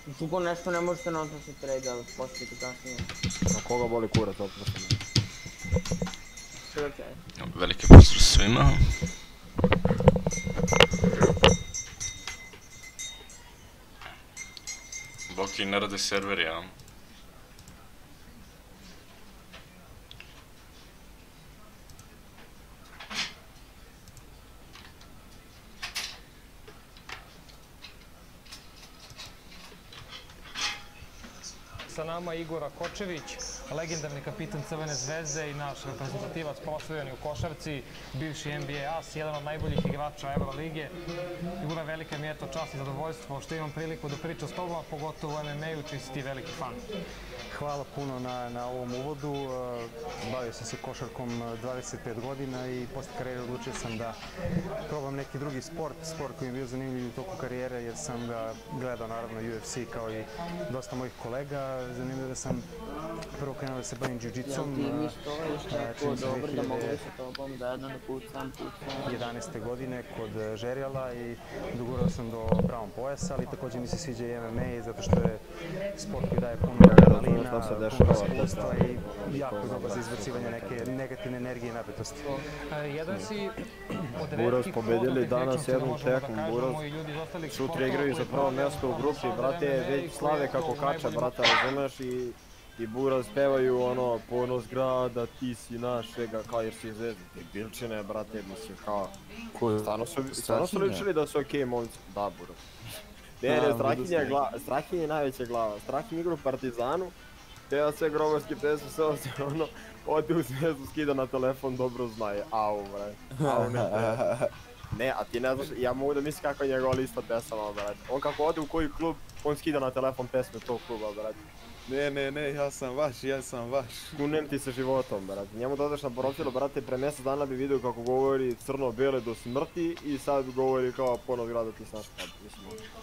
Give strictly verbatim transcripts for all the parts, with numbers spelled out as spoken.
Suko nešto ne možete na to se trade, ali postavite kasnije. A koga boli kurac, oprosti me. Sve okej. Veliki pozdrav svima. Boki ne rade serveri, a? Sa nama Igor Rakočević, legendarni kapitan Crvene zvezde i naš reprezentativac proslavljeni u košarci, bivši N B A as, jedan od najboljih igrača Evrolige. Igor, velika mi je to čast i zadovoljstvo što imam priliku da pričam s tobom, pogotovo u M M A-u, čiji si ti veliki fan. Hvala puno na, na ovom uvodu. Bavio sam se košarkom dvadeset pet godina i posle karijere odlučio sam da probam neki drugi sport, sport koji mi je bio zanimljiv u toku karijere jer sam ga gledao naravno U F C kao i dosta mojih kolega. Zanimljivo da sam prvo krenuo da se bavim jiu-jitsom. Jel ti isto još tako dobro da mogu da sa tobom zajedno da pucam, pucam? jedanaeste godine kod Žerjala i dogurao sam do brown pojasa, ali također mi se sviđa i M M A zato što je sport koji daje puno adrenalina, puno iskustva i jako je dobro za izbacivanje neke negativne energije i napetosti. Jedan si od Buraz retkih pobedili poznatih danas ličnosti, da jednu možemo da tekmu, kažemo, Buraz. i ljudi iz ostalih Sutra sportova igraju za koji prvo provode mjesto u grupi, sat brate, vremena i već koji slave je kako to kača, najbolji brate, razumeš, i i Buraz pevaju ono, ponos grada, ti si našega, kao jer si zvezda, te bilčine, brate, mislim, kao, stvarno su, stvarno su ličili da su okej momci, da, Buraz. Ne, ne, Strahinja je glava, Strahinja je najveća glava, Strahinja igra u Partizanu, peva sve grobarske pesme, sve ovo se ono, ode u zvezdu, skida na telefon, dobro znaje, au, bre, au, ne treba. Ne, a ti ne znaš, ja mogu da mislim kakva je njegova lista pesama, brate. On kako ode u koji klub, on skida na telefon pesme tog kluba, brate. Ne, ne, ne, ja sam vaš, ja sam vaš. Kunem ti se životom, brate. Njemu dodaš na profilu, brate, pre mjesec dana bi vidio kako govori crno-bele do smrti i sad govori kao ponos grada ti znaš kad, mislim.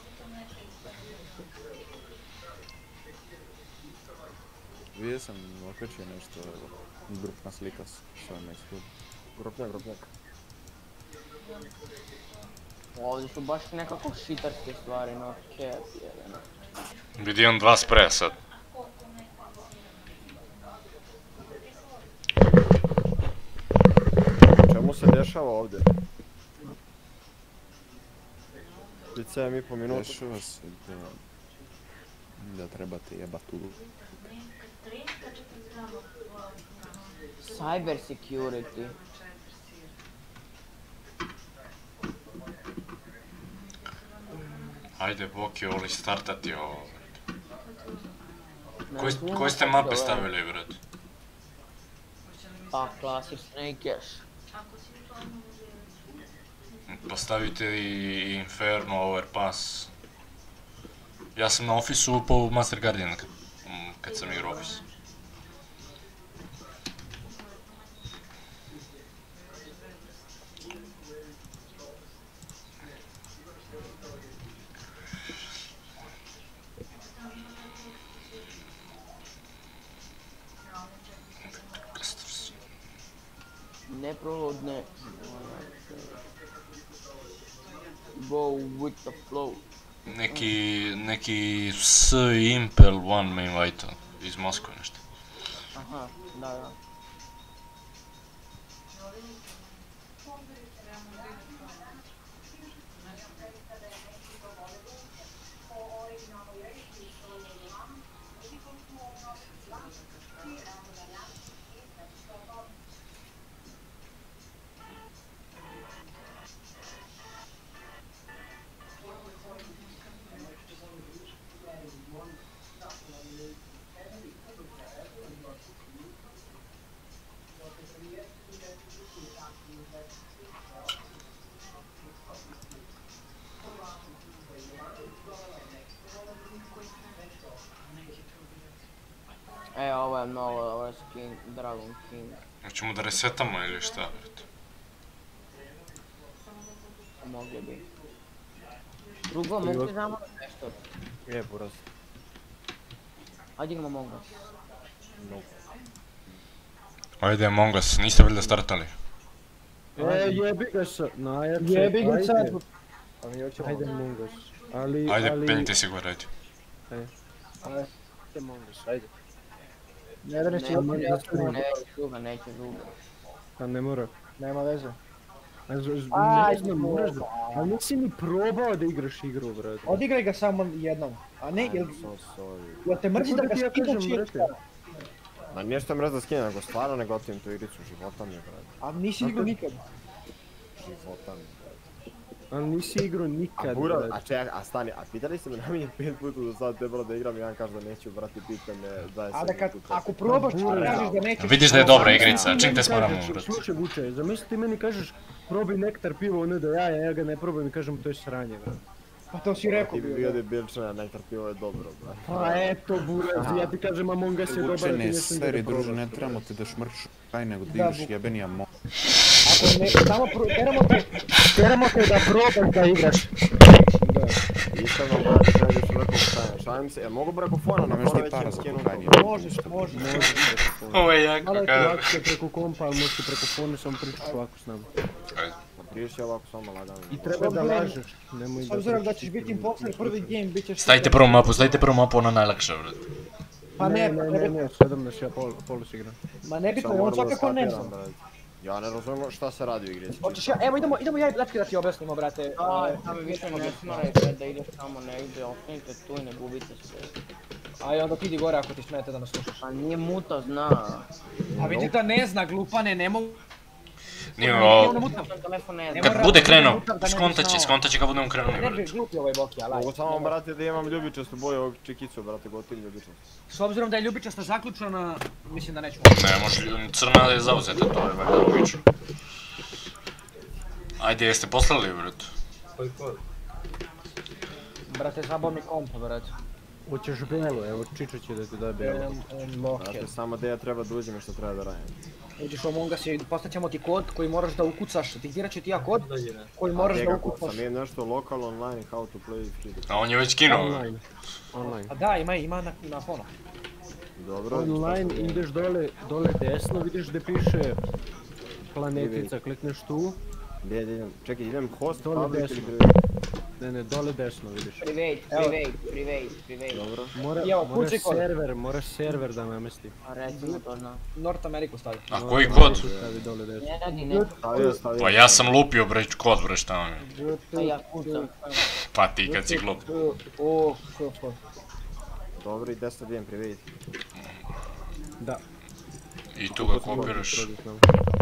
Vidio sam okačio nešto, grupna slika s svojima iskudu. Grupnjak, grupnjak. Ovdje su baš nekako šitarske stvari, no cap, jedeno. Vidi on dva spreja sad. Čemu se dešava ovdje? Već sedam i po minuta. Dešava se da, da trebate jebat u Cyber security. Ajde, Boki, voli startati ovo. Koji, koji ste mape stavili, brat? Pa, Classic Snake Cash. Postavite i Inferno, Overpass. Ja sam na Office-u upao u Master Guardian kad sam igrao Office. Neprohodne. Go with the flow. Neki, neki S Impel One me invitao iz Moskve nešto. Aha, da, da. E, ovo je novo, ovo je skin, Dragon King. Hoćemo da resetamo ili šta, brat? Mogli bi. Drugo, mogu ti znamo nešto? Je, Buraz. Ajde imamo ga. No. Ajde, Among Us, niste valjda startali? E, jebi ga sad, najjače, Jebi ga sad. ajde. Ajde Among Us. Ali, Ajde, ali... penjite se gore, ajde. Ajde. Ajde. Among Us, ajde. Ne da ne Ne, će ne, ja sam neće druga, neće druga. Pa ne mora. nema veze. A z- z- Aj, ne znam, moraš da... probaj. Ali nisi ni probao da igraš igru, brate. Odigraj ga samo jednom. A ne, jel, I'm so sorry. jel te mrzi da Kako ga ti ja skinu kažem, čim brate? Ma nešto mrez da skinem, nego stvarno ne gotivim tu igricu, života mi je, brate. A nisi igrao nikad. Života mi je, brate. Ali nisi igrao A nikad, Bura, a brate. čekaj, a stani, a pitali ste me najmanje pet puta do sad tebalo da igram, jedan kaže da neću, brate, pita me dvadeset A da kad, puta. ako probaš, Bura, kažeš da nećeš... Vidiš da je dobra igrica, Ti čim meni te smaramo, kažeš, brate. Slušaj, Vuče, zamisli ti meni kažeš probaj nektar pivo, ono da ja, ja ga ne probam i kažem to je sranje, brate. Pa to si rekao Ti bi bio. bio debilčina, nektar pivo je dobro, brate. Pa eto, Buraz, ja ti kažem Among Us je dobar, a ti Učene, nešto stari da druže, probaš. ne trebamo ti da šmrču kaj nego da Da, igraš bu- jebeni Among. Ako ne, samo pro, teramo te, teramo te da probaš da igraš. Iskreno, brate, treba još rekao stajanje, šalim se, jel mogu preko fona na Nemaš fona ti već para im za skinu kopanje. to? Možeš, možeš. Ovo je jako, Malo ti kada... lakše preko kompa, ali možeš ti preko fona, samo pričaš ovako s nama. Priješ je ovako samo lagano. I treba da obzirom- lažeš, nemoj S da... obzirom da pričaš ćeš biti iskreno. imposter prvi game, bit ćeš... Stavite prvu mapu, stavite prvu mapu, ona najlakša, brate. Pa Ne, ne, ne, ne, ne, sedam nas ja pol, polos igram. Ma nebitno, Samo on moram da svakako ne skapiram, znam. brate. Ja ne razumijem šta se radi u igrici. Hoćeš ja, evo idemo, idemo ja i Blački da ti objasnimo, brate. Aj, A, tamo više ne smarajte da ideš tamo negdje, ostanite tu i ne gubite se. a i onda ti idi gore ako ti smete da nas slušaš. Pa nije muta, zna. A vidi da ne zna, glupane, ne mogu... Nije, Ne, o, ne mutav. Telefon ne Ne zna. kad bude krenuo, Da ne bi skontat će, znao. skontat će kad budemo krenuli, Ne bi brate. glupi ovaj Boki, ali Mogu ajde. samo, brate, da imam ljubičastu boju ovog čekicu, brate, gotivim ljubičastu. S obzirom da je ljubičasta zaključana, mislim da neću. Ne, može, crna je zauzeta, to je valjda logično. Ajde, jeste poslali, brate? Brate, zabao mi komp, brate. Hoćeš belo, evo Čičo će da ti da belo. Um, um, Boke. Brate, samo da ja treba da uđem i što treba da radim. Uđeš u Among Us i postaćemo ti kod koji moraš da ukucaš. Diktirat ću ti ja kod koji moraš da Njega, ukucaš. sam je nešto local online, how to play free. A on je već skinuo. Online. Online. A da, ima, ima na, na fonu. Dobro. Online ideš dole, dole desno, vidiš gdje piše planetica, klikneš tu. Gdje idem? Čekaj, idem host, Dole public desno. ili private? Ne, ne, dole desno vidiš. Private, private, private, private. Dobro. Mora, Evo, moraš kuci kod. server, moraš server da namesti. A recimo to zna. North Ameriku stavi. A koji kod? Stavi dole desno. Ne radi, ne. Stavio, stavio. Pa ja sam lupio, bre, kod, bre, šta vam je? Pa ja kucam. Pa ti kad si glup. O, f, f. Dobro, i desno idem private. Da. I tu ga kopiraš. Prođi s nama.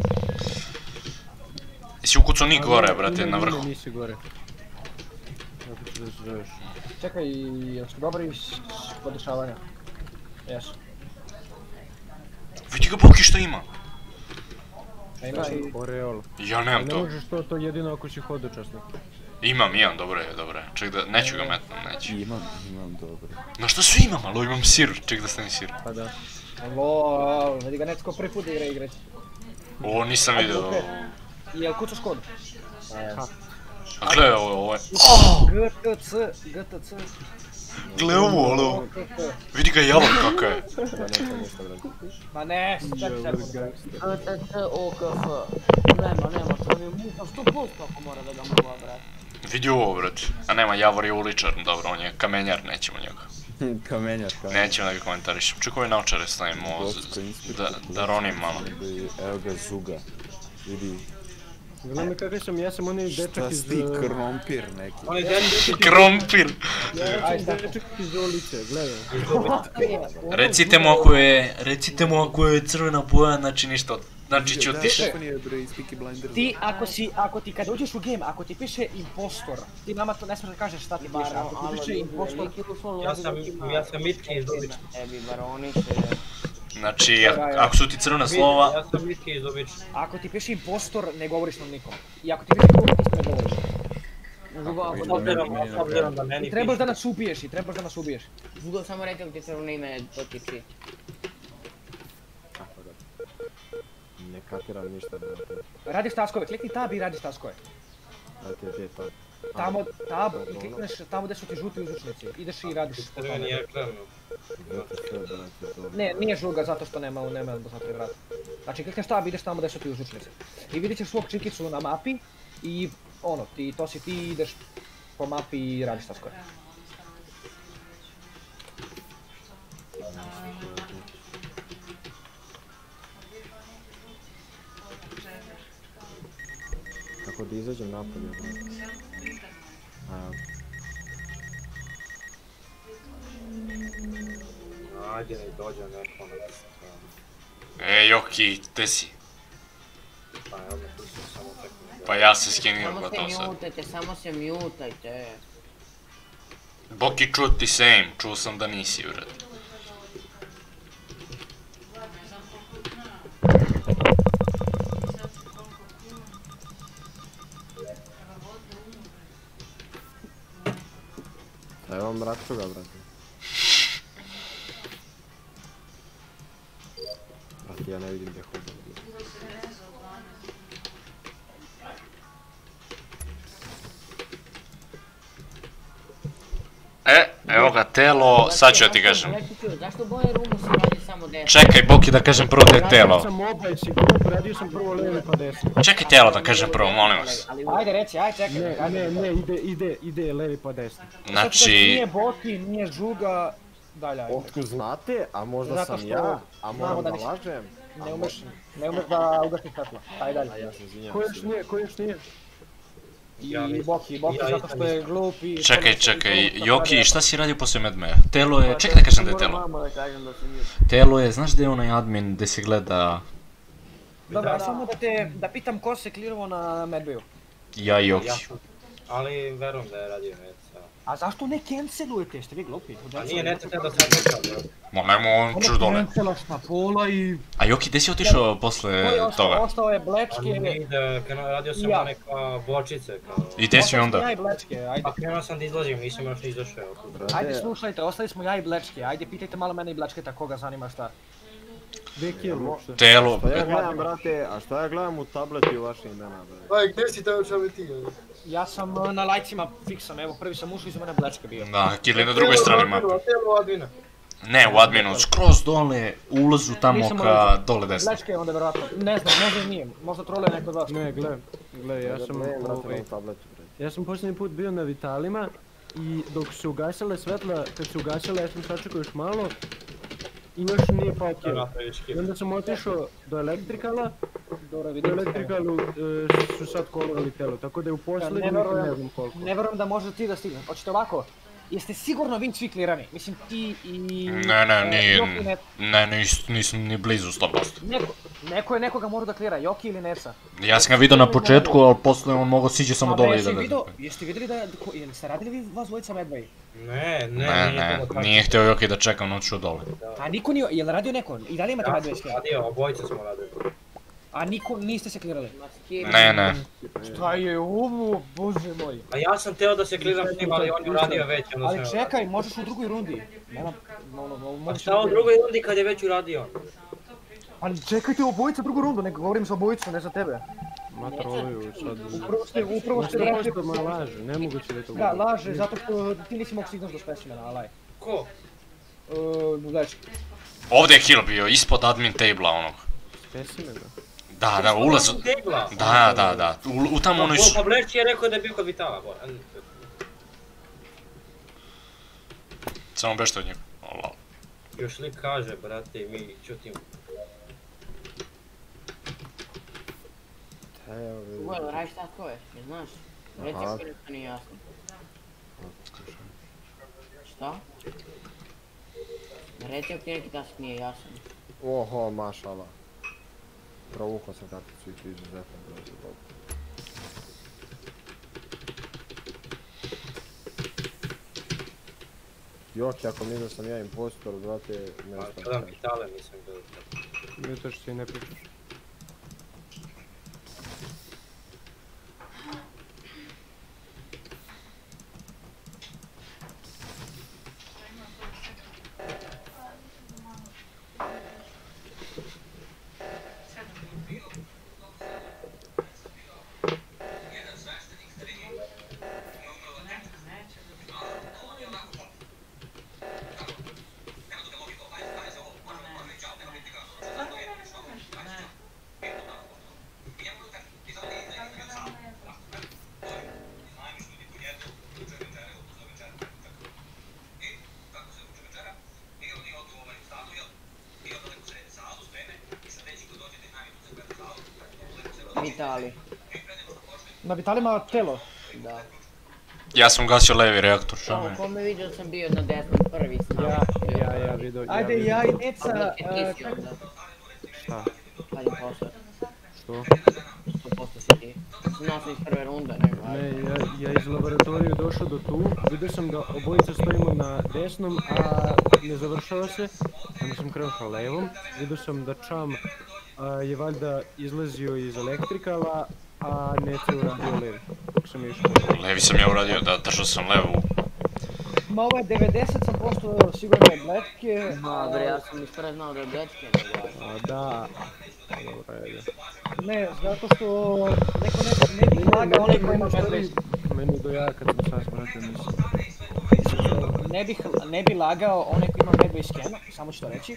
Jesi ukucao ni gore, Ali brate, ime, na ime vrhu. Nisi gore. Kako ću da se zoveš? Čekaj, jel su dobri s podešavanja? Jesu. Vidi ga Boki šta ima. A ima i... Oreol. Ja nemam Ne to. možeš to, to jedino ako si hodočasnik. Imam, imam, dobro je, dobro je. Ček da, neću ga metnom, neću. Imam, imam dobro. No što sve imam, alo imam sir, ček da stane sir. Pa da. Alo, vidi ga netko prvi put igra igre. Ovo nisam vidio. Jel kucaš kod? A gle, ovo, ovo je... G T C, G T C. Gle ovo, alo. Vidi ga javor kakav je. Da neću ništa, brate. Ma ne, čekaj sekund. A T C O K F. Nema, nema, to mi je muta sto posto ako mora da ga mova, brate. Vidi ovo, brate. A nema, Javor je uličar, dobro, on je kamenjar, nećemo njega. Kamenjar, kamenjar. Nećemo da ga komentarišem. Čekaj ove naočare stavimo, Gotsko, inspektor, da, da ronim malo. Evo ga Zuga. Vidi, Gledaj me kakav sam, ja sam onaj dečak šta iz... si ti krompir neki. Krompir! Ja sam dečak iz Olice, gledaj. Recite mu ako je, recite mu ako je crvena boja, znači ništa, znači ćutiš. Stefan je bre iz Peaky Blinders. Ti, ako si, ako ti kad uđeš u game, ako ti piše impostor, ti nama to ne smiješ da kažeš šta ti piše, ako ti piše impostor, Ja sam, ja sam Mitke iz Obične. Ebi, baroni se... Znači, ako su ti crvena slova, Ja sam Mitke iz Obične. ako ti piše impostor, ne govoriš nam nikom. I ako ti piše drugo, isto ne govoriš. Zugo, ako S obzirom, obzirom- s obzirom da meni I trebaš da nas ubiješ, i trebaš da nas ubiješ. Zugo, samo reći ako ti crveno ime, to ti čiji. Kako da? Ne kapiram ništa, brate. Radiš taskove, klikni tab i radiš taskove. Brate, gdje je to? Tamo, tab, i klikneš tamo gdje su ti žuti uzročnici. Ideš i radiš. Crveni ekran. Brate, sve, brate, to. Ne, nije žuga zato što nema, nema zato vrata. Znači klikneš tab i ideš tamo gdje su ti uzročnici. I vidit ćeš svog čikicu na mapi i ono, ti, to si ti ideš po mapi i radiš taskove. Kako da izađem napolje, brate? A, Ajde, nek dođe neko na E, Joki, gde si? Pa evo me, tu sam samo čekam. Pa ja se skeniram Samo gotovo se sad. mutajte, samo se mutajte. Boki, čuo ti same, čuo sam da nisi, brate. evo mračuga, brate. Brate, ja ne vidim gdje hodim. E, evo ga telo, sad ću ja ti kažem. Zašto boje rumu se radi samo desno? Čekaj, Boki, da kažem prvo da je Ja telo. sam obaj si grup, radio sam prvo levi pa desno. Čekaj telo da kažem prvo, molim vas. Ajde reci, ajde čekaj. Ne, ajde. ne, ne, ide, ide, ide levi pa desno. Znači, Nije Boki, nije Žuga, dalje ajde. Otkud znate, a možda Zato sam što ja, a znamo moram da da nisi- lažem. Ne umeš, ne umeš da ugasiš svetlo. Ajde A dalje. ja se izvinjam. Ko još nije, ko još nije? Ja I nisam. Boki, Boki Ja zato isto što je nisam. glup i... čekaj, čekaj, Joki, šta si radio poslije Medmeja? Telo je, čekaj da kažem da je telo. Moram vama da kažem da sam mute. Telo je, znaš gdje je onaj admin gdje se gleda Dobro, a samo da te, da pitam ko se klirao na Medbeju. ja i Ja Joki? sam, ali verujem da je radio Neca. A zašto ne cancelujete, ste vi glupi? A nije Neca te do sad nečao, bro. Ma nemo, on ću dole. Cancelaš na pola i... A Joki, gdje si otišao Ko posle je ostao? toga? Ostao je A Blečke. nije da, krenuo, radio sam Ja. one kao bočice, kao... I gdje si Ja onda? i Blečke, ajde. A krenuo sam da izlazim, nisam još ni izašao. Ajde slušajte, ostali smo ja i Blečke, ajde pitajte malo mene i Blečketa koga zanima šta. Gdje kill uopšte? Telo, Šta ja gledam, brate, a šta ja gledam u tableti u vaše imena, brate? Aj, gdje si tamo čao ti? Ja sam uh, na lajcima fiksan, evo prvi sam ušao, iza mene Blečke bio. da, kill je na drugoj strani mape. Telo admina. Ne, u adminu, skroz dole, u ulazu tamo Nisam ka ulazio. dole desno. Blečke je onda verovatno, ne znam, možda i nije, možda troluje neko od vas. Ne, gle, gle, ja sam, Ne, brate, ovaj, na tabletu, brate. ja sam posljednji put bio na Vitalima i dok su se ugasile svetla, kad se ugasile ja sam sačekao još malo i još nije pao kill. I onda sam otišao do elektrikala, Dobro, u vidim. elektrikalu e, su sad kolovali telo, tako da je u posljednjih ne verujem. ne znam koliko. Ne verujem da može ti da stigne. Hoćete ovako, jeste sigurno vi svi klirani? Mislim ti i... Ne, ne, e, nije, Joki, ne- ne, nis, nisam ni blizu sto posto. Neko, neko je nekoga morao da klira, Joki ili Neca. Ja sam ga vidio na početku, ali posle on mogao siđe samo A dole i jesi da vidio, ga... jeste vidjeli da, ko, jeste radili vi vas dvojica Medbay? Ne, ne, Ne, nije ne, bilo tako. nije htio Joki da čekam noću dole. A niko nije, jel radio neko? I dalje imate Ja Medbay sam skin? radio, obojice smo radili. A niko, niste se klirali? Ne, ne. Šta je ovo, bože moj? A ja sam teo da se kliram s njim, ali on je radio već, onda sam... Ali čekaj, možeš u drugoj rundi. Nema, no, no, no, A možeš šta u drugoj rundi kad je već uradio? Ali čekajte obojica drugu rundu, nek govorim za obojicu, ne za tebe. Ma troluju sad. Upravo ste, upravo ste sto rekli... posto ma laže, nemoguće da je to Da, bude. laže, zato što ti nisi mogu stignuti do specimena, alaj. Ko? Eee, znači, Ovdje je kill bio, ispod admin tabla onog. Specimena. Da, da, ulaz... Tegla. Da, da, da, u, u tamo onoj su... Pa Blečki je rekao da je bio kod Vitala, bo. Samo bešte od njega. O, lol. Još lik kaže, brate, i mi čutimo. Evo, vidim. Ugojel, radi šta to je, ne znaš? Reci Aha. ako nešto nije jasno. Šta? Reci ako ti neki task nije jasan. Oho, mašala. Provukao sam karticu i to izuzetno bilo dobro. Joki, ako mi da sam ja impostor, brate, ne Pa znam. gledam Vitale, nisam gledao. Mi to što ti ne pričaš. Vitali. Na Vitalima telo? Da. Ja sam gasio levi reaktor, šta Ko, me? ko me vidio sam bio na desnom prvi s nama. Ja, ja, ja vidio, ja Ajde, vidio. ja i Neca... A e, ti si čak- onda. Šta? Kad je posle. Što? sto posto si ti. Znao sam iz prve runde, nego Ne, ajde. ja, ja iz laboratorije došao do tu, vidio sam da obojica stojimo na desnom, a ne završava se, onda sam krenuo ka levom, vidio sam da Čam a, je valjda izlazio iz elektrikala, a Neca je uradio levi, dok sam išao. Levi sam ja uradio, da, držao sam levu. Ma ovo je devedeset posto sigurno je Bletke. Ma bre, ja sam ispred znao da je Bletke, nego ajde. A, da, dobro, ajde. Ne, zato što neko ne, ne bi lagao onaj koji ima medvejs. Meni do ja kad sam sad vratio nisam. Ne bih, ne bi lagao onaj koji ima medvejs scan, samo ću to reći.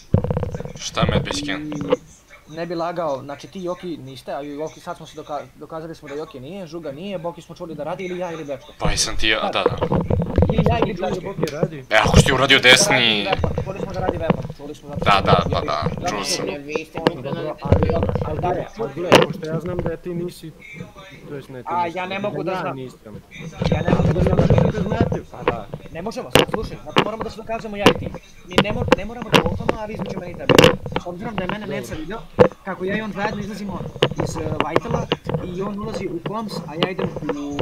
Šta je medvej scan? Ne bi lagao, znači ti Joki niste, a Joki sad smo se doka dokazali smo da Joki nije, Žuga nije, Boki smo čuli da radi ili ja ili Bečko. Pa jesam ti ja, da, da. Ili ja ili Bečko. Boki radi? E, ako si ti uradio desni... Čuli smo da radi Weapon, čuli smo zato Da, da, pa da, čuo Zato što sam. Ne, vi ste Dobro, možda na ali, desnom. ali gle, ali gle, pošto ja znam da ti nisi, to jest ne ti A, nisi, ja ne mogu da ja znam. nisam. Ja ne mogu da znam da Da znate, pa da. Ne možemo, sad slušaj, zato moramo da se dokazujemo ja i ti. Mi ne, mor ne moramo da voltamo, ali između mene i tebe. S obzirom da je mene Neca vidio, kako ja i on zajedno izlazimo iz uh, Vitala i on ulazi u Koms, a ja idem u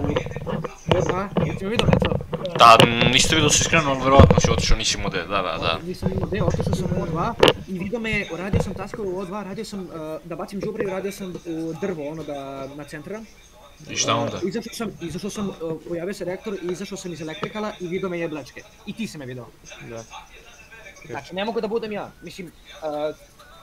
O dva. Jesi mi vidio Neca? Da, niste vidio se iskreno, ali verovatno si otišao, nisi imao de, da, da, da. Nisam imao deo, otišao sam u O dva i vidio me, radio sam taskove u O dva, radio sam uh, da bacim đubre i radio sam u drvo, ono da na centra. I šta onda? Uh, izašao sam, izašao sam, uh, pojavio se reaktor i izašao sam iz elektrikala i vidio me je Blečke. I ti si me vidio. Da. Znači, ne mogu da budem ja. Mislim, uh,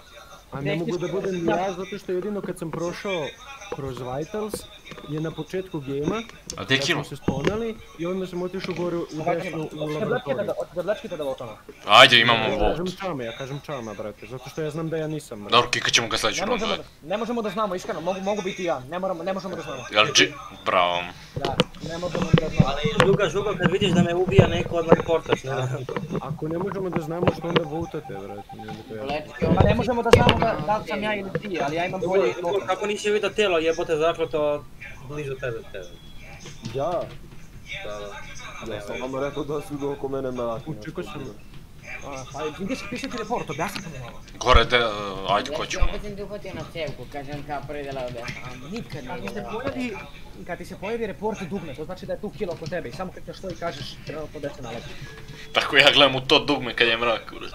A ne mogu da budem ja, zato što jedino kad sam prošao kroz Vitals je na početku gejma, A gde je kad kilo? smo se spawnali i onda sam otišao gore u desnu u laboratoriju. Od Blečke da voltamo. Ajde, imamo Ja kažem volt. Čama, ja kažem Čama, brate, zato što ja znam da ja nisam, brate. Dobro, kikat ćemo ga sljedeću Ne rundu, možemo, ajde. da, ne možemo da znamo, iskreno, mogu, mogu biti ja, ne, moramo, ne možemo da znamo. Jel G... Bravo. Da, ne možemo da znamo. Ali žuga, žuga, kad vidiš da me ubija neko odmah reportaš, ne? Ako ne možemo da znamo što onda votate, brate, nije mi to jasno. Bletke, Pa ne možemo da znamo da, da li sam ja ili ti, ali ja imam bolje Žuga, žuga, kako nisi vidio telo, jebote zakleto blizu tebe, tebe. Ja? Da, da. Ja sam vam rekao da su oko mene mraki. Učekao sam. A, pa vidiš, pišete report, objasnite mi malo. Gore, de, ajde, ko Bletke, ćemo? opet sam te uhvatio na cevku, kažem kao prvi dela od desna, a nikad Kad ti nije se dobro. pojavi, kad ti se pojavi report dugme, to znači da je tu kill oko tebe i samo kad te što i kažeš, trenutno gde se nalazi. Tako ja gledam u to dugme kad je mrak, ured.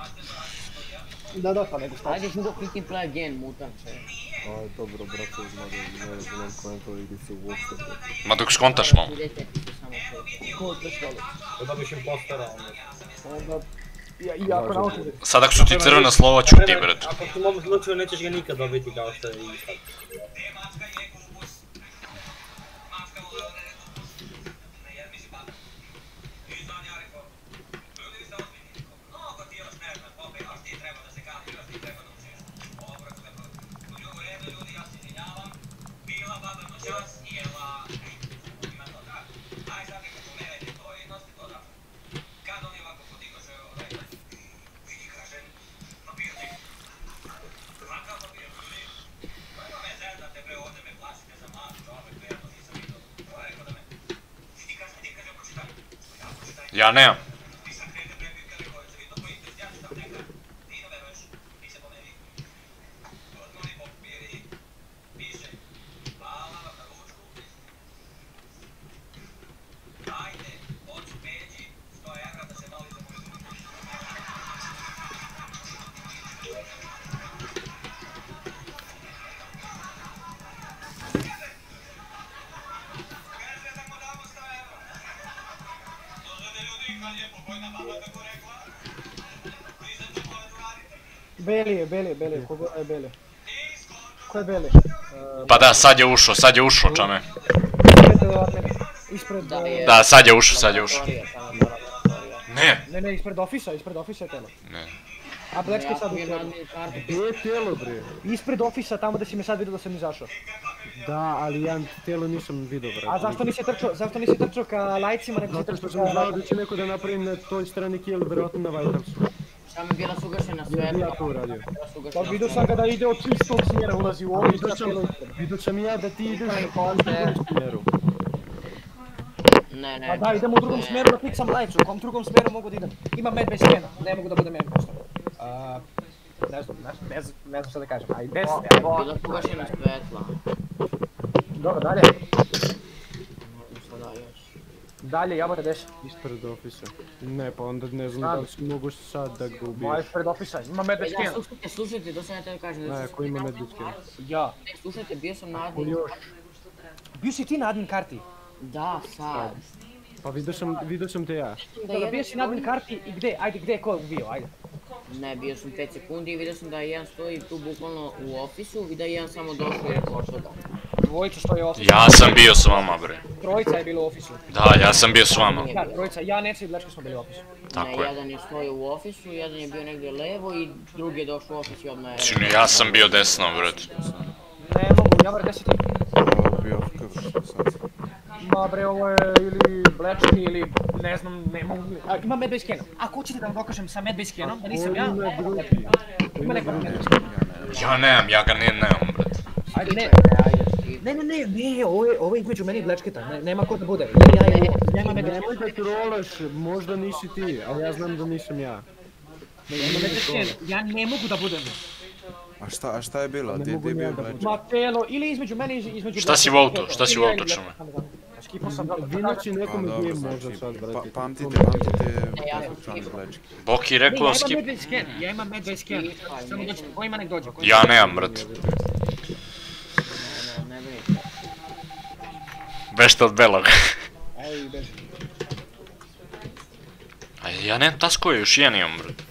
Da, da, pa nego šta. Ajde žugo klikni play again, mutant se. Aj, dobro, brate, znam da ne razumijem komentar igrice uopšte. Ma dok skontaš malo. Idete ti samo sve. Ko to što? Da dobiš impostera, ono. Onda, ja, i ako naučiš. Sad ako su ti crvena slova, čuti, brate. Ako u mom slučaju nećeš ga nikad dobiti kao što je i sad. Ja nemam. Beli je, Beli je, Beli je, kogo je Beli? Ko je Beli? Pa da, sad je ušao, sad je ušao, čame. Ispred od mene. Ispred... Da, je. Da, sad je ušao, sad je ušao. Laboratorija, tamo je laboratorija. Ne. Ne, ne, ispred ofisa, ispred ofisa je telo. Ne. A Blečke Ja sad sam u bio na telu. admin kartu. Gdje je tijelo, bre? Ispred ofisa, tamo da si me sad vidio da sam izašao. Da, ali ja tijelo nisam vidio, brate. A zašto nisi trčao, zašto nisi trčao ka lajcima, nego si Zato trčao što sam znao ka... da će neko da napravi na toj strani kill, vjerojatno na Vitalsu. Samo je bila sugašena Jer bi ja svetla. to uradio. Bila Pa sugašena vidio sam svetla. kada ide od istog smjera ulazi u ovo i Vidio sam, vidio sam i ja da ti ideš u drugom smjeru. Ne, ne. Pa da, idem u drugom smjeru da fiksam lajcu, u kom drugom smjeru mogu da idem? Imam med bez skena, ne mogu da budem jedan posto. Ne znam, ne znam, ne znam, ne znam šta da kažem, aj bez, aj. Bila sugašena svetla. Dobro, dalje. Šta da još? Dalje, jabate desi. Ispred ofisa. Ne, pa onda ne znam da li si mogu sad da ga ubiješ. Moj pred ofisa, imam med bez E, da, skena. slušajte, slušajte, to sam ja teo kažem. Ne, ko ima medbitke? Ja. Ne, slušajte, bio sam na Ko admin. još? Bio si ti na admin karti? Da, sad. Pa vidio sam, vidio sam te ja. Da Dobro, jedan bio si na admin stoji- karti i gde? Ajde, gde je ko ubio, ajde. Ne, bio sam pet sekundi i vidio sam da jedan stoji tu bukvalno u ofisu i da je jedan samo došao i rekao što da. Dvojica stoje u ofisu. Ja sam bio s vama, bre. Trojica je bilo u ofisu. Da, ja sam bio s vama. Da, trojica, ja, Neca i Blečka smo bili u ofisu. Tako Ne, je. jedan je stojao u ofisu, jedan je bio negdje levo i drugi je došao u ofis i odmah je... Čini, ja sam bio desno, brate. Ne mogu, Javar, gde si ti? Bio kako sad. Ma bre, ovo je ili Blečki ili ne znam, ne mogu... A, ima medbase skenom. Ako hoćete da vam dokažem sa medbase skenom, da nisam ja... Ima drugi. Ima neko medbase skenom. Ja nemam, ja ga ne nemam, brate. Ajde, ne. Ajde, Steve. Ne, ne, ne, ne, ovo je, ovo je između meni i Blečketa, ne, nema ko da bude. Ili ja ili ovo, ja imam medbase Nemoj da trolaš, možda nisi ti, ali ja znam da nisam ja. Ja imam medbase skenom, ja ne mogu da budem. A šta, a šta je bilo? Ne Di, mogu di je ni bio ja da Blečki? Ma telo, ili između mene i između... Šta si Blečketa. voto? Šta si Ili ja voto, ili čemu? Blečketa. Skipao sam da... Vinoći Pa nekome dobro, game možda znači, sad, pa, brate. pamtite, pamtite ja Čan Blečki. Boki Ne, rekao ja imam skip. medbase sken, ja imam medbase sken. Samo dođe, ko ima nek dođe. ko ima- Ja nemam, brate. Ne, ne, ne brinite. Bešte od belog. Aj, beži. A ja nemam taskove, još jedan imam, brate.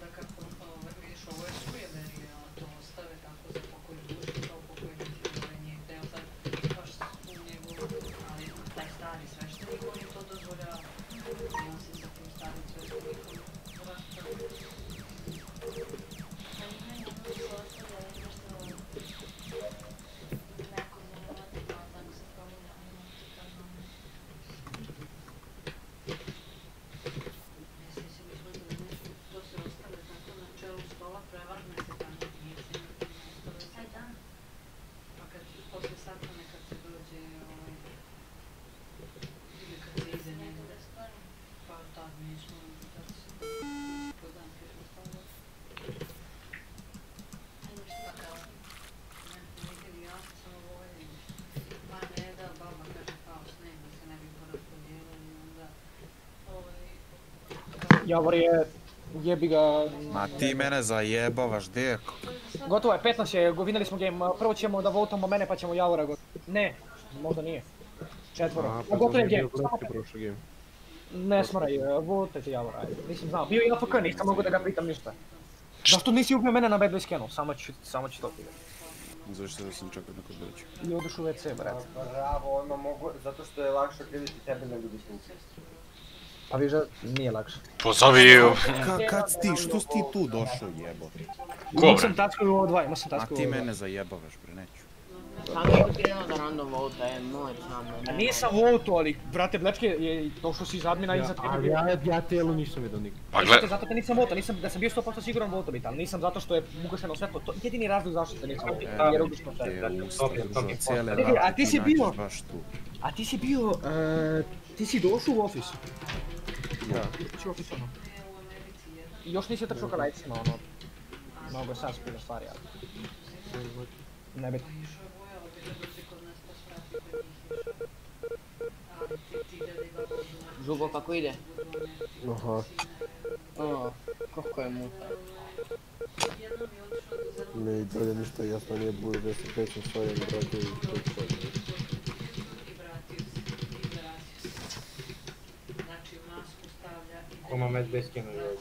Javor je... jebi ga... Ma ti mene zajebavaš, deko. Gotovo je, pet nas je, vidjeli smo game, prvo ćemo da votamo mene pa ćemo Javora go... Ne, možda nije. Četvoro. A, A, pa gotovo je to je game, bio Blečki prošli game. ne smoraj, votajte Javora, ajde. Nisam znao, bio je A F K, nisam mogu da ga pitam ništa. Zašto nisi ubio mene na bad boy scanu? Samo ću, samo ću to pitati. Zašto da sam čekao neko dođe? I odeš u ve ce, brate. Bravo, odmah mogu, zato što je lakše kriviti tebe nego distanci. Pa viš da nije lakše. Pozovi... Ka, kad si ti, što si ti tu došao jebote? Ko, Imao bre? sam tačku u ovo dva, imao sam A tačku u ti ovo dva. mene zajebavaš bre, neću. Samo je krenuo da random vota, je moj sam. A nisam voto, ali, brate, Blečke, je došao si iz admina i Ja, za tebe ali bio. ja, ja telo nisam vidio nikad. Pa Zato, gle, zato te nisam voto, nisam, da sam bio sto posto siguran voto biti, ali nisam zato što je ugašeno svetlo, to je jedini razlog zašto te nisam voto, jer je ugašeno Te svetlo. usta držao cijele Vidi, a rate, ti si nađeš bio- baš tu. A ti si bio, eee, ti si došao u ofis. Da. Ti si u ofisu, ono. I još nisi trčao ka lajcima, ono. Mnogo je sad spilo stvari, ali. Ne bitno. Žugo, kako ide? Aha, O, kako je muta. ne i dalje ništa jasno nije bude da se pećem s ovim brate i to je to. Ko ima med bez skina ljudi.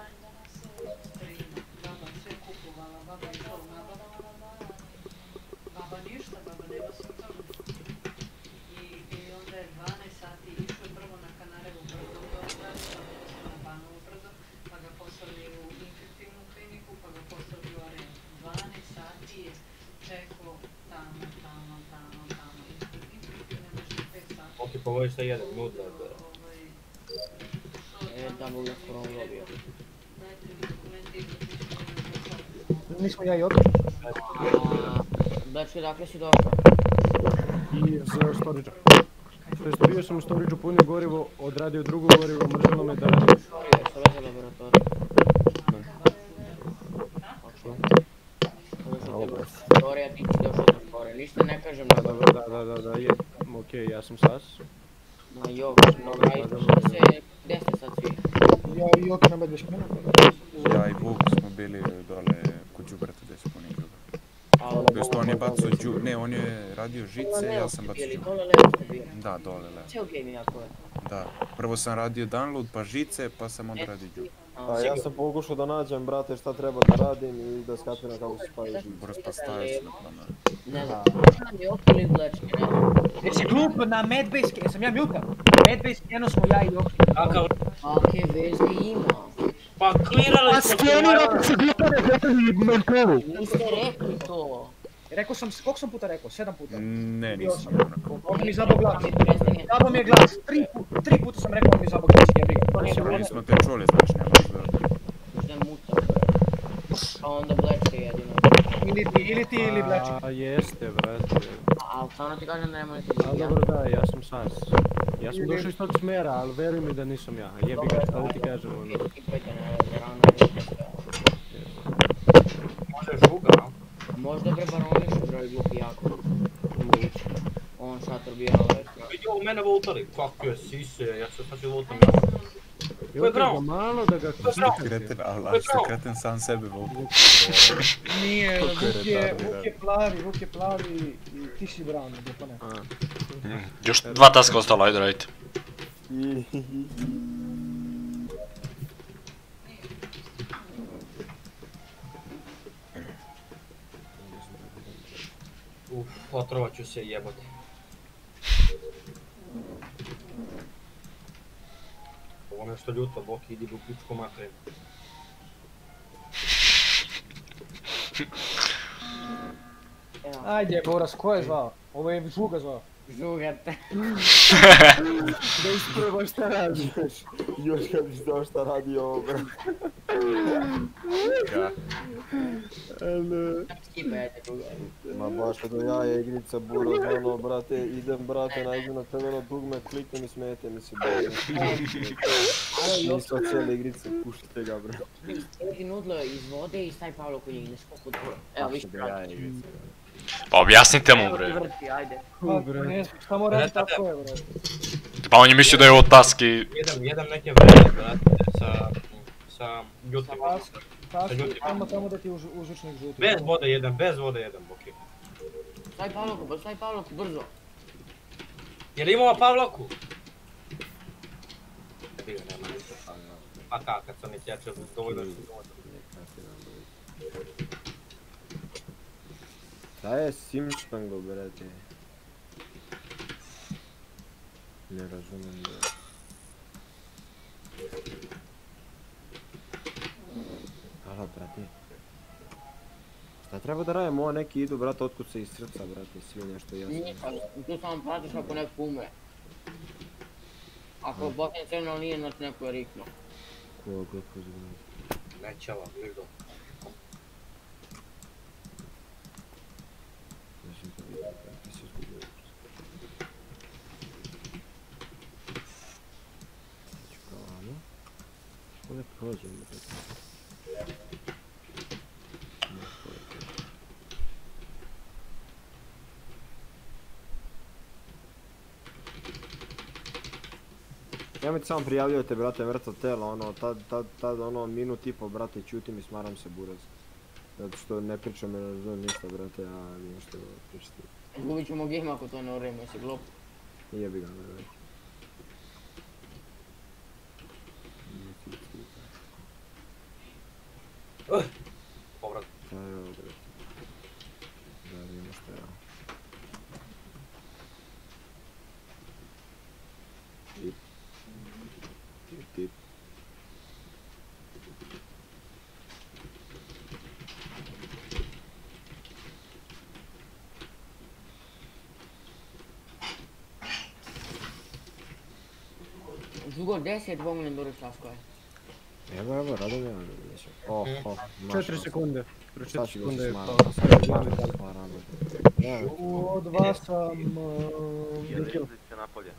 Ok, povoj šta jedan, nutra. E, da, Bog je skoro dobio. Nismo ja i otišli. Dečki, dakle si došao? Iz storage-a. To jest bio sam u storage-u, punio gorivo, odradio drugo gorivo, mrzelo me da radim. Sorry, sa veze laboratorija. Laboratorija, ti si došao do skore, ništa ne kažem na dobro. Da, da, da, da, je, okej, ja sam Sas. Ma jok, dobra, i što se, gdje ste sad svi? Ja i Joki na medveški minuta. Ja i Vuk smo bili dole kod đubreta gdje se puni đubre. Besto on je bacio đubre, ne, on je radio žice, ja sam bacio đubre. Dole levo ste bili? Da, dole levo. Cijel game jako je. Da, prvo sam radio download, pa žice, pa sam onda radio đubre. A ja sam pokušao da nađem, brate, šta treba da radim i da skapiram kako se spaja žice. Brz pa stavio se na plana. Ne znam, možda nam je otpili vlečke, ne znam. Jesi glup na medbase, jesam ja mutan? Medbase jedno smo ja i Joki. Kakav... Kakve veze ima? Pa klirali smo... se glupane zetali mentovu! Niste rekli to. Rekao sam, koliko sam puta rekao? Sedam puta. Ne, nisam onako. On mi zabao glas. Zabao mi je glas. Tri, put, tri puta sam rekao on mi zabao glas. Jebi ga. To nije bilo. Nismo te čuli, znači nema što... Možda je muta. Pa onda vlečke jedino. Ili ti, ili ti, ili Blečki. A jeste, brate. Ali stvarno ti kažem da nemojte Ali biti ja. dobro da, ja sam Sas. Ja sam došao iz tog smjera, ali veruj mi da nisam ja. Jebi ga, šta da ti kažem ono. Može žuga, a? Možda bre baroniš broj glupi jako. On šator bio na letu. Vidi ovo mene voltali, kakve sise, ja se sad voltam ja. Joj, ga malo da ga Kreten, ali što kreten sam sebe volio. Nije, Vuk je, Vuk je plavi, Vuk je plavi i ti si brown, gdje pa ne. Još dva taska ostalo, ajde radite. Uf, otrovat ću se jebote. Ovo nešto ljuto, Boki, idi u pičku materinu. Ajde, Boras, ko je zvao? Ovo je Žuga zvao. Žugate. Da isprobaš šta radiš. Još kad bi znao šta radi ovo, bro. Skipajte druga. Ma baš do jaja igrica Buraz, ono, brate, idem, brate, najdu na crveno dugme, kliknem i smete mi se, brate. Nisam cijele igrice, puštite ga, bro. Staviti nudlo iz vode i stavi Pavlo kod njih, neško kod tvoj. Evo, viš brate. Pa objasnite mu bre. Vrti, ajde. Ne, šta mora raditi tako je, brate. Pa on je mislio da je ovo task i... Jedem, jedem neke vrede, brate, sa... sa ljutim. Taski, ajmo tamo da ti užučnik žuti. Bez vode jedem, bez vode jedem, Boki. Stavi Pavloku, stavi Pavloku, brzo. Jel imamo Pavloku? Bilo, nema ništa. Pa kak, kad sam mi tječeo, dovoljno što dovoljno. Šta je Simspango, brate? Ne razumijem da... Hvala, brate. Šta treba da radim? Ovo neki idu, brate, otkud se iz srca, brate, svi nešto jasno. Nije, tu samo pratiš ako neko umre. Ako Bosan crno nije, znači neko je rikno. Koga god pozivno. Nećela, bligo. Mislim to vidim, brate, se izgubio. Ću kao vamo. Ovdje prođem, brate. Nemojte samo prijavljujete, brate, mrtvo telo, ono, tad, tad, tad, ono, minut i po, brate, čutim i smaram se buraz. Zato što ne pričam i ne razumijem ništa, brate, a vi nešto pričate. Gubit ćemo game ako to ne uremo, jesi glup. Jebi ga, brate. Uh, povrat. Šta je ovo, brate? Da vidimo šta je ovo. Tip. Tip, tip. Žugo, gdje si je dvomilen Doris Lasko je? Evo, evo, radim ja. Oh, oh, četiri sekunde. Pre četiri sekunde je to. Od vas sam... Izlazite napolje.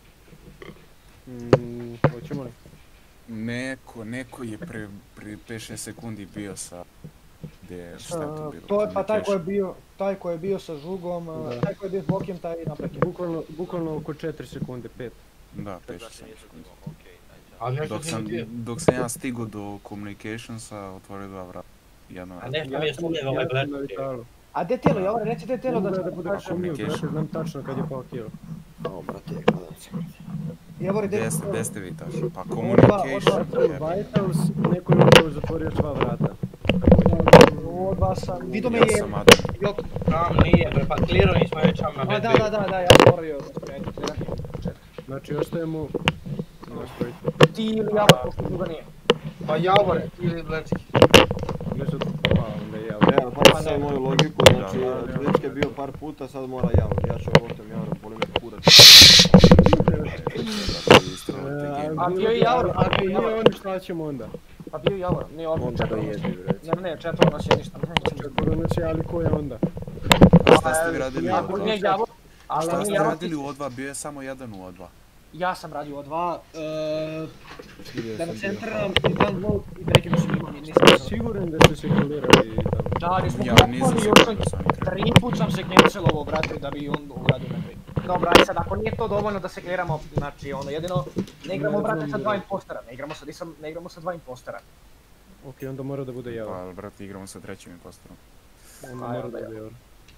Hoćemo li? Neko, neko je pre, pre pet šest sekundi bio sa... Gdje, šta je to bilo? To je pa taj ko je bio, taj ko je bio sa žugom, taj ko je bio s Bokijem, taj je naprekid. Bukvalno, bukvalno oko četiri sekunde, pet. Da, pet šest sekundi. A nešto Dok si sam, bio? dok sam ja stigao do communicationsa, otvorio dva vrata. Jedno A vrata. nešto mi je sumnjeva ovaj Black. A gde telo, Javor, reci gde telo da... Da bude komiju, brate, znam tačno kad je pao kill. O, brate, gledam se, brate. Javor, gde... Gdje ste, gdje ste vi tačno? Pa Odva, communication, odva, je. Vitals, neko je upravo zatvorio sva vrata. Od vas sam, vidio me Ja je... sam Adam. Jok, Tam nije, bre, pa klirali smo već tam na a Bad da, Bayu. da, da, da, ja morio da spremim, Znači, ostajemo... ti ili Javor, pošto druga nije. Pa Javor ili Blački. Ne su... Pa, onda je ja. Evo, pa sad moju logiku, znači, Dečke je bio par puta, sad mora Javor. Ja ću ovotom Javorom, boli me kurac. A bio je Javor, a Ako bio je nije Javor. oni, šta ćemo onda? Pa bio je Javor, nije ovdje Onda da četvoro nas. jedi, brate. Ne, ne, četvoro nas je ništa. Četvoro nas je, ali ko je onda? Šta ste vi radili u Ako O dva? nije Javor, ali Šta nije ste Javor, radili u O dva? Bio je samo jedan u O dva. ja sam radio O dva, da me centriram i dan vote i prekinu sam imao, nisam znao. Siguran da ste se kulirali tamo. Da, ali smo Ja nisam kupali siguran još da su oni krenuli. tri put sam se cancelovo, brate, da bi on uradio na tri. Dobro, aj sad, ako nije to dovoljno da se kliramo, znači ono, jedino, ne igramo, Ne brate, znam sa da- dva impostera, ne igramo sa, nisam, ne igramo sa dva impostera. Ok, onda mora da bude Pa, Javor. ali brate, igramo sa trećim impostorom. Onda A, mora onda da Javor. bude Javor.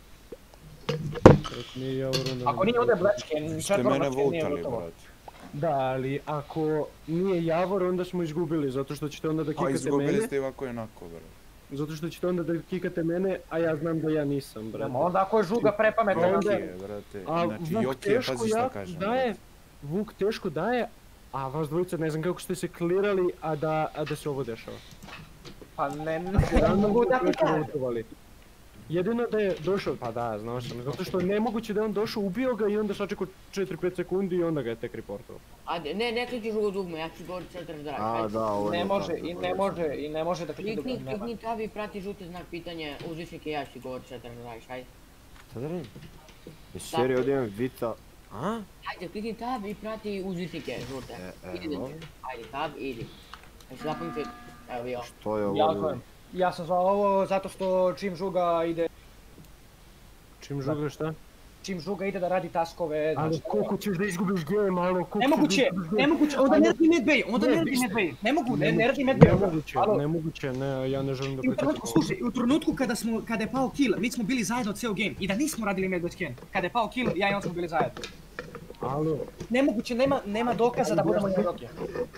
Ako nije Javor, onda... Ako nije ovdje Blačke, Ste četvoro mene nas je, nije votali, gotovo. brate. Da, ali ako nije Javor, onda smo izgubili, zato što ćete onda da A kikate izgubili mene. ste i ovako i onako, brate. Zato što ćete onda da kikate mene, a ja znam da ja nisam, brate. Nemo, onda ako je žuga prepametna, Onda- Joki je, brate. A Znači, Vuk Joki je, teško pazi šta ja kažem. daje, brate. Vuk teško daje, a vas dvojica ne znam kako ste se klirali, a da, a da se ovo dešava. pa ne, ne mogu da ti kažem. Votovali. Jedino da je došao, pa da, znao sam, zato što je nemoguće da je on došao, ubio ga i onda sačekao četiri pet sekundi i onda ga je tek reportovao. Ajde, ne, ne klikni žugo dugme, ja ću govoriti centar drive. A, Ajde. da, ovo Ne je može, tako, i ne brate. može, i ne može da klikne Klikni, dugme, nema. klikni tab i prati žuti znak pitanja, uzvišnike ja ću govoriti centar drive, ajde. Šta da radim? Je serija ovdje imam Vita... A? Ajde, klikni tab i prati uzvišnike žute. E, Idi, evo. ajde, tab, idi. Ajde, zapamti, evo vi ovo. Što je ovo? Jako ljudi? je. Ja sam zvao ovo zato što čim žuga ide, Čim žuga šta? čim žuga ide da radi taskove, Ali znači... koliko ćeš da izgubiš game, alo, koliko ćeš da Nemoguće, izgubiš game? nemoguće, onda ne radi medbay, onda Ne, ne radi vi ste- medbay, ne mogu, ne, ne radi medbay. Nemoguće, Alo. nemoguće, ne, ja ne želim da I u trenutku, prihvatim. slušaj, u trenutku kada smo, kada je pao kill, mi smo bili zajedno ceo game i da nismo radili medbay scan, kada je pao kill, ja i on smo bili zajedno. Alo, Nemoguće, nema, nema dokaza da budemo jednoki.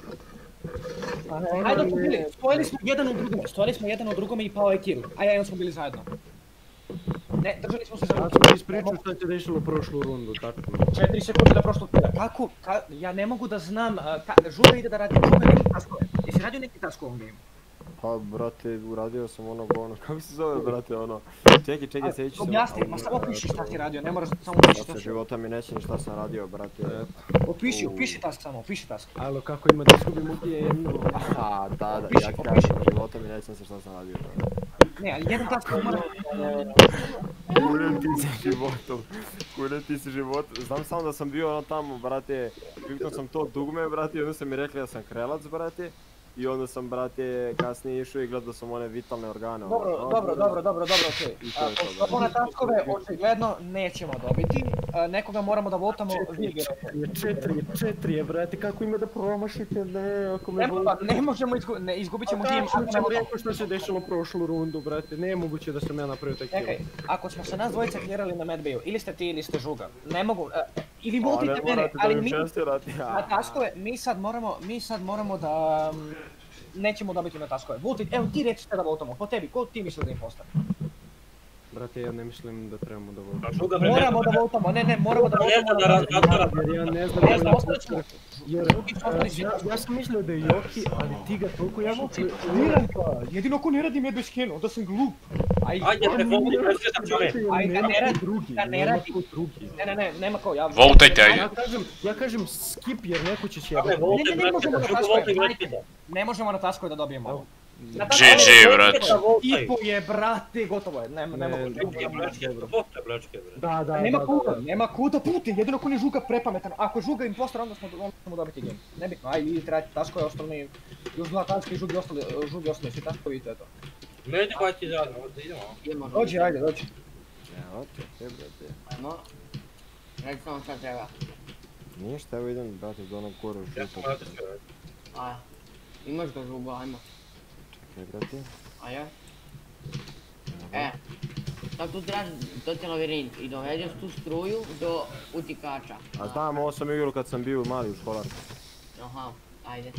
ali- Hajde smo bili, stojali smo jedan u drugome, stojali smo jedan u drugome i pao je kill, a ja i on smo bili zajedno. Ne, držali smo se za Ja ruku. sam ti ispričao šta ti desilo prošlu rundu, tačno. četiri sekunde do prošlog killa. Kako, ka, ja ne mogu da znam, a, ka, žuga ide da radi, žuga neki taskove. Jesi radio neki task u ovom gameu? Pa, brate, uradio sam ono govno, kako se zove, brate, ono... Čekaj, čekaj, sljedeći sam... Objasni, ma samo opiši šta si radio, ne moraš samo Ja opiši šta se si. života mi neće ni šta sam radio, brate. Opiši, opiši task samo, opiši task. Alo, kako ima da izgubim jednu? A, da, da, Opiši, ja opiši. kažem, života mi neće se šta sam radio, brate. Ne, ali jedan task mora... Kurem ti se životom, kurem ti se životom. Znam samo da sam bio ono tamo, brate, kliknuo sam to dugme, brate, i onda su mi rekli da sam krelac, brate. I onda sam, brate, kasnije išao i gledao sam one vitalne organe. ono, Dobro, ono, dobro, dobro, dobro, dobro, okej. I to je to, Pošto one taskove očigledno nećemo dobiti, a, nekoga moramo da votamo vi igrate. Je četiri, je četiri je, brate, kako ima da promašite, ne, ako me... Ne, pa, ne možemo izgubiti, ne, izgubit ćemo game Tačno ako ne sam votamo. rekao što se dešalo prošlu rundu, brate, nemoguće da sam ja napravio taj kill. Čekaj, ako smo se nas dvojica klirali na medbayu, ili ste ti ili ste žuga, ne mogu, e, ili A votite ne mene, morate da ali mi mi čestirate, na taskove, mi sad moramo, mi sad moramo da... mm, nećemo dobiti na taskove. Votite, evo ti reci šta da votamo, po tebi, ko ti misliš da je impostor? Brate, ja ne mislim da trebamo da volimo. Moramo da voltamo, ne, ne, moramo da voltamo. Jer ja ne znam Ne znam, koji ostavit ćemo. Jer ja, ja sam mislio da je Joki, ali ti ga toliko jako... Diram ga, jedino ako ne radim jednu skenu, onda sam glup. Ajde, Ajde, ne volti, presjetam čovjek. Ajde, da ne radi, drugi, da ne nema radi. ko drugi. Ne, ne, ne, nema kao ja. Voltajte, ajde. Ja kažem, ja kažem skip jer neko će će... Ne, volti, Ne, ne, ne možemo presjetam, na drugo volti, taskove, presjetam. ne možemo na taskove da dobijemo ovo. G G, brate. Ipo je, brate, gotovo je, nema, nema Ne, kuda. Blečke, volti, blečke, bre. Da, da, Nema da, kuda, da. nema kuda Putin, jedino ako ne žuga prepametan. Ako žuga impostor, onda smo, onda ćemo dobiti game. Nebitno, ajde, idite raditi taskove, ostali, još dva taske i žugi ostali, žugi ostali, svi taskovi i to je to. Ne ide pa ti zajedno, ovdje idemo. Idemo. Dođi, ajde, dođi. Evo te, te brate. Ajmo. Reci samo šta treba. Ništa, evo idem brate do onog koru Ja sam žuta. vrati sve, ajde. Aj. Imaš ga žugo, ajmo. Čekaj brate. A ja? E. Sad tu trebaš doći na labirint i dovedeš tu struju do utikača. A znam, ovo sam igrao kad sam bio mali u školarku. Aha, ajde.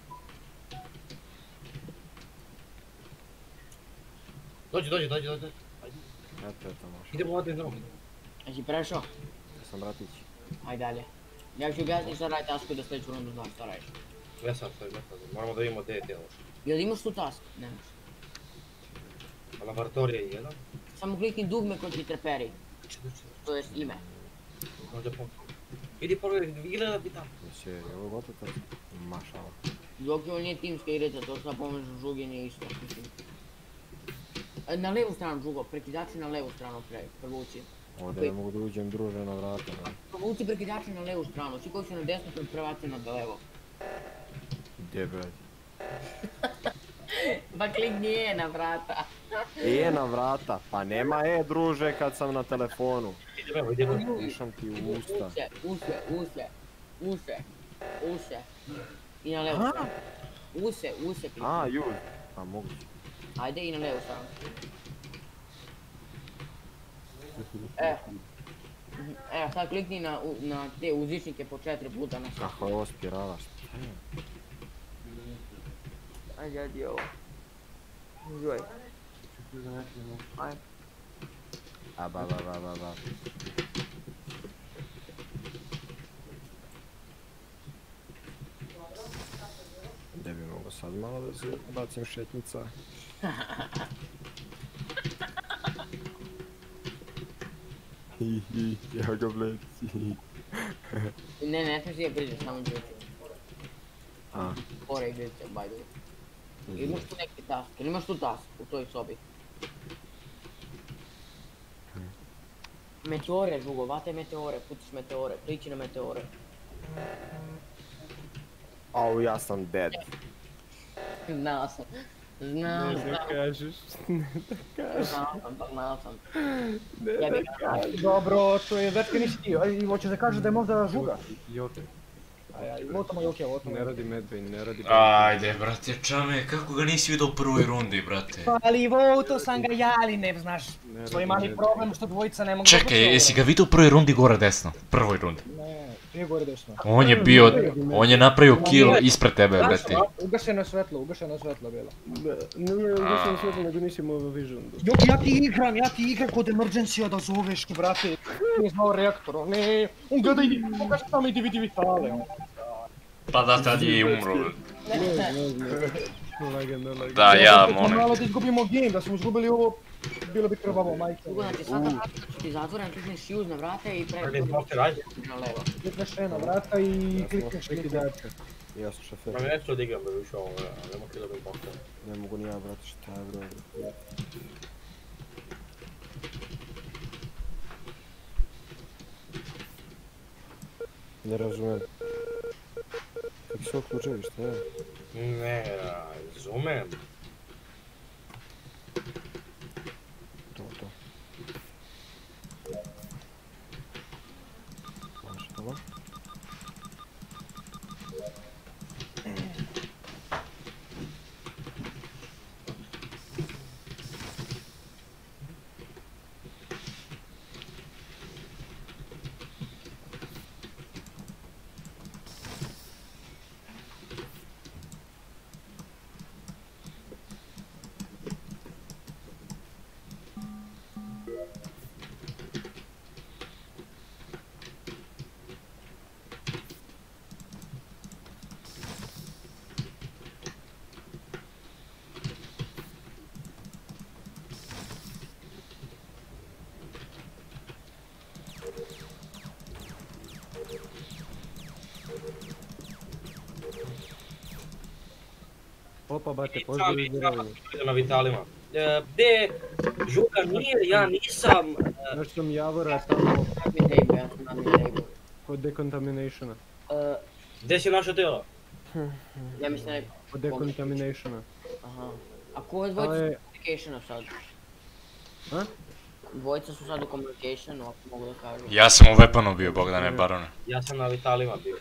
Dođi, dođi, dođi, dođi. Eto, eto može. Idemo ovdje na ovdje. Jesi prešao? Ja sam bratić. Aj dalje. Ja ću objasniti sad radi tasku da sljedeću rundu znaš šta radiš. Ja sam sve, moramo da vidimo gdje je tijelo. Jel imaš tu task? Nemaš. A laboratorija je jedan. Samo klikni dugme koji ti treperi. To jest ime. Možda pomoći. Idi pogledaj, igra bi tamo. Jesi, je ovo gotovo tad? Mašala. Dok ovo nije timska igrica, to sad pomoći žugi nije isto. Mislim. E, Na levu stranu žugo, prekidači na levu stranu pre, prevuci. Ovdje ne mogu da uđem druže na vrata. Ne. Prevuci prekidači na levu stranu, svi koji su na desnu prebaci na levo. Gdje brate? Pa klikni E na vrata. E na vrata, pa nema E druže kad sam na telefonu. Idemo, idemo. Išam ti u usta. Use, use, use, use, use. I na levu stranu. Use, use klikni. A, ju. A, moguće. Ajde i na levu stranu. E. Evo sad klikni na, u- na te uzičnike po četiri puta na svaku. Kako je ovo spirala, šta je? Ajde, ajde ovo. Užuvaj. Ajde. A ba ba ba ba ba. Gdje bi mogo sad malo da se bacim šetnica? Hi hi, ja ga bleci. Ne, ne smiješ je priđeš, samo ću. A, Fore igrice, by the way. Imaš tu neki task, ili imaš tu task u toj sobi? Meteore, žugo, vataj meteore, pucaš meteore, priči na meteore. au, ja sam dead. Znao sam. Znao Ne sam, da kažeš, ne da kažeš, znao sam, pa znao sam. ne Ja da bih kažeš. Dobro, to je večka nisi ti, i hoćeš da kažeš da je možda žuga. Jote, Aj, aj, votamo i okej, votamo. ne radi Medvein, ne radi... Ajde, brate, čame, kako ga nisi vidio u prvoj rundi, brate? Pa ali voto sam ga ja, ali ne znaš. Ne Svoj radi mali Medvein. problem što dvojica ne mogu Čekaj, jesi ga vidio u prvoj rundi gore desno? Prvoj rundi. Ne, prije gore desno. On je bio, on je napravio kill ispred tebe, brate. Ugašeno je svetlo, ugašeno je svetlo bilo. Da, nije ugašeno svetlo, nego nisi imao vision. Jok, ja ti igram, ja ti igram kod emergencija da zoveš, brate. Nije znao reaktor, on ne, on gleda i pokaže tamo i D V D vitale. Pa da, tad je i umro. Ne, ne, ne. Lagano, lagano. Da, ja Malo molim. da izgubimo game, da smo izgubili ovo, bilo bi krvavo, majke. Žugo, znači svaka vrata što ti zatvoren, klikneš use na vrata i Ajde, pre... imposter, ajde. na levo. Klikneš E na vrata i klikneš neki Prekidača. Ja sam šofer. Ma nešto da igram da više ovo, a nema kila da imposter. Ne mogu ni ja brate, šta je bro? Ne razumijem. Kako se ovo ključevi, šta je? Ne, razumem. To, to. Mašala. Opa, bate, I pozdrav sami i nama zdravlje. na Vitalima. E, Gde Žuga nije, ja nisam... e, Znaš sam Javora tamo Admin table, ja sam admin table. kod decontaminationa. Uh, Gde si našao telo? ja mislim da je... Kod decontaminationa. Aha. A ko je dvojica Ale- su u communicationu sad? A? Dvojica su sad u communicationu, ako mogu da kažem. Ja sam u Weaponu bio, Bogdane Barone. Ja sam na Vitalima bio.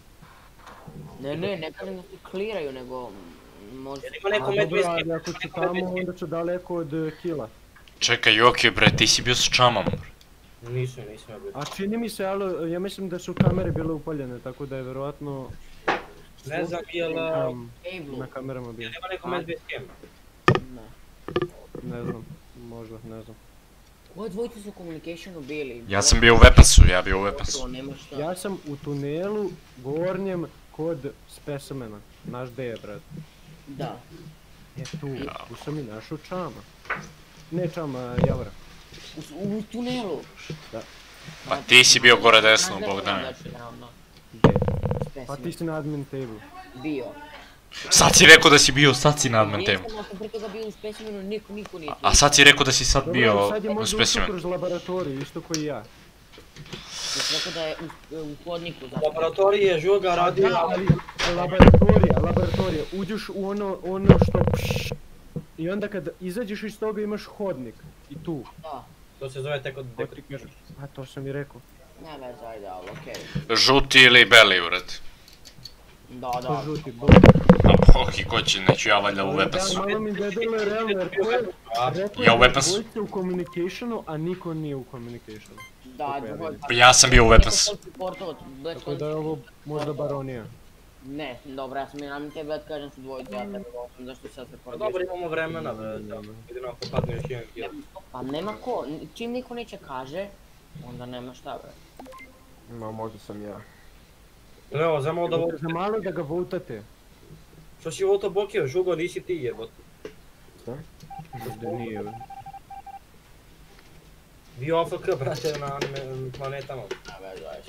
Ne, ne, ne kažem da se kliraju, nego... Možda... Ima neko A med dobro, whisky. ali ako su tamo, onda ću daleko od eh, kila. Čekaj, Joki, bre, ti si bio s čamom. Nisam, nisam ja bio. A čini mi se, ali ja mislim da su kamere bile upaljene, tako da je verovatno Ne znam, jel... e, tam Table. na kamerama bio. Ima neko med whisky? Ne. Ne znam, možda, ne znam. Koje dvojice su u communicationu bili? Ja sam bio u Weaponsu, ja bio u Weaponsu. To nema šta. Ja sam u tunelu gornjem kod specimena. Znaš gde je, brat? Da. E tu, tu sam i našao čama. Ne čama, Javora. U, u tunelu. Pa ti si bio gore desno, Znaš da je Bogdane. znači, naravno, Gde? specimen. Pa ti si na admin table. Bio. Sad si rekao da si bio, sad si na admin Nisam, table. ali sam prije toga bio u specimenu, niko, niko nije. A sad si rekao da si sad Dobro, bio sad je u možda ušao specimenu. kroz laboratoriju, isto koji ja. Ja sam rekao da je u, u hodniku. U laboratoriji je Žuga radio... Da, ali laboratorija, laboratorija, uđeš u ono, ono što pšš, i onda kad izađeš iz toga imaš hodnik. I tu. Da. To se zove tek od... To ti kažem. A to sam i rekao. Ne veze, ajde, ali okej. Žuti ili beli ured. Da, To da. žuti, bol. A Boki, ko će, neću ja valjda u Da, Weaponsu. malo mi dedalo je realno, jer ko je rekao Ja u da je Weaponsu. dvojica u communicationu, a niko nije u communicationu. Da, Koliko ja dvoj- vidim. Pa ja sam bio u Weaponsu. Tako da je ovo možda baronija. Ne, dobro, ja sam i nam tebe da kažem su dvojice, ja tebe govorim, zašto sad se Pa pored. dobro, imamo vremena, bre, da. Idemo ako padne još jedan kill. Pa nema ko, čim niko neće kaže, onda nema šta bre. Ma, možda sam ja. Evo, zamalo da... Za malo da ga votate. Što si voto Bokio, Žugo, nisi ti jebot. Možda nije. bre. Bio A F K, brate, na anime planetama. Ne veze, ajde.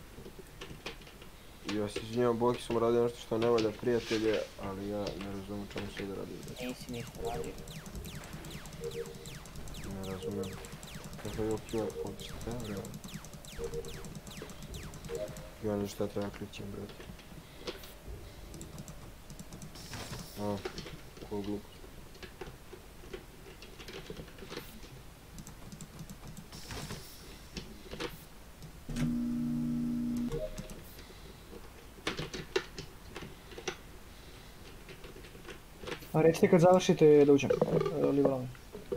Ja se izvinjam, Boki sam radio nešto što ne valja prijatelje, ali ja ne razumijem čemu se ovdje radi. Nisi ništa radio. Ne razumijem. Kako je okio, ovdje šta treba, bre? Ja ne šta treba kličem, brate. A, ko glupo. A recite kad završite da uđem, liberalno.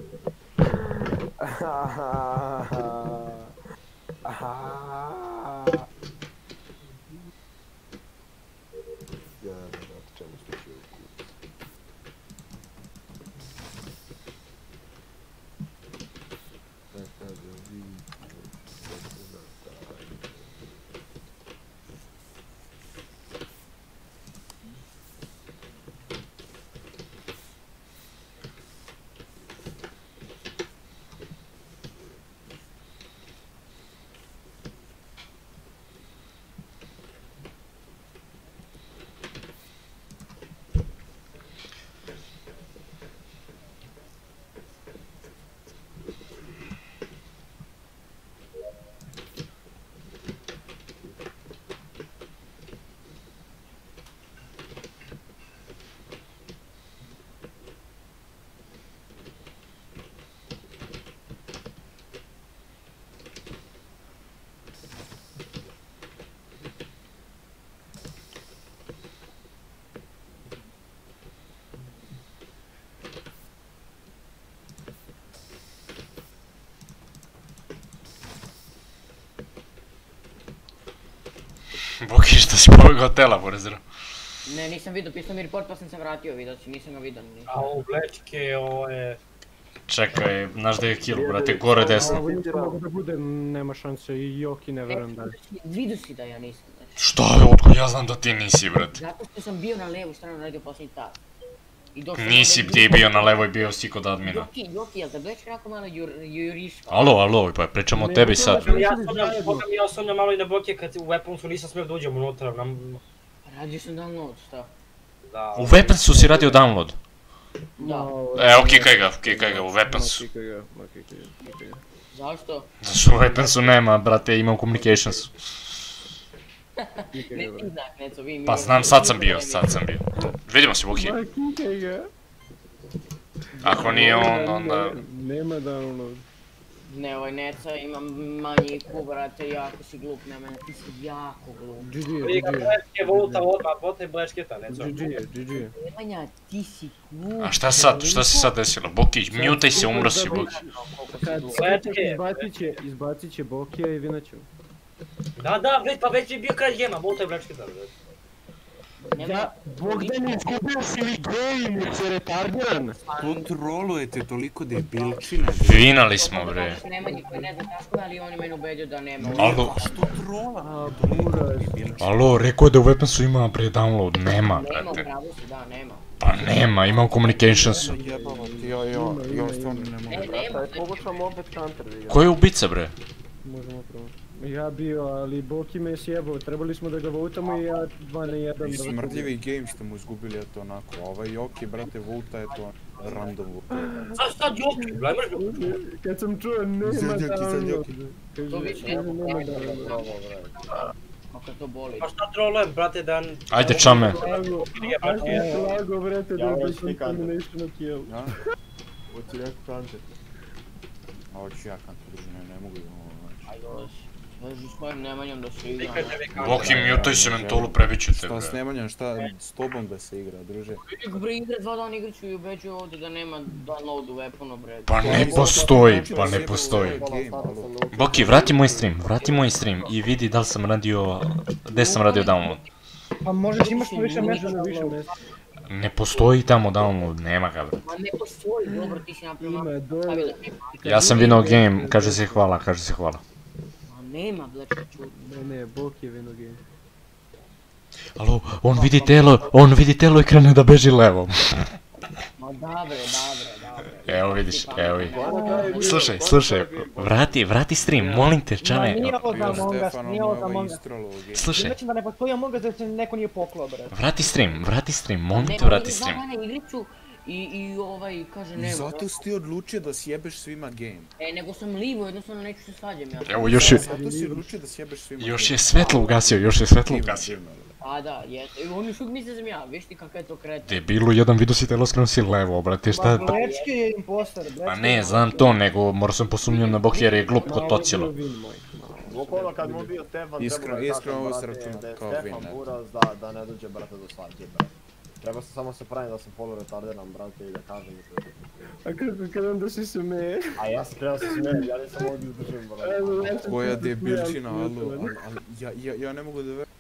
Ja ne znam čemu slučaju u kucu. Ne kaže vi, kako da taj. Boki, što si pobjegao od tela, Borezero? Ne, nisam vidio, pisao mi report pa sam se vratio, vidio si, nisam ga vidio. nisam. A ovo blečke, ovo je... Čekaj, znaš gdje je kill, brate, gore desno. Ovo isto mogu da bude, nema šanse i Joki ne verujem da. Vidio si da ja nisam, znači. Šta je, otkud ja znam da ti nisi, brate? Zato što sam bio na levu stranu radio posljednji tas. I došao Nisi sam ti bio na levoj, bio si kod admina. Joki, Joki, jel te blečka jako malo jur, juriška? Alo, alo, pa pričamo o tebi sad. Ja sumnjam, boga mi ja sumnjam malo i na Bokije kad u Weaponsu nisam smio da uđem unutra, nam... Radio sam download, šta? Da, U Weaponsu si radio download. Da. Evo, kikaj ga, kikaj ga u Weaponsu. Kikaj ga, ma kikaj ga, kikaj ga. Zašto? Zato što u Weaponsu nema, brate, imam communications. Ne ti znak, Neco, vi mi... Pa znam, sad sam bio, sad sam bio. Vidimo se, Vuki. Ma kikaj ga. Ako nije on, onda... Nema download. Ne, ovaj Neca ima manji I Q, brate, jako si glup na mene, ti si jako glup. G G je, Prije kad G G je. Bleške voluta odmah, bote Blešketa, Neco. G G je, G G je. Nemanja, ti si glup. A šta sad, šta se sad desilo? Boki, mutaj se, umro si, Boki. Kad Bleške. izbacit će, izbacit će Bokija I vinaćemo. Da, da, već, pa već je bio kraj gema, bote Blešketa. Ja, Bogdan, izgubio si li game, se retardiran. Kontrolujete toliko debilčina. Vinali smo, bre. Nemanji koji ne zna taško, ali on je meni ubedio da nema. Alo, Što trola? A, buraz. alo, rekao je da u Weaponsu ima, bre, download. Nema, Nema, brate. upravo si, da, nema. Pa nema, ima u communicationsu. Jebavati, ja, ja, ja stvarno ne mogu. Ne, nema, Taj pokušamo opet counter, vidim. Ko je ubica, bre? Možemo prvo. Ja bio, ali Boki me je sjebao, trebali smo da ga votamo I ja dva na jedan. I smrdljivi game ste mu izgubili, eto onako, a ovaj Joki, brate, Volta je to random Volta. Sad, sad Joki, gledaj ga. Kad sam čuo nema Sad Joki, sad download. Joki. To više Kaže, nema nema download. Kako to boli. Pa šta trolujem, brate, da... Ajde, čame. Lago, a ti je lago, brate, da Ja, je ovo je bio slikanje. combination kill. Ja? Hoći neko counter. A hoću ja kanto družine, ne mogu ovo. Ajde, sveži s mojim Nemanjom da se igra. Nikad ne bi kao... Boki, mutaj se mentolu, prebiću te, Šta s bre. Nemanjom, šta s tobom da se igra, druže? Nek bre igra dva dana igriću I ubeđuju ovdje da nema download u weaponu, bre. Pa ne postoji, pa ne postoji. Game, alo. Boki, vrati moj stream, vrati moj stream I vidi da li sam radio, gdje sam radio download. Pa možeš imaš na više mesta Na više download. mesta. Ne postoji tamo download, nema ga, bre. Ma ne postoji, dobro ti si napravio. Ima dole. Stavila. Ja sam vinuo game, kaže se hvala, kaže se hvala. Ma nema, bleče, čudno. Ne, ne, Boki je vino game. Alo, on vidi telo, on vidi telo I krene da beži levom. Ma dobre, dobre, dobre. Evo vidiš, evo vidi. Slušaj, slušaj, vrati, vrati stream, molim te, Ma čame. nije ovo Bio za Among Us, Stefan, nije ono ovo za ovaj Among Us. istrolo u game. Slušaj, Znači da ne postoji Among Us da se neko nije poklao, bre. vrati stream, vrati stream, molim te, Nema, vrati igra stream. dva dana igriću I, i ovaj, kaže I nema. zato si ti odlučio da sjebeš svima game. E, nego sam livo, jednostavno neću se svađam ja. Evo, još je, Zato si odlučio da sjebeš svima game. još je svetlo ugasio, još je svetlo ugasio. A da, jeste. I oni još uvijek misle da sam ja, viš ti kakav je to kretan. Debilu, jedan video si telo skrenuo si levo, brate, šta je to? Blečki je imposter, Blečki. Pa ne, znam to, nego morao sam posumnjam na Boki jer je glup kod tocilo. Win moj. Bukvalno kad mu bio Stefan, Iskreno- trebalo je iskreno ovo tako, se brate, računa da je kao Stefan win, eto. buraz da, da ne dođe, brate, do svađe, brate. Treba se samo se praviti da sam polu retardiran, brate, I da kažem mi to. A kako kad onda si se me? A ja sam krenuo se smijem, ja nisam ovdje izdržim, brate. Evo, ja sam Koja se debilčina, smijao, alo, smijao. ali, ali, ja, ja, ja ne mogu da verujem.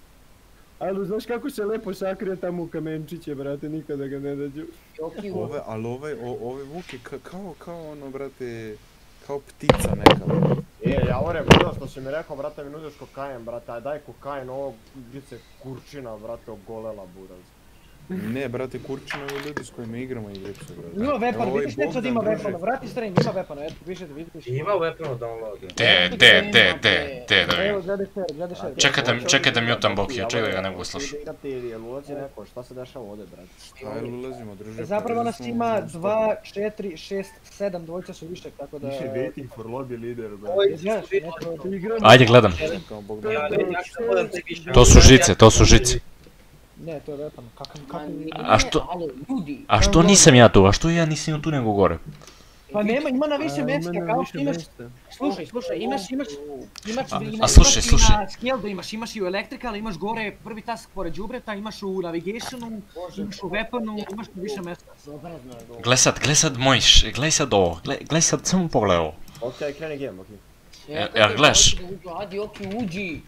Ali znaš kako se lepo sakrije tamo u kamenčiće, brate, nikada ga ne nađu. Joki, Ove, ali ove, o, ove vuke ka, kao, kao ono, brate, kao ptica neka, brate. E, ja ore, buraz, što si mi rekao, brate, mi nudiš kokain, brate, aj daj kokain, ovo gdje se kurčina, brate, ogolela, buraz. Ne, brate, kurčina ovi ljudi s kojima igramo igricu, brate. Ima weapon, Ovaj vidiš neko sad Bogdan, ima druže. weapon, vrati stream, ima weapon, eto, više da vidiš. Ima weapon download. De, de, de, de, de, da Evo, vidim. gledaj share, gledaj share. Čekaj da, čekaj da mutam Bokija, čekaj da ga ne mogu slušati. Igrati, jel ulazi neko, šta se dešava ovdje, brate? Šta je ulazimo, druže? Zapravo pa nas smo- ima dva, četiri, šest, sedam, dvojica su više, tako da... Piše waiting for lobby leader, brate. Oj, Znaš, neko... Igramo. Ajde, gledam. Kao Bogdan. Ja ne, ja što budem te više. To su žice, to su žice. Ne, to je weapon, kakav, Ma kakav... nije, A što- alo, ljudi. A što nisam ja tu, a što ja nisam tu nego gore? Pa nema, ima na više A, mesta, ima na kao više što imaš... mesta. Slušaj, slušaj, imaš, imaš, imaš, A- imaš, a slušaj, imaš slušaj. i na Scaldu, imaš, imaš i u Electrical, imaš gore prvi task pored đubreta, imaš u Navigationu, imaš u Weaponu, imaš na više mesta. Bezobrazno je dobro. Gle sad, gle sad moj, š- gle sad ovo, gle, gle sad, samo pogledaj ovo. Okej, kreni game, okej. Jel- jel gledaš? Ajde, Joki, uđi.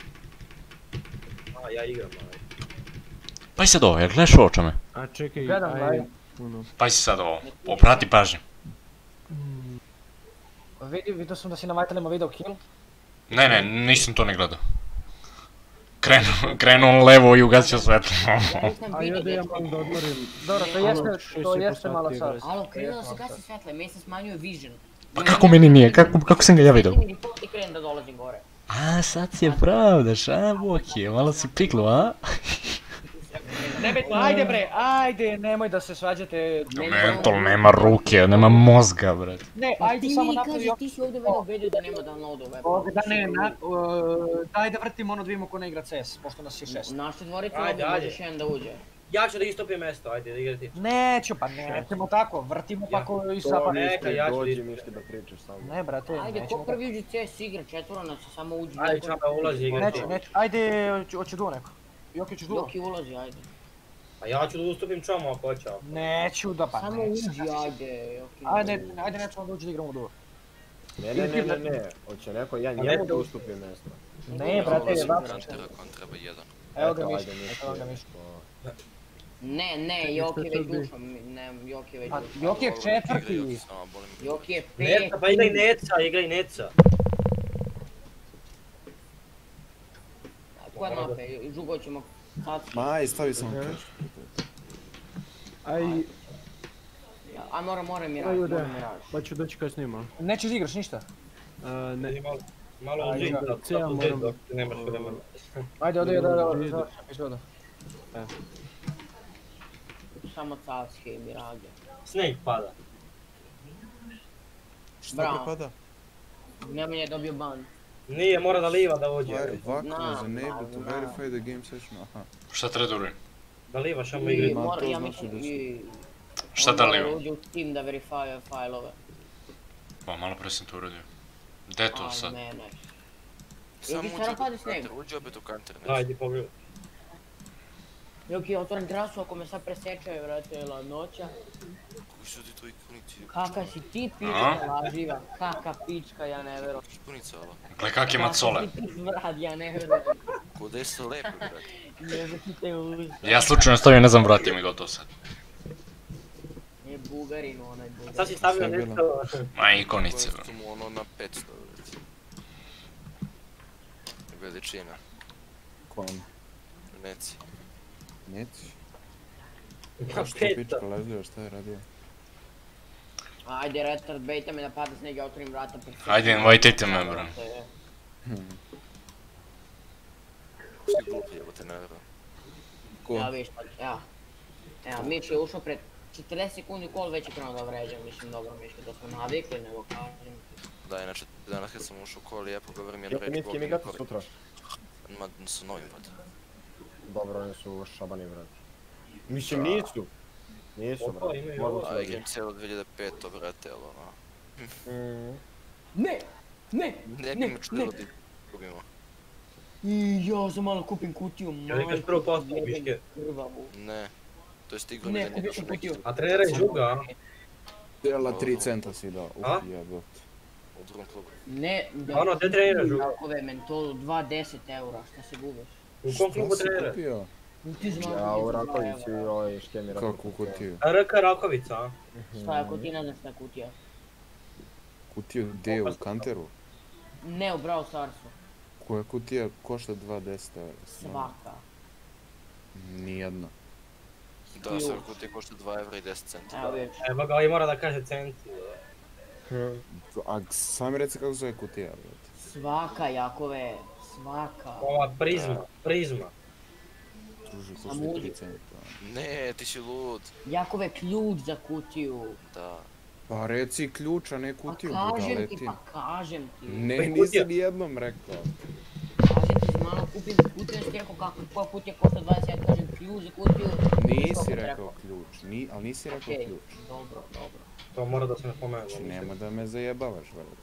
A, ja igram, aj. Pa i sad ovo, jel gledaš ovo čame? A čekaj, Gledam, aj, aj. ono. Pa i sad ovo, obrati pažnju. Vidi, vidio sam da si na Vitalima video kill. Ne, ne, nisam to ne gledao. Krenuo, krenuo levo i ugasio svetlo. A ja da ja moram da odmorim. Dobro, to Ono, jeste, šest to i po jeste malo sati, sad. brate. Alo, krenuo da se gasi svetle, meni se smanjuje vision. Pa kako meni nije, kako, kako sam ga ja vidio? I krenem da dolazim gore. A, sad si je pravdaš, a, Boki, malo si piklo, a? Nebitno, ajde bre, ajde, nemoj da se svađate. Mentol nema ruke, nema mozga, brate. Ne, Pa ajde ti samo mi napravi... kažeš, ti si ovdje mene ubedio da nema downloadove. Da ne, na, uh, daj da vrtimo ono da vidimo ko ne igra C S, pošto nas je šest. Naše dvorice Ajde, ovdje ajde. možeš jedan da uđe. Ja ću da istopim mesto, ajde da igra ti. Neću, pa nećemo tako, vrtimo pa ko i To zapad. neka, ja ću dođi isto. Miški da pričaš samo. Ne brate, Ajde, nećemo ko tako. prvi uđe C S igra, četvoro nas se samo uđe. Ajde, čaba ulazi igra ti. Neću, neću, ajde, hoću- hoće duo neko. Joki, ćeš duo? Joki ulazi, ajde. A ja ću da ustupim čamu ako hoće. Neću da pa Samo neću. uđi, ajde, Joki. Ajde, ajde nećemo da uđe da igramo duo. Ne, ne, ne, ne, ne, hoće neko, ja njemu da ustupim mjesto. Ne, brate, Ulazim vaš. Kantera, on treba jedan. Evo ga Eto, Miško, ajde, eto vam ga Miško. Ne, ne, Joki je već ušao, ne, Joki je već Pa ušao. Joki je četvrti. Samo boli me. Joki je Neca, pet. pa igraj Neca, igraj Neca. Koja mape, žugo ćemo sad. Maj, stavi samo cash. Aj, A moram, moram Miraž, aj moram da, Miraž. pa ću doći kasnije malo. Nećeš da igraš ništa? A, ne, Malo, malo Ajde, uzim da cijela to moram- dok nemaš vremena. Ajde, ode, ode, ode, ode, Ide. ode, ode, ode. Samo carske Mirage. Snake pada. Šta Bravo. prepada? Nemanja je dobio ban. Nije, mora da liva da uđe. Vacuum Na, is unable to na, verify the game session, aha. Šta treba da uradim? Da liva samo I igri. Ma, mora, to ja znači mislim da su- i... Šta on da mora liva? uđe u Steam da verifaju fajlove. Pa malo pre sam to uradio. Gde je to Aj, sad? mene. Samo Joki, uđi stvarno opet padi u sneg. Kanter, uđi opet u Kanter, neće. Ajde, pogledaj. Joki, otvorim trasu ako me sad presečaju, vrate, ili noća. Koji su ti to ikonici? Kaka si ti A? pička laživa, kaka pička, ja ne verujem. Ipunica, ala. Gle kak ima cole. Kaka si ti vrat, ja ne verujem. Ko da je se lepo, brate. Ne znam ti te usta. Ja slučajno stavio, ne znam, vratim i gotovo sad. Je Bugarin onaj Bugarin. Sad si stavio Šta je bilo? nešto... Ma ikonice, Koje bro. su mu ono na petsto, brate. Veličina, Kom? neci. Neci? Na Što peta. pička lažljiva, šta je radio? Ajde, retard, bejte me da pada sneg, ja otvorim vrata. Ajde, invajtajte me, bro. Što je glupi, evo te ne vjerujem. Ko? Ja viš, pa, ja. Evo, Miš je ušao pred četrdeset sekundi kol, već je krenuo da vređa, mislim, dobro, Miško, to smo navikli, nego kažem. Da, inače, danas kad sam ušao u kol, lijepo govorim Jel jednu reč Miški mi gati sutra? Ma, su novim, brate. Dobro, oni su šabani, vrat. Mislim, nisu. Nisu, Opa, brate. imaju Možda ovo. su A dobri. igram cijelo dvije hiljade pete, brate, ali ono... Mm. Ne! Ne! Ne bi Ne, me čudilo da gubimo. I ja za malo kupim kutiju, Ja nekaš prvo postavu, Miške. Krvavu. Ne. To jest igru mi Ne, da kupio nemaš sam neki kutiju. A trenera je Žuga, a? Cijela tri centa si dao, A? uf jebot. u drugom klubu. Ne, da... Ono, te trenira Žuga? Ove mentolu, dva deset eura, šta se gubiš? U kom klubu Šta si trenira? kupio? Ti znam Ja u kutiju za dva Rakovici i eura. ovaj škemi Kako kutiju? R K Rakovica, a? Šta je kutija, ne znam šta je kutija. Kutiju gdje, u Kanteru? Ne, u Brawl Starsu. Koja kutija košta dva deset eura? Svaka. Nijedna. Da, sve kutije košta dva evra i deset centa. Evo vidiš. Evo ga, ali mora da kaže centi. A sami reci kako zove kutija, brate. Svaka, Jakove, svaka. Ova prizma, prizma. Druži, Samo košta uđi. tri centa. Ne, ti si lud. Jakove, ključ za kutiju. Da. Pa reci ključ, a ne Pa kutiju, kažem ti, budaletin. pa kažem ti. Ne, Pa i nisi kutija. nijednom rekao. Kažem ti, za malo kupim kutiju, ja sam ti rekao kako, koja kutija košta dvadeset, kažem ključ za kutiju. Nisi Što sam rekao ključ, ni, ali nisi rekao Okej, ključ. dobro, dobro. To mora da se ne pomene. Znači, nema da me zajebavaš, brate.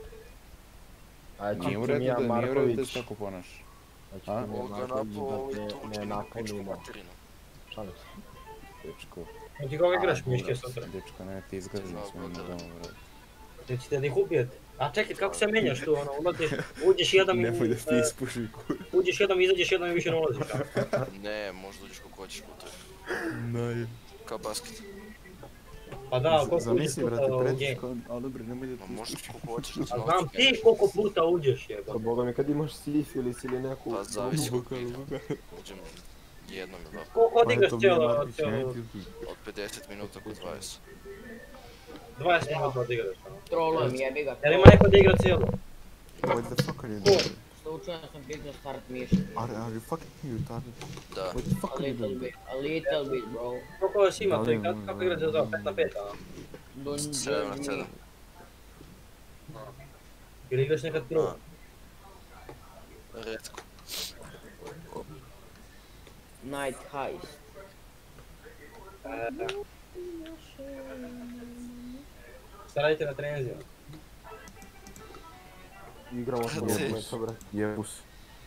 A Nije u Čiki redu Mija da, nije u redu da Marković. se tako ponaš. A Čiki A? Mija Ovo ga Marković napao da ovaj ne, tučki ne na pičku naklonimo. materinu. Šalim se. Dečko. Ti koga igraš A, Miške buraz, sutra? Dečko, ne, ti izgazim Znao svojim brate. domom, brate. Nećete da ih ubijete. A čekaj, kako se menjaš tu, ono, ulaziš, uđeš jednom i... Nemoj da ti e, ispuši kur. Uđeš jednom, izađeš jednom i više ne ulaziš. a? Ne, možda uđeš koliko hoćeš puta. Naj. Kao basket. Pa da, koliko uđeš Zamisli, puta brate, u pređeš game. kao, ali dobro, nemoj da Ma ti možda ispuši. koliko hoćeš. A znam ti koliko puta uđeš, jeba. Pa boga mi kad imaš sifilis ili neku... Pa zavisi od Luka, igra. luka. Uđem jednom ili dva. Koliko odigraš Pa eto, cijelo, Marković, cijelo, nemoj ti- Od pedeset minuta do dvadeset. dvadeset minuta odigraš. a? Trolujem, jebi ga. Jel ima neko da igra cijelo? What the fuck are you Ko? doing? Što Slučajno sam kliknuo start mission. Are, are you fucking retarded? Da. What the fuck A are you little doing? bit, a little bit, bro. Koliko vas ima, to je kako igrate za pet na pet, a? sedam na sedam. Ili igraš nekad prvo? Retko. Night heist. Šta radite na trenzijama? Igramo se rukometa, bre. Jebus.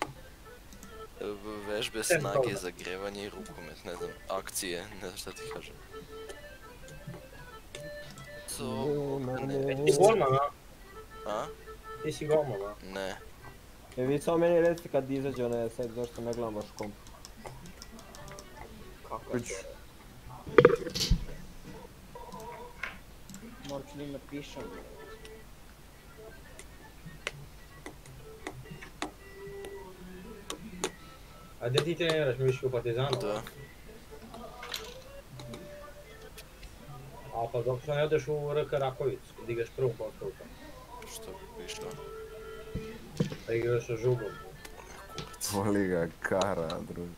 Vežbe, snage, zagrevanje i rukomet, ne znam, akcije, ne znam šta ti kažem. So... Ti si golman, a? A? Ti si golman, a? Ne. E vi samo meni recite kad izađe onaj set, zašto ne gledam baš komp. Kako je to? Morat ću da im napišem. A gdje ti treniraš, mi viš u Partizanu? Da. A pa dok što ne odeš u R K Rakovic, gdje igraš prvu postavu? Što bi išlo? Da igraš sa Žugom. Voli ga kara, drugi.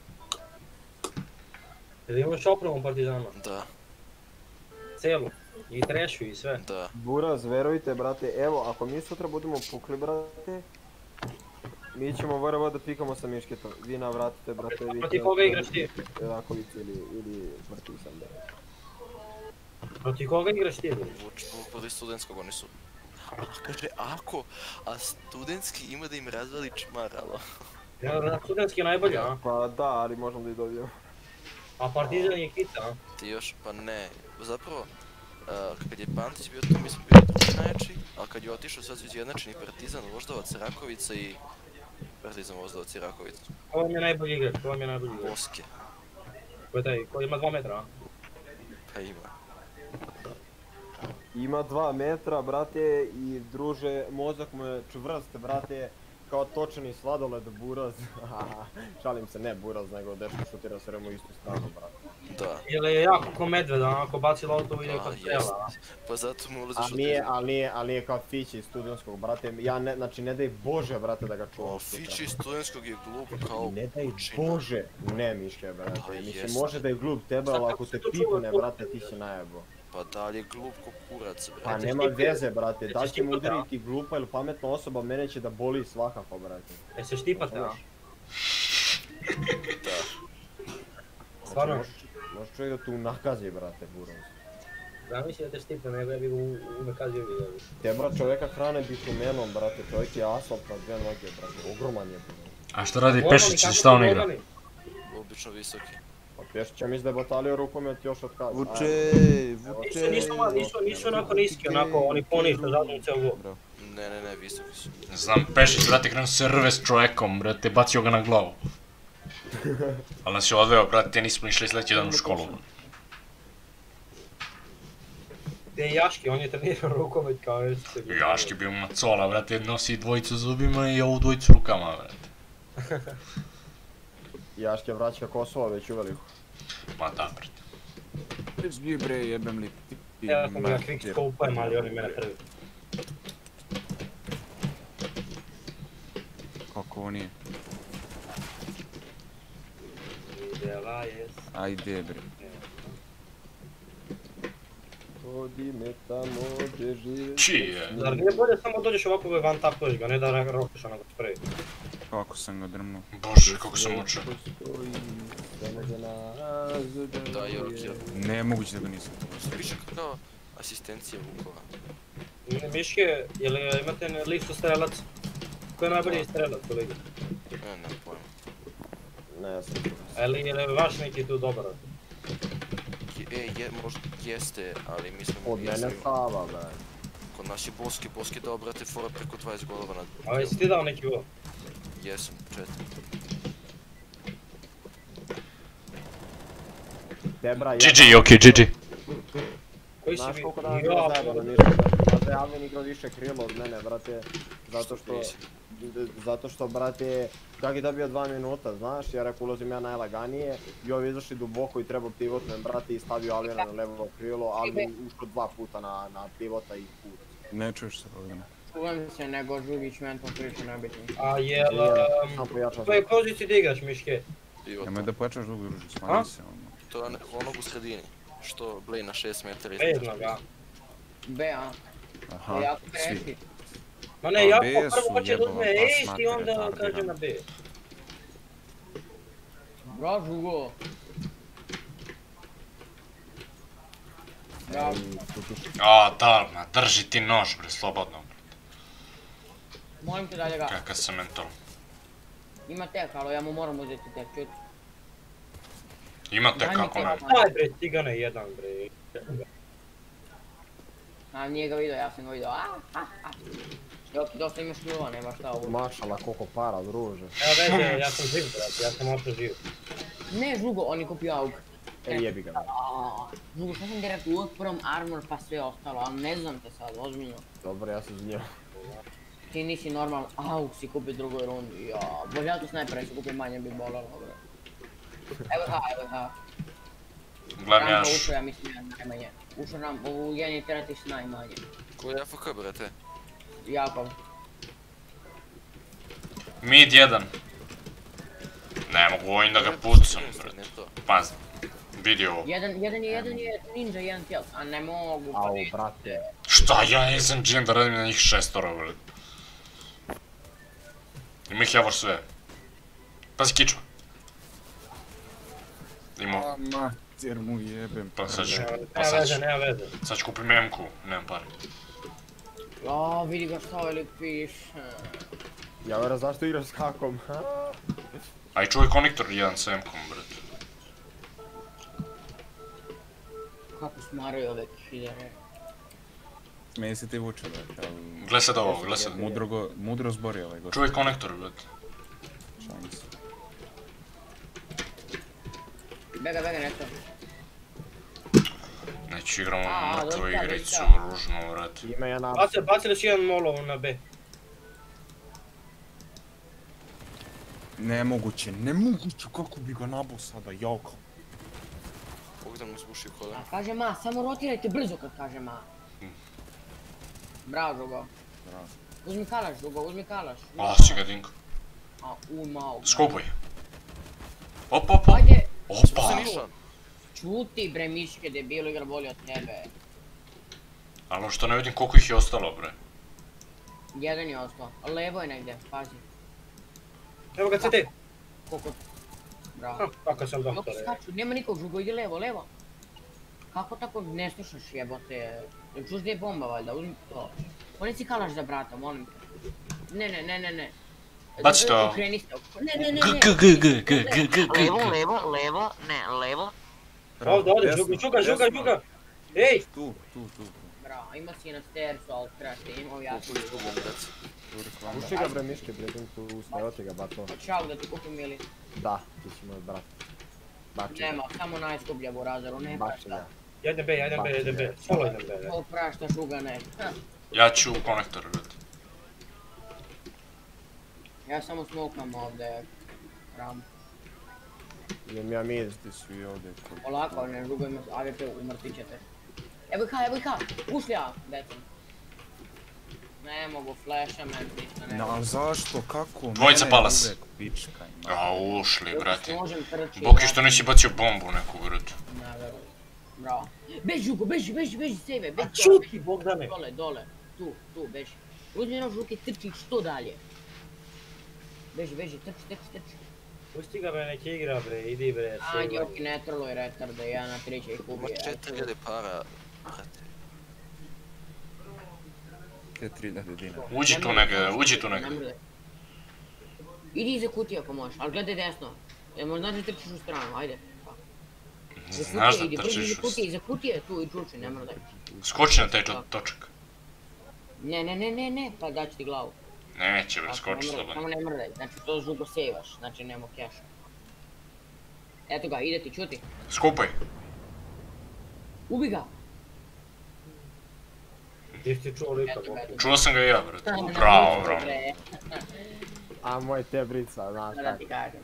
Jel imaš opremu Partizana? Da. Celu? I trešu i sve? Da. Buraz, verujte, brate, evo, ako mi sutra budemo pukli, brate, mi ćemo vrlo da pikamo sa Mišketom. Vi navratite, brate, vi... Protiv koga igraš ti? Rakovic ili, ili Partizan, da. Protiv koga igraš ti? Vuč, protiv studentskog, oni su... Kaže, ako, a studentski ima da im razvali čmar, alo. Ja, studentski je najbolji, a? Pa da, ali možemo da i dobijemo. A Partizan je kita, a? Ti još, pa ne, zapravo, kad je Pantić bio tu, mi smo bili drugi najjači, a kad je otišao sad su izjednačeni Partizan, Voždovac, Rakovica i... Partizan, Voždovac i Rakovica. Ko vam je najbolji igrač? Ko vam je najbolji igrač? Boske. Ko je taj, ko ima dva metra, a? Pa ima. Ima dva metra, brate, i druže, mozak mu je čvrst, brate, kao točeni sladoled Buraz. Šalim se, ne Buraz, nego dečko šutira sve u istu stranu, brate. Da. Jel je jako ko medved, ako baci loptu ide kod strela, a? Pa zato mu ulaziš A nije, ali nije, ali nije kao Fići iz studentskog, brate, ja ne, znači ne daj Bože, brate, da ga čuvam sutra. Fići iz studentskog je glup kao ne daj Bože, ne Miške, brate, Pa mislim jest. može da je glup tebe, ali ako te pipne, brate, ti si najebo. Pa da li je glup ko kurac, brate? Pa nema veze, brate, da će mu udariti glupa ili pametna osoba, mene će da boli svakako, brate. E se štipate, a? Da. Stvarno? Može čovjek da tu nakazi, brate, Buraz. Zamisli da te štipe, nego ja bih u nakazio video. Te brat čovjeka hrane bitumenom, brate, čovjek je asfalt na dvije noge, brate, ogroman je. A što radi Pešić, šta on igra? Obično visoki. Pa Pešić, ja mislim da je batalio rukomet još od kada. Vuče, vuče. Nisu, nisu, nisu onako niski, onako, oni poništa zadnju ceo gol. Ne, ne, ne, visoki su. Znam, Pešić, brate, krenuo se rve s čovjekom, brate, bacio ga na glavu. Ali nas je odveo, brate, nismo išli sljedeći dan u školu. Gdje je Jaški, on je trenirao rukomet kao još se... Jaški bio macola, brate, nosi dvojicu zubima i ovu dvojicu rukama, brate. Jaške vraća Kosova već uveli. Ma da, brate. Već bi bre, jebem li ti... Ja sam ga quick scope-ujem, ali oni mene prvi. Kako on je? Idela jes. Ajde bre. Odi me tamo gdje žive... Čije? Zar nije bolje samo dođeš ovako i van tapuješ ga, ne da rokiš onako sprej? Kako sam ga drmnuo. Bože, kako sam mučan. Da, Jorkir. Ne moguće da ga nisam. Piše kao asistencija Vukova. Miške, jel imate listu strelac? Ko je najbolji strelac u ligi? Ne, nemam pojma. Ne, ja sam Ali je li vaš neki tu dobar? E, je, možda jeste, ali mi smo... Od mene Sava, bre. Kod nas je Boski, Boski dao, brate, fora preko dvadeset golova na... A jesi ti dao neki gol? Jesam, četiri. Debra, ja... G G, okej, G G. Koji si Znaš mi... koliko danas bilo zajedno na Miške, brate, Alvin igrao više krilo od mene, brate, zato što... Zato što, brate, kak je dobio dva minuta, znaš, ja rekao ulazim ja najlaganije i ovi izašli duboko i trebao pivotnem, brate, i stavio Alvina na levo krilo, Alvin ušao dva puta na, na pivota i put. Ne čuješ se ovdje. čuvam se nego Žugić mental priča najbitnije. A jel... U kojoj poziciji da igraš, Miške? Nemoj da pojačaš drugu ružu, smanji se ono. To je onog u sredini, što Blej na šest metara između. Bezno ga. B, a? Aha, svi. Ma ne, jako prvo hoće da uzme Ace i onda kaže na B. Bravo, Žugo. Bravo. A, Dalma, drži ti nož, bre, slobodno. Molim te dalje ga. Kakav sam mental. Ima tek, ali ja mu moram uzeti tek, čuti. Ima tek, kako ne. Daj bre, cigane jedan bre. A nije ga vidio, ja sam ga vidio. Aaaa, aaaa. Jok, dosta imaš kilo, nema šta ovo. Mašala, koliko para, druže. Evo veze, ja sam živ, brate, ja sam ošto živ. Ne, Žugo, on je kupio auk. E, jebi ga. Žugo, šta sam direkt uvijek prvom armor pa sve ostalo, ali ne znam te sad, ozbiljno. Dobro, ja sam izvinjao. Ti nisi normalno, auk si kupio drugoj rundi, jaa. Bože, ja to snajpera si kupio manje bi bolalo, bre. Evo ha, evo ha. Gledam ja Rampa š... ušao, ja mislim, najmanje. Ušao nam, ovu genije terati s najmanje. Ko je F K, brate? Jakov. Mid jedan. Ne mogu ovim da ga pucam, brate. Pazi. Vidi ovo. Jedan, jedan je, jedan je ninja, jedan kill, a ne mogu, pa Au, ne. brate. Šta, ja nisam džin da radim na njih šestora, brate. Ima ih javor sve. Pazi kičma. Ima... A mater mu jebem. Pa sad ću... Pa Nema sad veze, ću... nema veze. Sad ću kupim M-ku, nemam pare. Aaa, vidi ga šta ovaj lik piše. Ja vera, zašto igraš s hakom? Aj čuvaj konektor jedan s M-kom, brate. Kako smaraju ove kidere. Smeje se ti vuče, brate, ali... Gle sad ovo, gle sad. Mudro, go, mudro zbori ovaj gost. Čuvaj konektor, brate. Šans. Bega, bega, neto. Neću igramo A, mrtvu dosta, igricu, dosta. ružno, brate. Ima ja na... Bacili, bacili su jedan molov na B. Nemoguće, nemoguće, kako bi ga nabao sada, jauka. Bogdan mu zbušio kola. A kaže ma, samo rotirajte brzo kad kaže ma. Bravo, Žugo. Bravo. Uzmi kalaš, Žugo, uzmi kalaš. A, si ga dinko. A, u, mau. Skupaj. Opa, opa. Ajde. Opa. Čuti bre, miške, debilo igra bolje od tebe. Ali što ne vidim koliko ih je ostalo, bre. Jedan je ostao, levo je negdje, pazi. Evo ga C T. Koliko... Bravo. Kako sam Dok doktor, je. skaču, nema nikog, Žugo, idi levo, levo. Kako tako ne slušaš jebote? Čuš gdje je bomba valjda, uzmi to. Oni si kalaš za brata, molim te. Ne, ne, ne, ne, ne. Baci to. Okreni se, ne, ne, ne, ne. G, g, g, g, g, g, g. Levo, levo, levo, ne, levo. Ovdje, ovdje, žuga, žuga, žuga, žuga. Ej! Tu, tu, tu. Bravo, ima si na stairs, ali trebaš te imao ja ću. Puši ga bre miške, bre, tu usne, evo ti ga bato. Čao da ti kupim ili? Da, ti si moj brat. Bači Nema, samo najskuplja burazeru, ne Bači ga. prašta. Jedan B, jedan B, jedan B. Solo jedan B. To prašta, Žuga ne. Ja ću u konektor, brate. Ja samo smokam ovdje. Ram. Idem ja mid. Ti svi ovdje. Polako, ne, Žugo ima A V P, umrtit ćete. Evo ih ha, evo ih ha, ušli ja, decom. Ne mogu, flasha men, ništa ne No, mogu. ali zašto, kako? Dvojica Mene palas. uvek pička ima. A, ušli, brate. Možem trčiti. Boki što nisi bacio bombu neku, brate. Ne, verujem. Bravo. Beži, Žugo, beži, beži, beži, sebe, beži. Čuti, Bogdane. Dole, dole, tu, tu, beži. Uzmi nož ruke, trči što dalje. Beži, beži, trči, trči, trči. Pusti ga bre, neki igra bre, idi bre. Ajde, ok, ne troluj retarde, ja na tri će ih Ima ubije. četiri hiljade para, brate. Te tri hiljade dinara. Uđi tu negdje, uđi tu negdje. Idi iza kutije ako možeš, ali gledaj desno. Jer možda da trčiš u stranu, ajde. Znaš da trčiš iza u kutije, iza kutije, tu i čuči, ne mrdaj. Skoči na taj to- točak. Ne, ne, ne, ne, ne, pa daću ti glavu. Neće, bre, Tako, skoči ne mrdaj, slobodno. samo ne mrdaj, znači to Žugo sejvaš, znači nema keša. Eto ga, ide ti, čuti. Skupaj. Ubi ga! Ti si čuo lika, Eto ga, Bogdan. eto ga. Čuo sam ga i ja, brate. Bravo, bravo. Bre, A moj te brica, znaš da kako. ti kažem.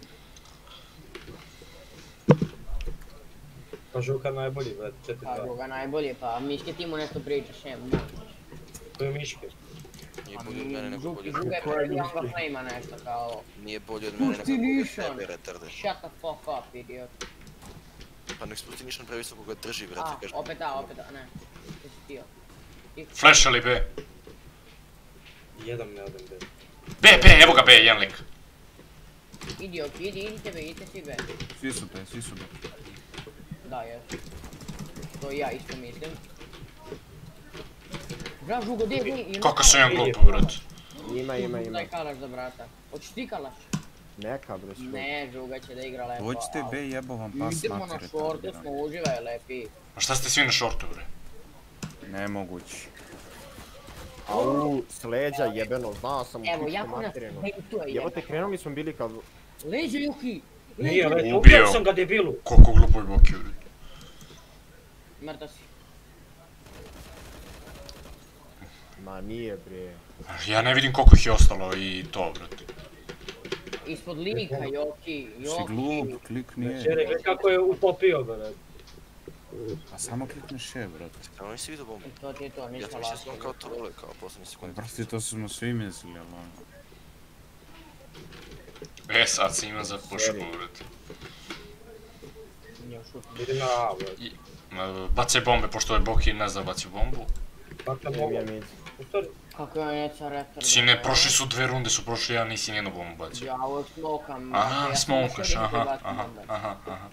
Pa Žuka najbolji, brate, četiri Pa dva. Žuga najbolje, pa Miške ti mu nešto pričaš, evo. To je Miške. Nije bolji od mene nego bolji od Žuga tebe. je Younger Flame-a nešto kao... Nije bolji od mene nego bolji od tebe, retarde. Shut the fuck up, idiot. Pa nek spusti nišan previsoko ga drži, brate, A, kažem. opet da, opet da, ne. Ti si tio. Flashali B. Jedan ne odem B. B, B, evo ga B, jedan lik. Idi, ok, idi, idite be, idite svi be. Svi su te, svi su te. Da, jes. To i ja isto mislim. Bra, Žugo, gdje, gdje? Kako sam ja glupo, brat. Ima, ima, ima. Daj kalaš za brata. Hoćeš ti kalaš? Neka bre, što. Ne, Žuga će da igra lepo. Dođite B, jebo vam pas Idemo na matere. šortu, smo uživaj lepi. A šta ste svi na šortu, bre? Nemogući. Au, s leđa jebeno, znao sam u Evo, pičku jako nas... materinu. Ne, to je Jebote, krenuli smo bili kao... Leđe, Juki! Nije, leđe, Ubio. ubio sam ga debilu. Koliko glupo je boki, bre. Mrtav si. Ma nije bre. Ja ne vidim koliko ih je ostalo i to, brate. Ispod lika, Joki, Si Joki. glup, klikni E. Čere, gledaj kako je upopio, brate. Pa samo klikneš E, brate. Evo nisi vidio bombu. I to ti je to, Ja ništa sam mislio sam lako. kao trole, kao posljednji sekundi. Brate, to smo svi mislili, ali ono. E, sad si ima za pušku, brate. Nije šut. Idi na A, brate. I- ma, Bacaj bombe, pošto je Boki ne zna baci bombu. Baka Ne bomba. ja mid. U stvari, Kako je neca retar. Sine, prošli su dve runde, su prošli, ja nisi nijednu bombu bacio. Ja uvijek smokam. Aha, ja sam smokaš, mislio da aha, bacim aha, bombe. aha, aha.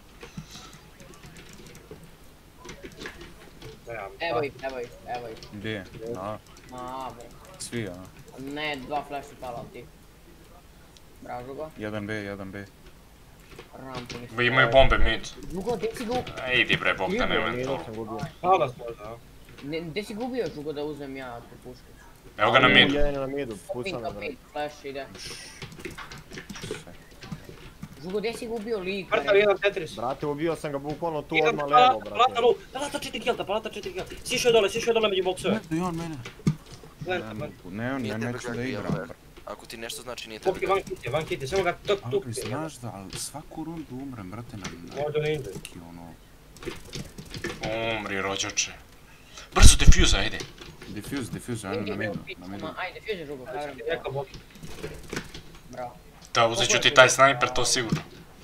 nemam. Evo ih, evo ih, evo ih. Gdje? A, Ma, bre. svi, a? Ne, dva flash pala ti. Bravo, Žugo. jedan B, jedan B. Rampu nisam. Ba, imaju bombe mid. Žugo, gdje si gubio? A, idi bre, Bogdan, nemoj Nije to. sam gubio. Palas možda, a? Ne, gdje si gubio, Žugo, da uzem ja tu pušku? Evo ga na Au, midu. jedan je na midu, pucam Pink, me bre. pink, flash ide. Žugo, gdje si gubio lika? Mrtav jedan Tetris. Brate, ubio sam ga bukvalno tu Jedan odmah levo, palata, palata brate. low, palata četiri kilta, palata četiri kilta. Sišao je dole, sišao je dole među boksove. Ne, on mene. Plenta, Ne, plenta. mogu, ne, Nije ne, tebe neću da kakvi, igram. jel, Ako ti nešto znači nije tebi Popi van kiti, van kiti, samo ga tok tuk. Ali znaš da, ali svaku rundu umrem, brate, na... na Možda ne ide. neki, ono... Umri, rođače. Brzo, defuse, ajde. Diffuse, diffuse, ajmo na midu, na midu. Ajde, fuse, Žugo, kaveram. Neka boki. Bravo. Da, uzet ću ti taj snajper, to sigurno.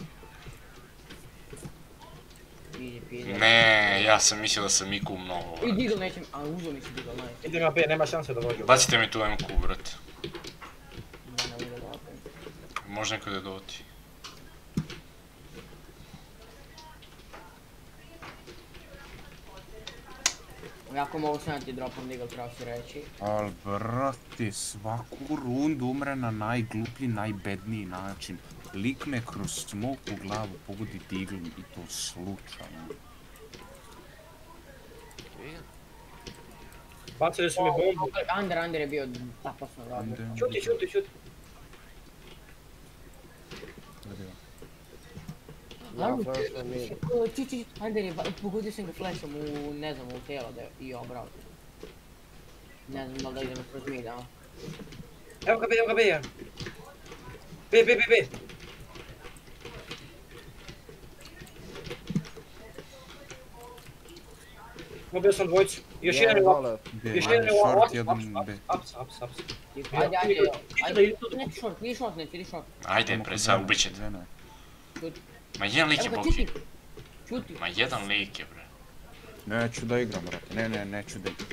Idi, pide. Ne, ja sam mislio da sam Miku mnogo. I digl nećem, a uzeo mi si digl, nice. Ide na B, nema šanse da dođe. Bacite mi tu M Q, brate. Da, ne ide ovako. Može neko da doti. Jako mogu sam ti dropom digl, treba si reći. Al brate, svaku rundu umre na najgluplji, najbedniji način. Likne kroz smoke u glavu, pogodi digl i to slučajno. Bacili su mi bombu. Under, under je bio tapasno radno. Ide, Čuti, čuti, čuti. vidi ga. Ja flash na mid. Či, či, under je, pogodio sam ga flashom u, ne znam, u tijelo da je, i obrao. Ne znam da li da idemo kroz mid, a? Evo ga B, evo ga B, ja. B, B, B, B. Ubio sam dvojicu. Još jedan je ovako. dole. B, Još ajde, jedan je ovako. short, Ups, jedan ups, B. ups, ups, ups. Ajde, ajde, Idi, ajde, idi, idi. ne short, nije short, neće, idi short. Ajde, Samo pre, kod sad mene, ubit ćete. kod mene. Čuti. Ma jedan lik je Evo ga, Boki. čuti. Čuti. Ma jedan lik je, bre. Neću da igram, brate, ne, ne, neću da igram.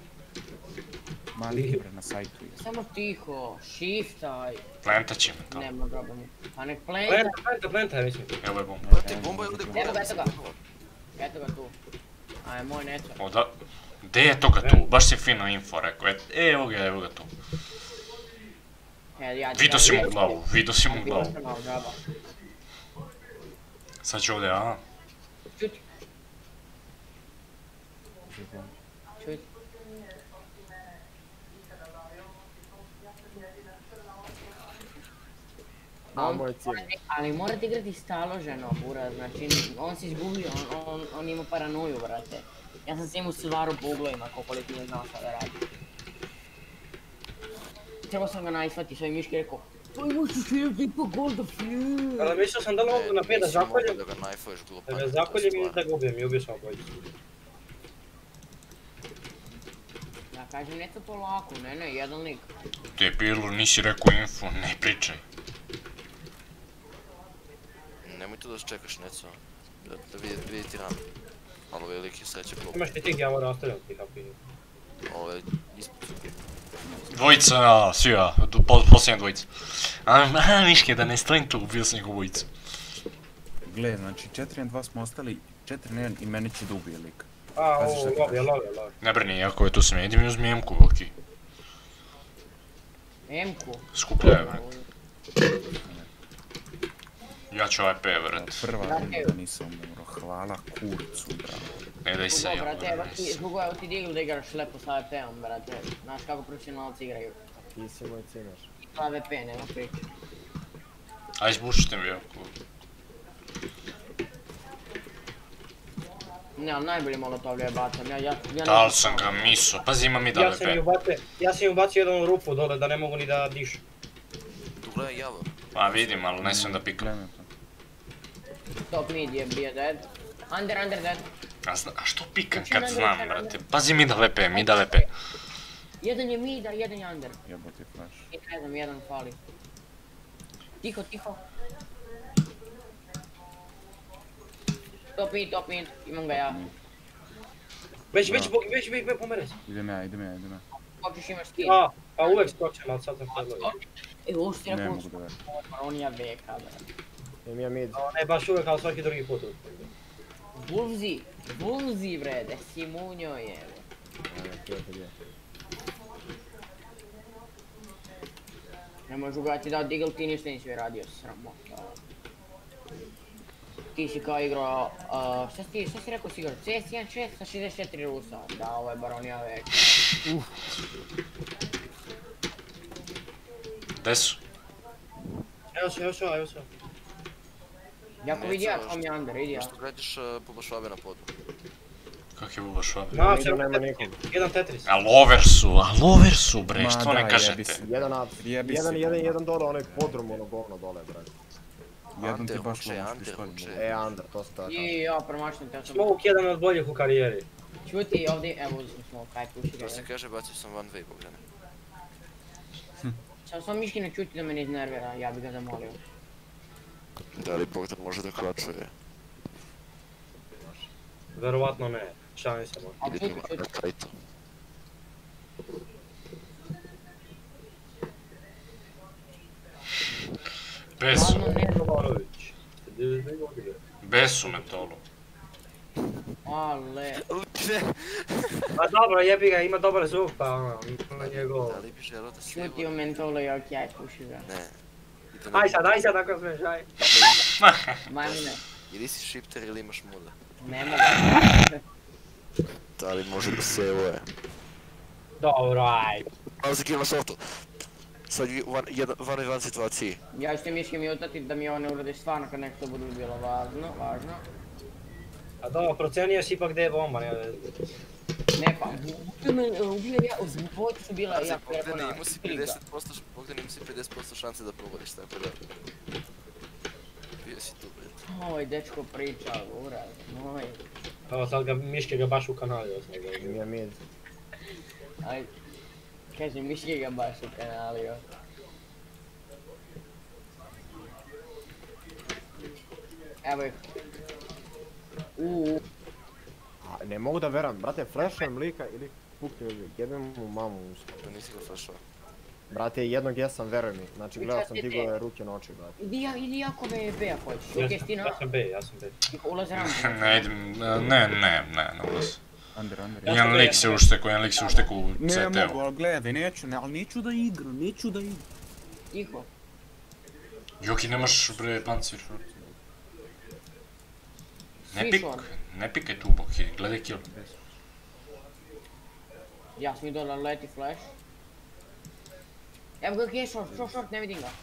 Mali bre na sajtu je. Samo tiho, shiftaj. Plantat će me to. Nema groba mu. Pa nek plenta. Plenta, plenta, plenta, ja mislim. Evo je bomba. Brate, bomba je ovdje Evo ga, eto ga. Eto ga tu. A je moj neco. Oda... Gdje je toga tu? Baš si fino info rekao. Et- E, evo ga, evo ga tu. E, ja ću Vidio da- si mu glavu, vidio si mu Bilo glavu. sam malo džaba. Sad ću ovdje, a? Čuti. Čuti. A, On- moj cilj. Ali morate igrati staloženo, bura, znači on se izgubio, on, on, on ima paranoju, brate. Ja sam s njim u silvaru po uglovima, koliko li ti ne znao šta da radi. Trebao sam ga najsvati svoj miški, rekao to imaš u svijetu po golda flju. Ali mislio sam da li mogu na B da zakoljem, Da ga najfuješ da glupan. ga zakoljem i da ga ubijem i ubio sam obojicu. Jako Kažem, neco polako, ne, ne, jedan lik. Debilu, nisi rekao info, ne pričaj. Nemoj tu da se čekaš, Neco. Da, da vidi, vidi ti ranu. Ali ovaj lik je sreće klub. Imaš ti tih, ja moram ostavljam ti kako je. Ovo je ispod. Dvojica, a, svi ja, posljednja dvojica. A, Miške, da ne stojim tu, ubio sam ih obojicu. Gle, znači četiri na dva smo ostali, četiri na jedan i mene će da ubije lik. A, ovo, love, love, love. Ne brini, ako je tu sam, idem i uzmi emku, okej. Emku? Skupljaju, brate. Ja ću A P, brate. Prva runda nisam umro, hvala kurcu, bravo. Ne daj se, Zbog, ja, brate, evo ti, zbog evo ti digli da igraš lepo sa A V P-om, brate. Znaš kako profesionalci igraju. Ti si moj cinaš. A V P, nema priče. Aj, izbušite mi, jako. Ne, ali najbolje molotovlje bacam, ja, ja, ja Dal sam ga miso, pazi ima mi da Ja A sam im V P. ubacio, ja sam im ubacio jednu rupu dole da ne mogu ni da dišu. Tu gledaj Javor. Pa vidim, ali ne smijem da pikam. Top mid je bio dead. Under, under dead. A, zna, a što pikam kad znam, brate? Pazi mi da V P, mi da V P. Jedan je mid, a jedan je under. Jebote flash. I ne znam, jedan fali. Tiho, tiho. Top mid, top mid, imam ga ja. Već, već, već, već, već, pomere se. Idem ja, idem ja, idem ja. Hoćeš imaš skin. A, a uvek skočem, ali sad sam predložio. E, ovo što ti Ne rekao, mogu da verujem. Baronija veka, brate. Imam ja mid. Ne, baš uvek, ali svaki drugi put. Bulzi, bulzi bre, da si munjo je. Ajde, prijatelj je. Ne možu ga ti dao digl, ti ništa nisi radio, sramota. Ti si kao igrao, šta si ti, šta si rekao si igrao? C S jedan šest sa šezdeset četiri Rusa. Da, ovo je Baronija veka. Gde su? Evo se, evo se, evo se. Jako vidi ja kao mi under, vidi ja. Što gledaš Buba Švabe na podu? Kak je Buba Švabe? Na, Vidu nema nikog. jedan Tetris. A lover su, a lover su bre, Ma što da, ne jebi kažete? se. Jedan up, Jebi jedan, se. jedan, jedan dole, onaj podrum, ono govno dole, brate. Jedan ti Ante baš huče, lovaš Ante pištolj. huče. E, under, to se tako. I ja promašam te osobe. Smoke jedan od boljih u karijeri. Čuti ovdje, evo uzim smoke, kaj puši ga. To se kaže, bacio sam one way, Bogdane. Sam sam Miški ne čuti da me ne iznervira, ja bi ga zamolio. Da li Bogdan može da klačuje? Verovatno ne, šalim se možda. A Ili čuti, prema čuti. na kajtu. Besu, Stvarno ne, Todorović. devedeset dve godine. besu me tolo. ale. A dobro, jebi ga, ima dobar zvuk, pa ono, na njegov. Da li bi želeo da se Čuti o mentolu i ok, aj puši ga. Ne. I da Aj ne... sad, aj sad ako smeš, aj. Majmune, Ili si shifter ili imaš muda. ne mogu. Da li može da se evoje? Dobro, aj. Ali za Game Softu. Sad je van, jedan, van i van situaciji. Ja ću te Miški mi utati da mi ovo ne uradiš stvarno kad nešto bude bilo važno, važno. A dobro, procenio si ipak gdje je bomba, ne veze. Ne pa, ubio ja, dvojica su bila Pazi, jako jako Bogdane, na imao si triga. pedeset posto, Bogdane, imao si pedeset posto šanse da pogodiš, tako da... Bio si tu, bre. Oj, dečko priča, urad, moj. Evo sad ga, Miške ga baš ukanalio sam ga. Imam ja mid. Aj, kaže Miški ga baš ukanalio. Evo ih. Uuu. A, ne mogu da veram, brate, flashujem lika ili pukne uvijek, jebem mu mamu u usta. To nisi ga flashao. Brate, jednog jesam, veruj mi. Znači, gledao sam digao ruke na oči, brate. Idi ja, idi jako me B ako hoćeš. Ja Ok, sam- Stina, Ja sam B, ja sam B. ulaz rampu. Ne idem, ne, ne, ne, ne ulaz. Under, under. Ja Jedan sam lik B, se ja. ušteku, jedan lik se ušteku u Ne C mogu, T-u. ali gledaj, neću, ne, ali neću da igram, neću da igram. Tiho. Joki, nemaš bre pancir. Ne Svi pik, su oni. ne pikaj tu bok, gledaj kill. Ja sam i dole leti flash. Evo ga gdje short, short, short, ne vidim ga.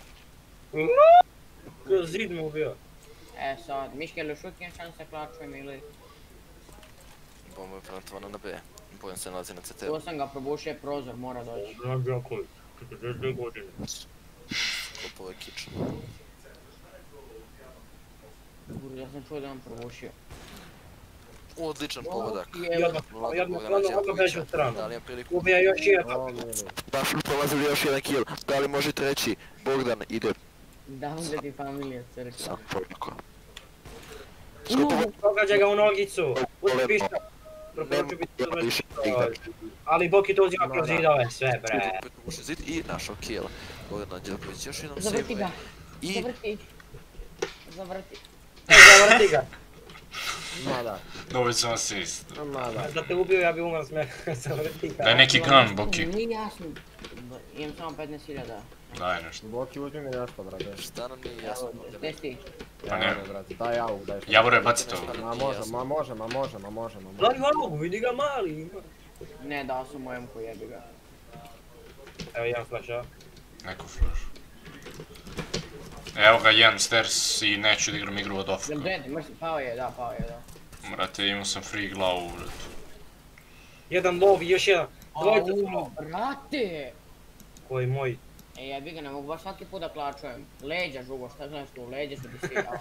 Kroz zid me ubio. E sad, Miške ili šutnje šanse klačujem ili... Bomba je prenatovana na B. Bojan se nalazi na C T-u. Tu sam ga probušio, prozor mora doći. Znam bio koji, četrdeset dve godine. Kopao je kič. Gur, ja sam čuo da je on probušio. Odličan pogodak. I odmah, i odmah, ono ovako beže u stranu. Da li imam priliku? Ubija još jedan. Da, su prolazili još jedan kill. Da li može treći? Bogdan, ide. Dam da ti familija crkva. Sam poliko. Pogađa ga u nogicu. Uzmi pištolj. Proporuču biti uzmeš pištolj. Ali Boki to uzima kroz zidove, sve bre. Uši zid i našao kill. Bogdan Anđelković još jednom Zavrti ga. I... Zavrti. Zavrti. E, zavrti ga. Mada. Dobit ću asist. Mada. Da te ubio, ja bi umar smeh. Zavrti ga. Daj neki kan, Boki. Nije jasno. Imam samo petnaest hiljada. Daj nešto. Boki, uzmi mi nešto, brate. Šta nam nije jasno? Gdje si ti? Pa ne. Brate, daj jauk, daj. Javore, baci to. Ma može, ma može, ma može, ma može, ma može. Daj jauk, vidi ga mali. Ne, dao sam mojem ko jebi ga. Evo jedan flasha. Neko flash. Evo ga, jedan stairs i neću da igram igru od off. Jel dead, mrsi, pao je, da, pao je, da. Brate, imao sam free glavu, brate. Jedan lov i još jedan. Dvojica su Au, brate! Koji moj. E, jebi ga, ne mogu baš svaki put da klačujem. Leđa, žugo, šta znaš tu, leđa su ti svi,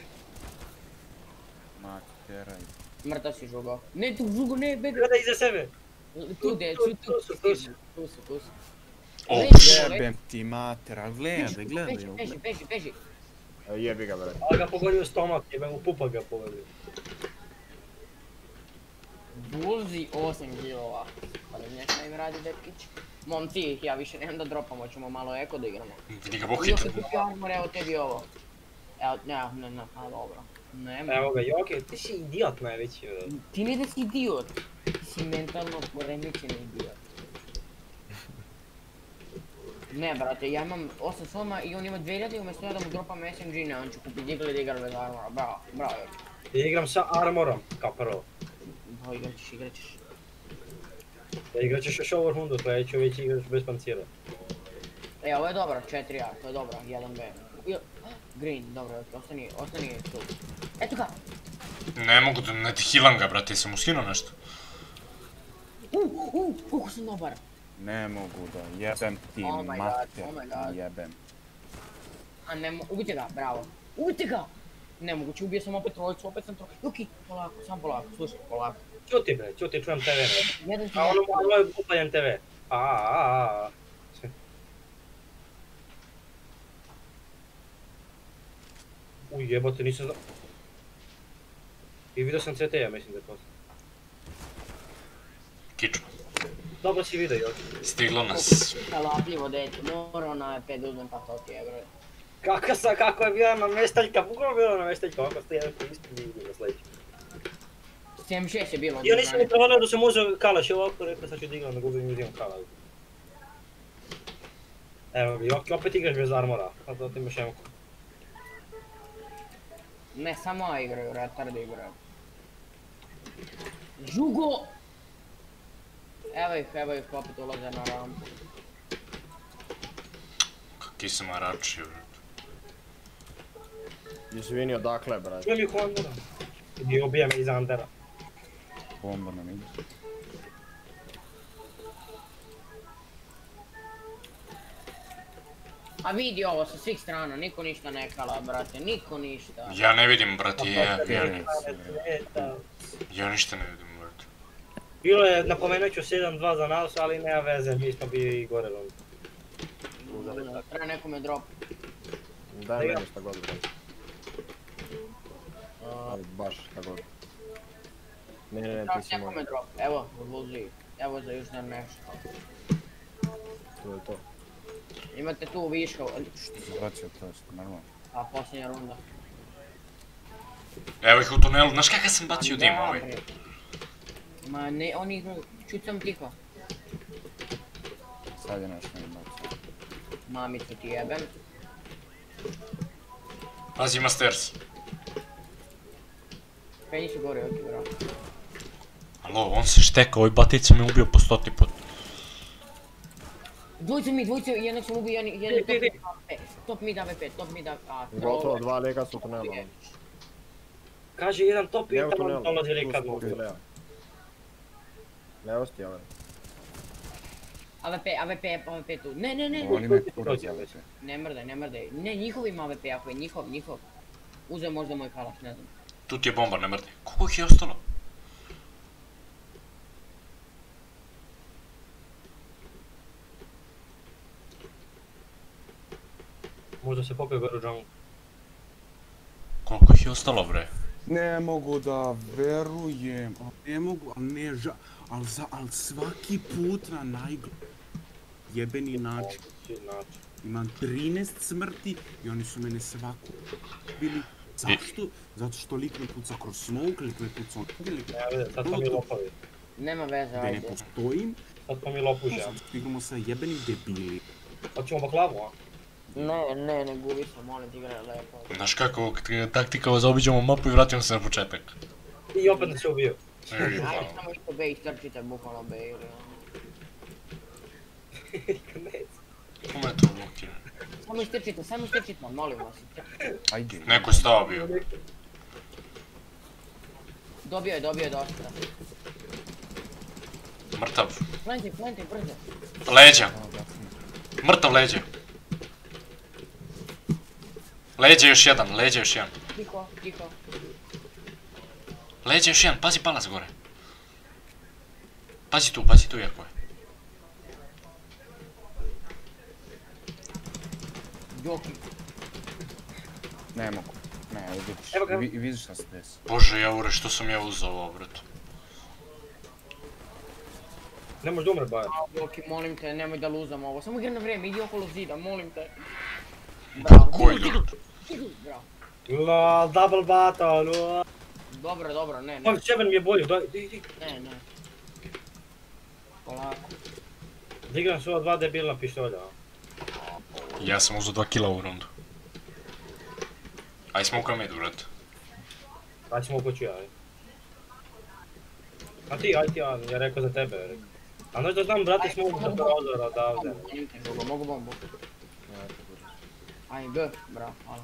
Ma, teraj. Mrtav si, žugo. Ne tu, žugo, ne, bebe. Gledaj iza sebe. Tu, de, tu, tu, tu, tu su, tu su, tu su. O, Jebem ti matera, gledaj, gledaj. Beži, beži, beži, beži. Jebi ga, brate. Ali ga pogodio u stomak, jebem u pupak ga pogodio. Bulzi osam kilova. Pa da nešto im radi Depkić. Momci, ja više nemam da dropam, hoćemo malo eko da igramo. Vidi ga Boki. Još se kupio armor, evo tebi ovo. Evo, ne, ne, ne, a dobro. Nema. Evo ga, Joki, ti si idiot najveći. Ti ne da si idiot. Ti si mentalno poremećen idiot. Ne, brate, ja imam osam soma i on ima dvije hiljade i umjesto ja da mu dropam S M G, ne, on će kupiti digle da igra bez armora, bravo, bravo. Ja igram sa armorom, kao prvo. Bo igrat ćeš, igrat ćeš. Da igrat ćeš još over hundu, pa ja ću već igraš bez pancira. E, ovo je dobro, četiri A, to je dobro, jedan B. Green, dobro, ostani, ostani tu. Eto ga! Ne mogu da, ne ti healam ga, brate, sam mu skinuo nešto. Uh, uh, koliko sam dobar. Ne mogu da, jebem ti Oh my god, mater, oh my god. jebem. A ne mo... ubijte ga, bravo. Ubijte ga! Nemoguće, ubio sam opet trojicu, opet sam trojicu. Juki, polako, sam polako, slušaj, polako. Čuti bre, čuti, čujem te ve. Jedan ti A ono malo je upaljen te ve. Aaaa. Uj, jebote, nisam znao. I vidio sam C T, ja mislim da je posle. Kičma. Dobro si vidio, Joki. Stiglo nas. Kalapljivo dete, morao na pet uzmem pa to ti je, bre. Kako sa, kako je bila namještaljka, bukvalno bila namještaljka, ovako ste jedan isti vidio na sljedeći. sedam šest je bilo. Ja nisam ni prevalio da sam uzeo kalaš, ovako rekao sad ću da igram, da gubim uzimam kalaš. Evo, Joki, opet igraš bez armora, a to ti imaš emku. Ne, samo A igraju, retardi igraju. Žugo! Evo ih, evo ih, opet ulaze na rampu. Kaki sam aračio, brate. Izvini, odakle, brate. Čujem ih Hondura. I ubija me iz Andera. Bomba nam ide. A vidi ovo sa svih strana, niko ništa ne kala, brate, niko ništa. Ja ne vidim, brate, ja, ja, Sveta. ja ništa ne vidim, brate. Bilo je, napomenut ću sedam dva za nas, ali nema veze, mi smo bili i gore. Treba nekome drop. Daj meni šta god, brate. Ali baš šta god. Ne, ne, ne, Treba ti si moj. nekome drop, evo, odluzi, evo za još nešto. To je to. Imate tu viška, Zbacio to, normalno. a posljednja runda. Evo ih u tunelu, znaš kakav sam bacio dim ovaj? Ma ne, oni igraju, čut sam tiho. Sad je nešto ne bacio. Mamicu ti jebem. Pazi, ima stairs. Penji se gore, ok, bro. Alo, on se šteka, ovaj batica me ubio po stoti put. Dvojica mi, dvojica, jednog sam ubio, jedan top mid A V P. Top mid A V P, top mid A V P. Gotovo, dva lega su u tunelu. Kaže jedan top i Ne u tamo tunelu, dolazi tu reka su mogu. Lea. Levo sti, ovaj. A V P, A V P, A V P tu. Ne, ne, ne. Oni me kurac jave se. Ne mrdaj, ne mrdaj. Ne, njihov ima A V P, ako je njihov, njihov. Uzeo možda moj kalaš, ne znam. Tu ti je bomba, ne mrdi. Koliko ih je ostalo? da se popiju gore u džunglu. Koliko ih je ostalo, bre? Ne mogu da verujem, al ne mogu, al ne ža... Al, za, al svaki put na najgl... jebeni način. Imam trinaest smrti i oni su mene svaku bili. Zašto? Zato što lik me puca kroz smoke, lik me puca on... Ne, vidi, sad smo mi lopovi. Nema veze, Da ne ajde. postojim. Sad smo mi lopuže. Zato što igramo sa jebenim debili. Hoćemo baklavu, a? Ne, ne, ne gubi se, molim ti igraj lepo. Znaš kako, taktika zaobiđemo mapu i vratimo se na početak. I opet nas je ubio. Ajde, samo isto B istrčite, bukvalno B ili ono. Kome je to blokira? Samo istrčite, samo istrčite, molim vas. Ajde. Neko je stao bio. Dobio je, dobio je dosta. Mrtav. Planti, planti, brzo. Leđa. Mrtav leđa. Leđa još jedan, leđa još jedan. Tiho, tiho. Leđa još jedan, pazi palac gore. Pazi tu, pazi tu jako je. Joki. Ne mogu. Ne, vidiš, Evo ga. vi, vidiš šta se desi. Bože Jaure, što sam ja uzao ovo, bratu? Ne možeš da umre, baje. Joki, molim te, nemoj da luzam ovo. Samo igra na vrijeme, idi okolo zida, molim te. Bravo. Koji ljud? Bravo. La, double battle, la. Dobro, dobro, ne, ne. Ovdje Seven mi je bolji, daj, di, di. Ne, ne. Polako. Digram su ova dva debilna pištolja, a? Ja sam uzao dva kila u rundu. Aj smoka medu, brate. Aj ćemo kući ja, aj. A ti, aj ti, ja, ja rekao za tebe, rekao. A znaš da znam, brate, smo uđe prozora odavde. Mogu, mogu bombu. Aj, G, bravo, hvala.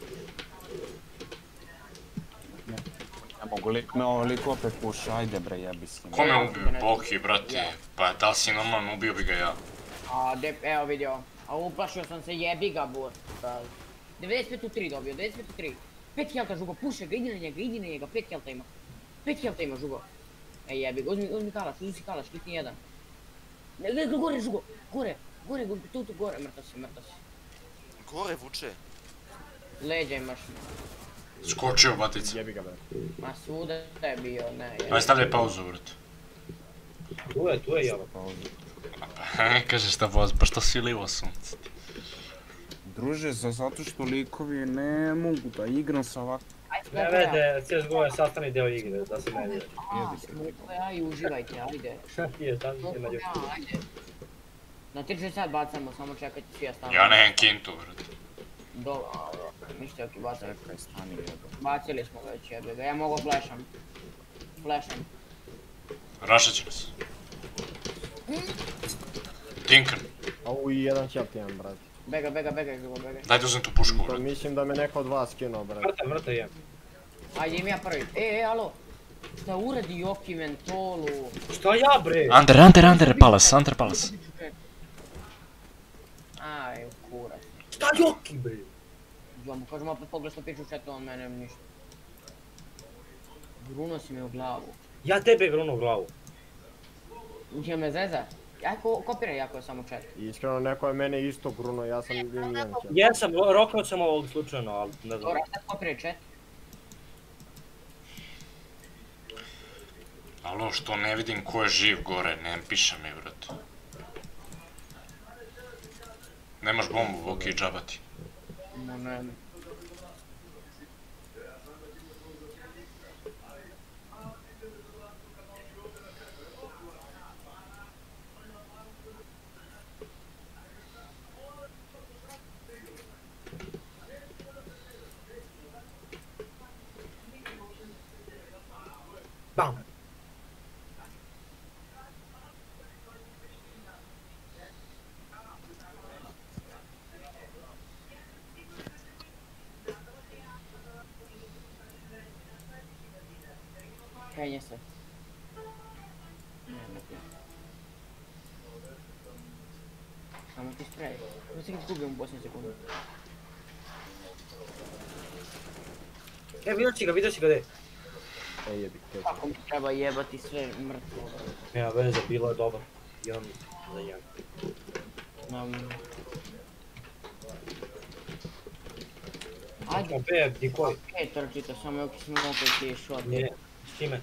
Ne mogu, lik me ovo, lik opet puša, ajde bre, jebi se. Ko me ubio? Boki, brate. Pa da li si normalno, ubio bi ga ja. A, dep, evo vidio. A uplašio sam se, jebi ga, bur. devedeset pet u tri dobio, devedeset pet u tri. pet helta žugo, puše ga, idi na njega, idi na njega, pet helta ima. pet helta ima žugo. E jebi ga, uzmi, uzmi kalaš, uzmi si kalaš, hitni jedan. Ne, ne, gore žugo, gore, gore, tu, tu, gore, mrtav si, mrtav si. Gore vuče. Leđa imaš. Skočio, batica. Jebi ga, brate. Ma svuda je bio, ne, jebi. Aj stavljaj pauzu, brate. Tu je, tu je, jel? Kaže šta boz, baš to silivo sunce. Druže, za zato što likovi ne mogu da igram sa ovako. Ne vede, C S G O je sastavni deo igre, da se ne vidi. A, smuko ja i uživajte, ajde. Šta ti je, sad ti je među. Ja, ajde. Na tri šest sad bacamo, samo čekajte svi ja stavim. Ja nemam kintu, brate. Dobro, ništa ok, bacam. Čekaj, stani jebo. Bacili smo već jebe ga, ja mogu flasham. Flasham. Rašat će nas. Dinkan. Au i jedan ćap imam, brate. Bega, bega, bega, bega, bega. Daj da uzem tu pušku, To brate. mislim da me neko od vas skinuo, brate. Mrte, mrte je. Ajde im ja prvi. E, e, alo. Šta uradi Joki mentolu? Šta ja, bre? Under, under, under, palace, under, palace. Aj, kurac. Šta Joki, bre? Ja mu kažem opet pogledaj što piču u chatu, on mene ništa. Bruno si me u glavu. Ja tebe gruno u glavu. Uđe me zeza. Aj, ko, kopiraj jako je samo chat. Iskreno, neko je mene isto gruno, ja sam jedan ćap. Jesam, rokao sam ovog slučajno, ali ne znam. Dobro, sad kopiraj chat. Alo, što ne vidim ko je živ gore, ne piše mi, brate. Nemaš bombu, Boki, džabati. No ne. Bam! Penje se. Nema ti. Samo ti sprej. Mi se ga izgubimo u posljednje sekunde. E, vidio si ga, vidio si ga, de. E, jebi, te. Kako mi treba jebati sve mrtvo. Nema veze, bilo je dobar. Jedan za jedan. Um, Ajde. Opet, di koji? E, trčite, samo je smoke ti shot. Nije, s kime?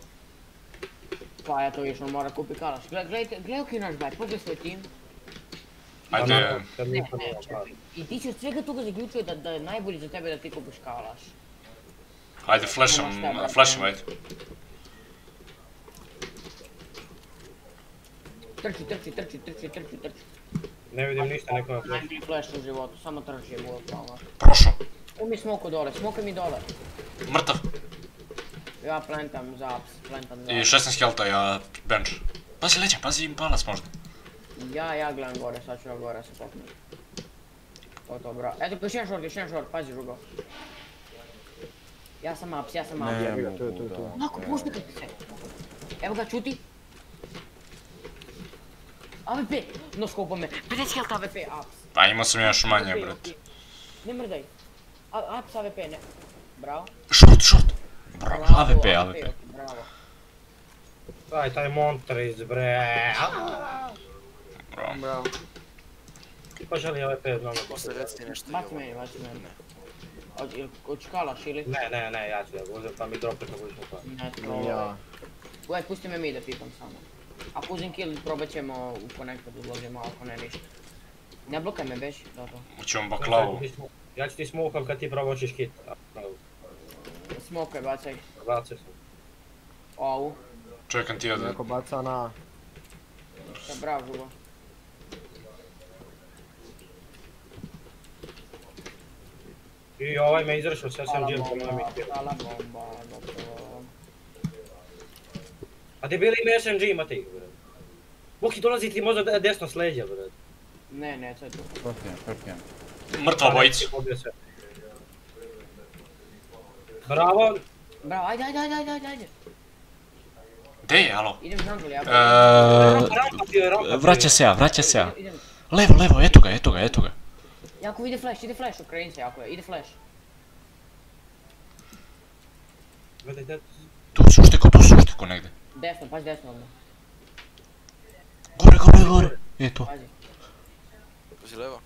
Pa eto viš, on mora kupi kalaš. Gledajte, gledaj okej naš baj, pogledaj svoj tim. Ajde. Ne, ne, čekaj. I ti si od svega toga zaključio da je najbolji za tebe da ti kupiš kalaš. Ajde, flashom, flashom, ajde. Trči, trči, trči, trči, trči, trči. Ne vidim ništa, neko na flash. Najbolji flash u životu, samo trči je bilo pravo. Prošao. Umi smoku dole, smoke mi dole. Mrtav. Ja plantam za ups, plantam za I šesnaest helta, ja bench. Pazi leđa, pazi im palac možda. Ja, ja gledam gore, sad ću ja gore se popnem. To to, bro. Eto, još jedan short, još jedan short, pazi žugo. Ja sam ups, ja sam ups. Ne mogu da... Lako, puštajte se. Evo ga, čuti. A V P, no skopa me. pedeset helta A V P, ups. Pa imao sam još manje, brat. Ne mrdaj. Ups, A V P, ne. Bravo. Short, short. Bravo, A V P, A V P. Bravo. Aj, taj Montrez, bre. Bravo. Bravo. Pa želi A V P znam da Posle reci nešto. Baci meni, baci meni. Hoćeš kalaš ili? Ne, ne, ne, ja ću da ga uzem pa mi dropne kako ćemo pa. Ne, to... Ja. Gledaj, pusti me mi da pipam samo. Ako uzim kill, probat ćemo u connector uzložimo, ako ne ništa. Ne blokaj me beš, dobro. Ućemo baklavu. Ja ću ti smokam kad ti probačiš hit. Smokaj, bacaj. Bacaj sam. Ovu. Čekam ti jedan. Neko baca na... Šta, bravo, žugo. I ovaj me izrašao s S M G-em prema mi. Hvala bomba, gotovo. A debili ima S M G, imate ih, bre. Boki, dolazi ti možda desno s leđa, bre. Ne, ne, to je to. Prpijem, prpijem. Mrtva bojica. Bravo. Bravo, ajde, ajde, ajde, ajde, ajde. Gdje je, alo? Idem jungle, ja. Vraća se ja, vraća se ja. Levo, levo, eto ga, eto ga, eto ga. Jako ide flash, ide flash, okrenji se, jako je, ide flash. Tu suštiko, tu suštiko negdje. Desno, pazi desno odmah. Gore, gore, gore. E to. Pazi. Pazi levo.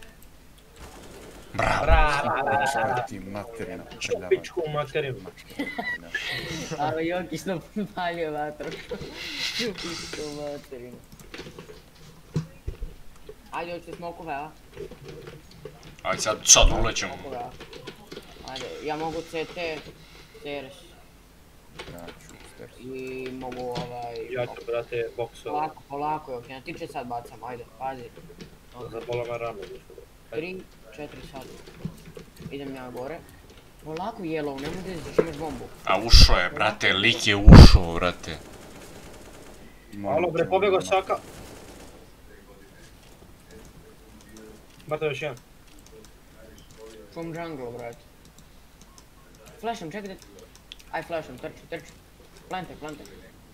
Bravo. Bravo. Ti materina. Pičku materinu. Ali Jokić nam palio vatru. Pičku materinu. Ajde, hoćete smokove, a? Ajde sad, sad ulećemo. Ajde, ja mogu C T, Ceres. Ja ću stairs. I mogu ovaj... Ja ću, brate, boksova. Polako, polako, ok, na tiče sad bacam, ajde, pazi. Zabola me rame. Tri, četiri sad. Idem ja gore. Polako, yellow, nemoj da izdaš, imaš bombu. A ušao je, brate, lik je ušao, brate. Alo, bre, pobjegao Saka. Brate, još jedan. From jungle, brate. Flasham, čekaj da... Aj, flasham, trči, trči. Plante, plante.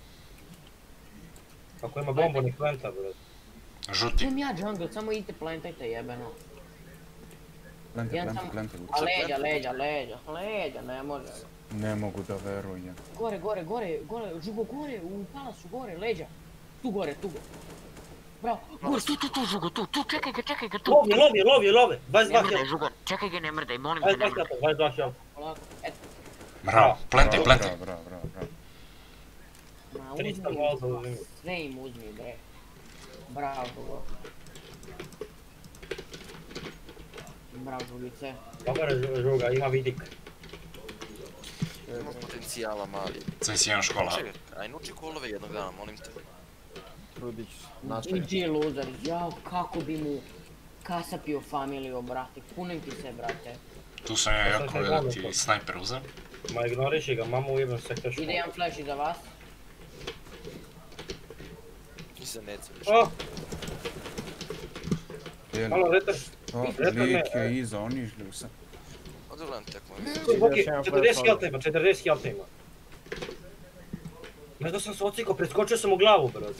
Ako ima bombu, nek planta, brate. Žuti. Imam ja jungle, samo idite plantajte jebeno. Plante, plante, plante. A leđa, leđa, leđa, leđa, ne može. Ne mogu da verujem. Gore, gore, gore, gore, žugo gore, u palasu, gore, leđa. Tu gore, tu gore. Bravo, gore, tu, tu, tu, žugo, tu, tu, čekaj ga, čekaj ga, tu. Lovi, lovi, lovi, lovi, dvadeset dva Ne mrdaj, kila. žugo, čekaj ga, ne mrdaj, molim te, ne mrdaj. dvadeset dva kila. Polako, eto. Bravo, plante, plante. Bravo, bravo, bravo. Ma, uzmi, tristo volta uzmi. sve im uzmi, bre. Bravo, žugo. Bravo, žugice. Dobar je žuga, ima vidik. Ima potencijala mali. Sve si jedan škola. Čekaj, aj nuči kolove jednog dana, molim te. Trudić, nastavi. G G loser, jao, kako bi mu kasapio familiju, brate, kunem ti se, brate. Tu sam ja jako da ti snajper uzem. Ma ignoriši ga, mama ujebam sektor škola. Ide jedan flash iza vas. Iza neca. O! Jel, Halo, retar. to lik je iza, oni išli u sam. Ovdje gledam tekmo. Boki, četrdeset helta ima, četrdeset helta ima. Ne znam sam se ocikao, preskočio sam u glavu, brate.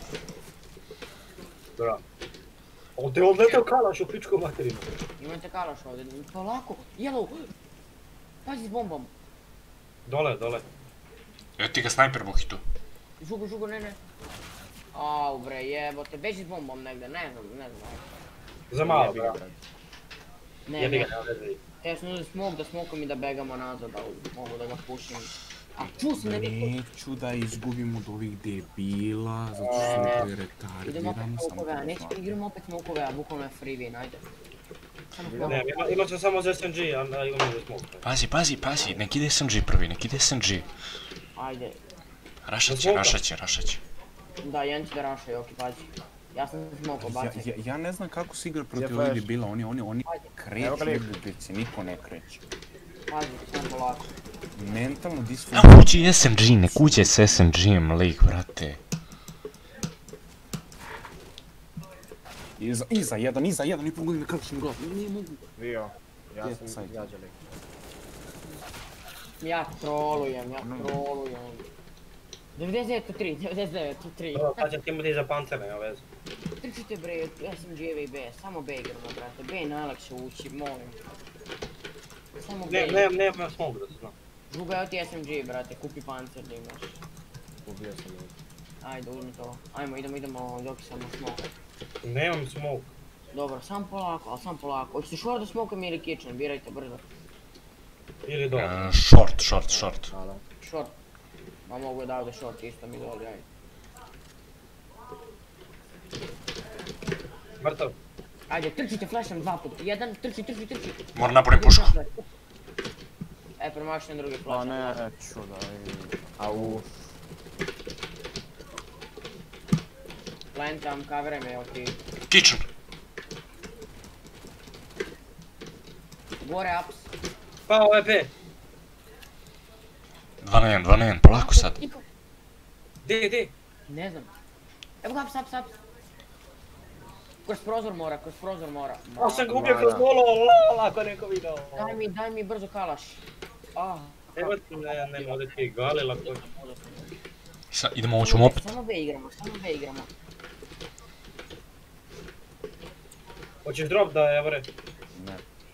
Bravo. Ovdje je odletao kalaš u pičku materinu. Imate kalaš ovdje, polako, yellow. Pazi s bombom. Dole, dole. Evo ti ga snajper bohi tu. Žugo, žugo, ne, ne. Au bre, jebote, beži s bombom negdje, ne znam, ne znam. Za malo, bravo. Ne, Jebi ne, ga, ne odredi. Ja sam uzeo smok da smokom i da begamo nazad, da mogu da ga pušim. A čuo sam da niko... Neću da izgubim od ovih debila, zato što Ne, sam idemo retardiran, opet samo smokove, a to nećemo znam. igramo opet smokove, a bukvalno je free win, ajde. Samo Ne, smokove. ima- imat ću samo za S M G, a a imam za smoke. Pazi, pazi, pazi, nek ide S M G prvi, nek ide S M G. Ajde. Rašat će, rašat će, rašat će. Da, jedan će da raša, Joki, pazi. Ja sam smoko Ja, bacio. ja, ja ne znam kako se igra protiv Je ovih flash. debila, oni, oni, oni Ajde. Evo ga kreću lik. ljubici, niko ne kreće. Pazi, samo polako. Mentalno A disfunkcionalno. uđi S M G, nek uđe s S M G-em lik, brate. Iza, iza jedan, iza jedan, i pogledaj me kako sam gledao, nije mogu. Vio, ja Je, sam sad. gađali. Ja trolujem, ja trolujem. devedeset devet tri, devedeset devet tri. Dobro, pa će ti imati za pancer, nema veze. Trčite bre, S M G-eve i B, samo B igramo, brate. B je najlakše ući, molim. Samo B. Ne, ne, nema smoke da se zna. Druga je ti S M G, brate, kupi pancer da imaš. Ubio sam ovdje. Ajde, uzmi to. Ajmo, idemo, idemo, dok samo smoke. Nemam smoke. Dobro, sam polako, ali sam polako. Hoćete short da smokem ili kitchen, birajte brzo. Ili dole. E, Short, short, short. Hvala. Short. Ma mogu da ovdje short, isto mi doli, ajde. Mrtav. Ajde, trčite flashom dva puta. Jedan, trči, trči, trči. Moram napraviti pušku. E, promašen drugi Pa flash. ne, ću daj. Au. Plantam, coveraj me, ok. Kitchen. Gore ups. Pao E P. dva na jedan, dva na jedan, polako sad. Di, di. Ne znam. Evo ga, ups, ups, ups. Kroz prozor mora, kroz prozor mora. A sam ga ubio kroz golo, lala, ako neko video. Daj mi, daj mi brzo kalaš. Ah. Evo ti, ne, nema ovdje ti gali, lako. Sad idemo, hoćemo opet. Samo B igramo, samo B igramo. Hoćeš drop da je, bre? Ne.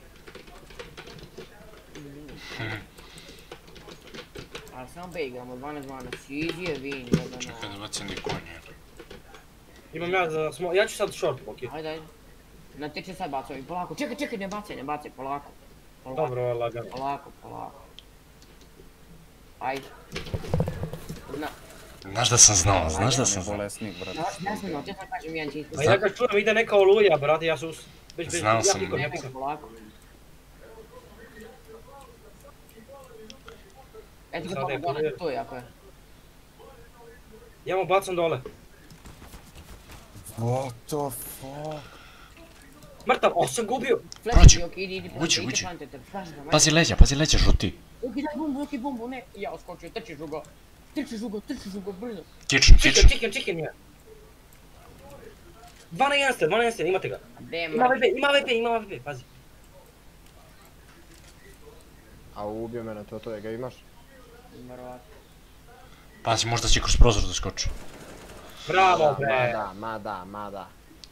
Ali samo B igramo, dvanaest dvanaest. Easy je win, da da Čekaj ne. da bacim di konje. Imam ja za smo, ja ću sad short, okej. Ajde, ajde. Na te će sad bacao i polako. Čekaj, čekaj, ne bacaj, ne bacaj, polako. Polako, Dobro, lagano. polako, polako. Ajde. Zna. Znaš da sam znao, znaš da sam Ne znao. bolesnik, brate. Ja, ja sam znao, te sam kažem jedan čisto. A ja kad čujem ide neka oluja, brate, ja sus... Već, već, Znao ja sam. pikom, ja Ne, pikom. polako. Eto ga Sad tamo je dole, bolje. to je ako je. Ja mu bacam dole. What the fuck? Mrtav, o, sam gubio! Flash, Prođi. Joki, idi, idi, Uđi, idi, uđi. plantajte, flash ga, Pazi leđa, pazi leđa, žuti. Joki, daj bombu, Joki, bombu, ne. Ja oskočio, trči žugo. Trči žugo, trči žugo, brzo. Kitchen, Chicken, kitchen. chicken, chicken je. Dva na jedan ste, dva na jedan ste, imate ga. Gde Ima mrš? V P, ima V P, ima V P, pazi. A ubio mene, to to je, ga imaš? Verovatno. Pazi, možda će kroz prozor da skoči. Bravo, Ma bre. da, ma da, ma da.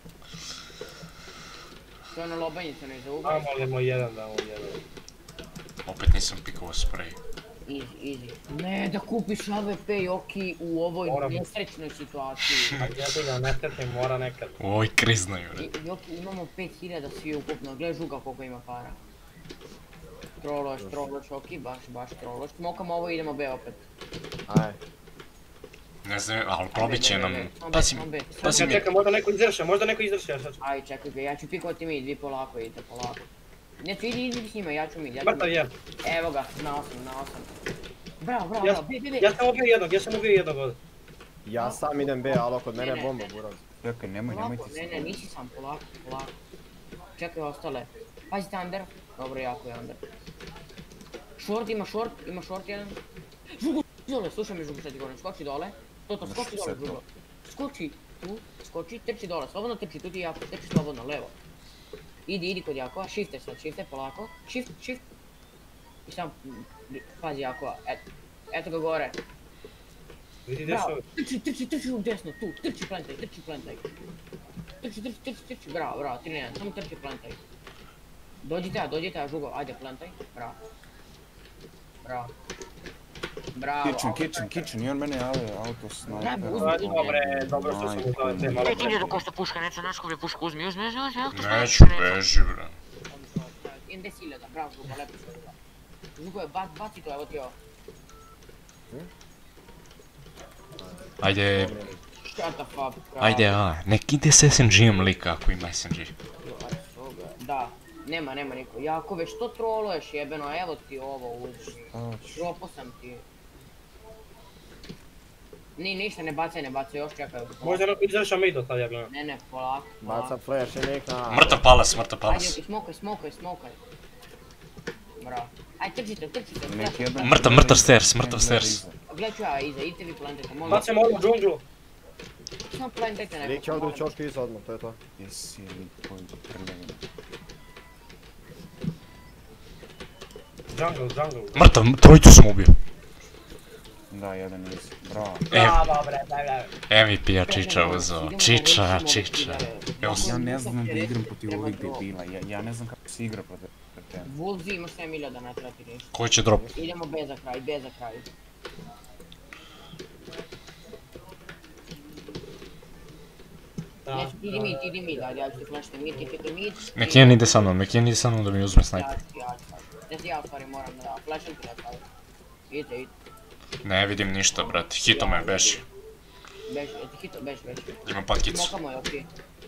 To je ono lobanjica, ne za ugo. Zamolimo jedan da mu jedan. Opet nisam pikovao spray. Easy, easy. Ne, da kupiš A W P Joki u ovoj Moram. nesrećnoj situaciji. A jebi ga, nesretni mora nekad. U ovoj kriznoj, bre. I- Joki, imamo pet hiljada svi ukupno, gledaj žuga koliko ima para. Trološ, trološ, Joki, baš, baš trološ. Smokamo ovo i idemo B opet. Aj. Ne znam, ali probit će nam. Ne, ne, ne, Pazi, ne, ne, ne. pazi Čekaj, mi. čekaj, možda neko izdrša, možda neko izdrša, sad ću. Aj, čekaj ga, ja ću pikovati mid, vi polako idite, polako. Ne, ti idi, idi s njima, ja ću mid, ja ću Mrtav mid. je. Evo ga, znao sam, znao sam. Bravo, bravo, Ja, bravo, B, B, B. ja sam ubio jednog, ja sam ubio jednog ovdje. Ja sam idem B, alo kod mene Ne, ne. bomba, buraz. Čekaj, nemoj, nemoj Polako, ti ne, se. ne, nisi sam, polako, polako. Čekaj ostale. Pazite under. Dobro, jako je under. Short, ima short, ima short jedan. Žugo, dole, slušaj me žugo sad govorim, skoči dole. To, to, skoči dole, Sad to. žugo. Skoči, tu, skoči, trči dole, slobodno trči, tu ti je jako, trči slobodno, levo. Idi, idi kod Jakova, shifte sad, shifte, polako. Shift, shift. I sam, pazi Jakova, eto, eto ga gore. Vidi gdje Bravo, su. trči, trči, trči u desno, tu, trči plantaj, trči plantaj. Trči, trči, trči, trči, bravo, bravo, tri na jedan, samo trči plantaj. Dođi ta, dođi ta, žugo, ajde plantaj, bravo. Bravo. Bravo. Kitchen, kitchen, kitchen, i on mene jave auto Bravo, sniper. uzmi, Ajde, dobre, dobro što sam u tome te malo Pet hiljada košta puška, neću naš kupi pušku, uzmi, uzmi, uzmi, uzmi, uzmi. Neću, beži, bre. imam deset hiljada, bravo Žuko, lepo se da. Žuko je, baci to, evo ti ovo. Ajde, Shut the fuck, bravo. ajde, a, nek ide s S N G-om lika ako ima S N G. Da, nema, nema niko. Jakove, što troluješ jebeno, evo ti ovo uđi. Dropo sam ti. Ni, ništa, ne bacaj, ne bacaj, još čekaj. Možda izraša mi do sad, ja gledam. Ne, ne, polako, polako. Baca flash i nek na... Mrtav palas, mrtav Ajde, palas. ti smokaj, smokaj, smokaj. Bravo. Ajde, trčite, trčite. Mrtav, mrtav stairs, mrtav stairs. Gledaj ću ja iza, idite vi plantete, molim. Bacimo ovu džunglu. Samo plantete neko. Lik će ovdje u čoški iza odmah, to je to. Jesi lik koji prljavim. Jungle, jungle. Mrtav, trojicu sam ubio. Da, jedan iz. Bravo. Bravo, bre, daj, daj. M V P-a Čiča uzeo, Čiča, Čiča. Evo Ja ne znam da igram protiv ovih debila, ja, ja ne znam kako se igra protiv tebe. Wolves ima sedam hiljada, ne treba ti ništa. Koji će drop? Idemo B za kraj, B za kraj. Neću, idi mid, idi mid, ajde, ja ću ti flashati mid, ti piti mid. Mekjen ide sa mnom, Mekjen ide sa mnom da mi uzme sniper. Ja ću, ja ću, ja ću, ja u stvari moram da flasham ti na kraju. Idite, idite. Ne vidim ništa, brate, hito me beši. Bež, ti hito, bež, bež. Imam pakicu. Smokamo je, okej.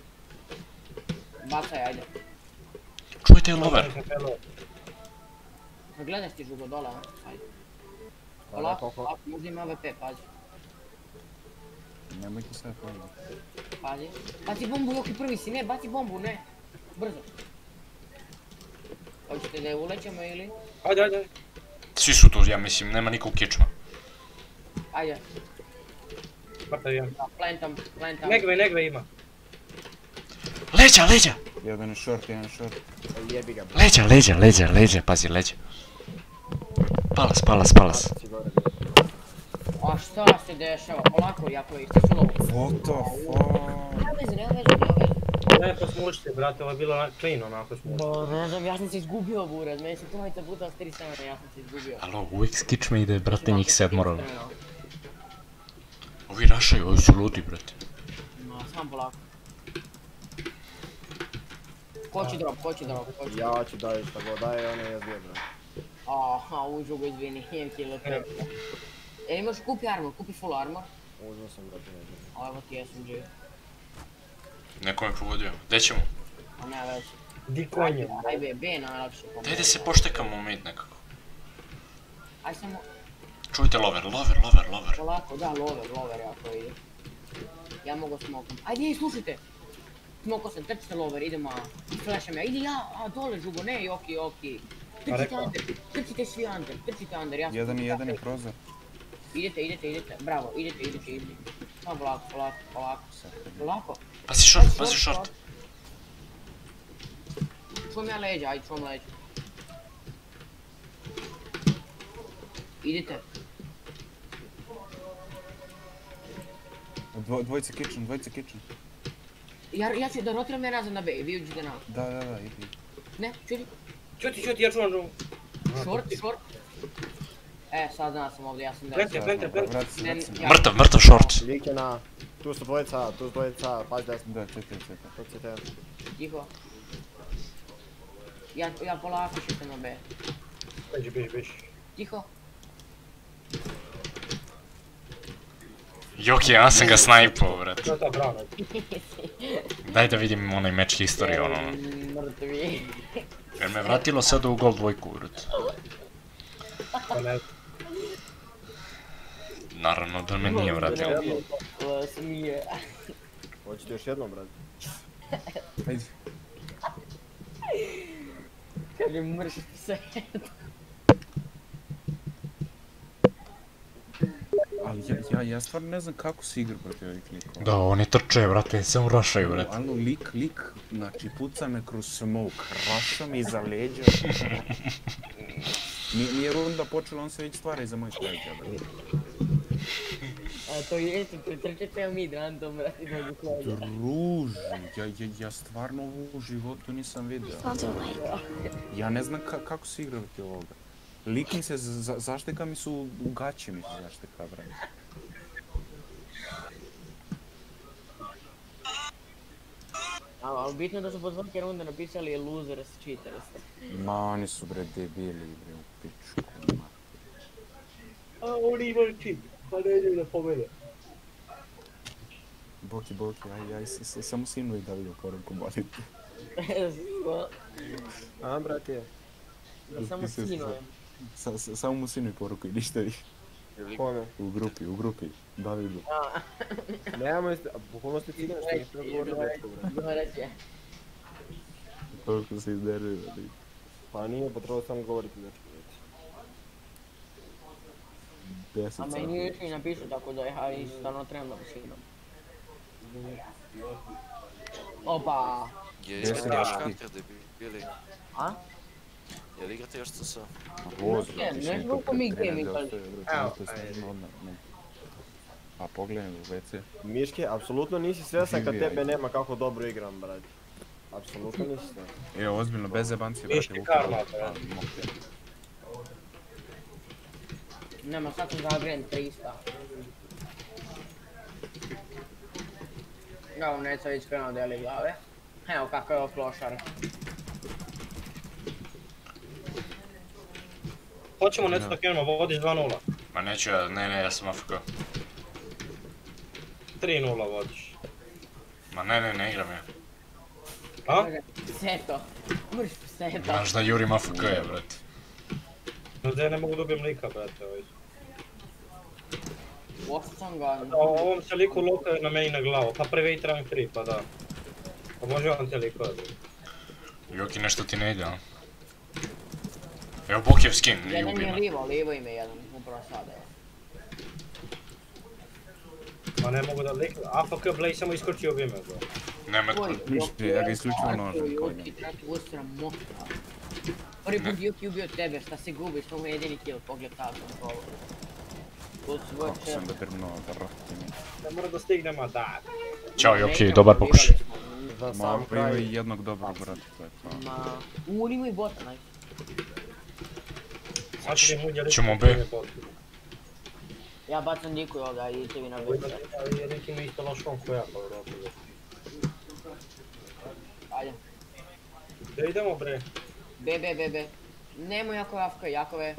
Bacaj, ajde. Čujte je lover. Gledaš ti Žugo dole, a? Ajde. Polako, polako, možda ima A V P, pazi. Nemojte sve pojeti. Pazi. Baci bombu, Joki prvi si, ne, baci bombu, ne. Brzo. Hoćete da je ulećemo ili? Ajde, ajde. Svi su tu, ja mislim, nema nikog kičma. Ajde. Mrtav jedan. Da, plantam, plantam. Negve, negve ima. Leđa, leđa! Jedan je short, jedan je short. Jebi ga. Leđa, leđa, leđa, leđa, pazi, leđa. Palas, palas, palas. A šta se dešava? Polako, jako je, ti su lovo. What the fuck? Nema veze, nema veze, nema veze. Neko smučite, brate, ovo je bilo clean onako smučite. Bo, ne znam, ja sam se izgubio, buraz, meni se trojica puta s tri strane, ja sam se izgubio. Alo, uvijek s kičme ide, brate, njih sedmoro. Ovi rašaju, ovi su ludi, brate. Ma, sam polako. Ko će drop, ko će drop, ko će drop? Ja ću daj šta god daje, one je zbije, bro. Aha, u Žugo, izvini, imam kilo pet. E, imaš kupi armor, kupi full armor. Uzeo sam, brate, ne znam. A evo ti S M G. Neko me pogodio. Gdje ćemo? A ne već. Di konje. Aj B, B je najlakše. Daj da se poštekamo u mid nekako. Aj samo, Čujte lover, lover, lover, lover. polako, da, lover, lover, ako ide. Ja mogu smokom. Ajde, ej, slušajte! Smoko sam, trčite lover, idemo A. Flasham ja, idi ja, a dole Žugo, ne, Joki, Joki. Trčite under, trčite svi under, trčite under, ja sam... Jedan i jedan je prozor. Idete, idete, idete, bravo, idete, idete, idete. Samo polako, polako, polako. Polako. Pazi short, pazi short. Čuvam ja leđa, ajde čuvam leđa. Idete. Dvo, dvojica kitchen, dvojica kitchen. Ja, ja ću da rotiram ja nazad na B, vi uđite na. Da, da, da, idi. Ne, čuti. Čuti, čuti, ja čuvam džunglu. Short, short. E, sad znaš sam ovdje, ja sam da... Plente, plente, plente. Vrati se, vrati se. Mrtav, mrtav short. Lik je na... Tu su dvojica, tu su dvojica, pazi desno. Da, čekaj, čekaj. To će te... Tiho. Ja, ja polako šutam na B. Beži, beži, beži. Tiho. Joki, ja sam ga snajpao, brate. To je to, bravo. Daj da vidim onaj match history, ono. Mrtvi. Jer me vratilo sad u gol dvojku, brate. Pa ne. Naravno da me nije vratilo. Smije. Hoćete još jednom, brate? Ajde. Kad je mrš se. Ali ja, ja, ja stvarno ne znam kako se igra protiv ovih likova. Da, oni trče, brate, samo rašaju, brate. Ano, lik, lik, znači puca me kroz smoke, raša mi iza leđa. Nije, nije runda počela, on se već stvara iza mojih leđa, brate. A to jeste, trčete mid random, brate, mogu kleđa. Druži, ja, ja, ja stvarno ovo u životu nisam vidio. Ja ne znam ka, kako se igra protiv ovoga. Lik mi se, za, zašteka mi su u gaći mi se zašteka, brate. Ali bitno da su po svake runde napisali losers, cheaters. Ma oni su bre debili bre u pičku. A oni imaju cheat, pa ne idem da pobede. Boki, Boki, aj, aj, samo sinuj da vidio poruku, molim te. A, brate? Samo sinujem. Samo mu sinuj poruku i ništa više. Kome? U grupi, u grupi, Davidu. Nemamo jeste, a bukvalno ste cigane što niste odgovorili dečko, brate. Toliko se iznervio, ali... Pa nije, pa trebalo samo govoriti dečko, brate. Deset A meni još mi napišu, tako da ja i stvarno trebam da pošiljam. Opa! Je igrate još Counter debili? A? Je li igrate još C S? Ne, ne znam ko mi gaming, ali... Evo, a pogledaj u ve ce. Miške, apsolutno nisi svjesan kad tebe nema kako dobro igram, brate. Apsolutno nisi svjesan. Evo, ozbiljno, bez jebancije, brate. Miške karma, brate. Nema, sad sam zagren trista. Evo, Neca već krenuo deli glave. Evo kako je ovo klošar. Hoćemo Neca da krenemo, vodiš dva nula. Ma neću ja, ne ne, ja sam A F K. tri nula vodiš. Ma ne ne, ne igram ja. A? Seto. Mrš seto. Znaš da jurim A F K je, brate. No da ja ne mogu dobijem lika, brate, ovaj. Ostao sam ga... Ovom se liku loka na meni na glavu, pa prvi rank tri, pa da. Pa može on te liko da. Joki, nešto ti ne ide, a? Evo Bokijev skin, i Jedan ubi je me. livo, livo ime jedan, upravo sada je. Ma ne mogu da lik... A F K Blaze samo iskoči i ubije me, bro. Nema tko. Ništa, ja ga isključivo nožem konjem. Joki, trati, ovo je sramota. Prvi put Joki ubio tebe, šta se gubi, što mu je jedini kill, pogled tako na kolo. Kako sam ga drmnuo, brate mi. Ne mora da stignemo, da. Ćao Joki, dobar pokušaj. Za Ma, sam pa ima kraj. i jednog dobrog, brate, to je to. Ma... U, on ima i bota, najs. Sad ću mi muđa Ćemo B. Ja bacam diku ovdje, idite vi na B. Ali je neki mi isto loš on ko ja, pa vjerojatno. Ajde. Da idemo bre. B, B, B, B. Nemo jako A F K, Jakove.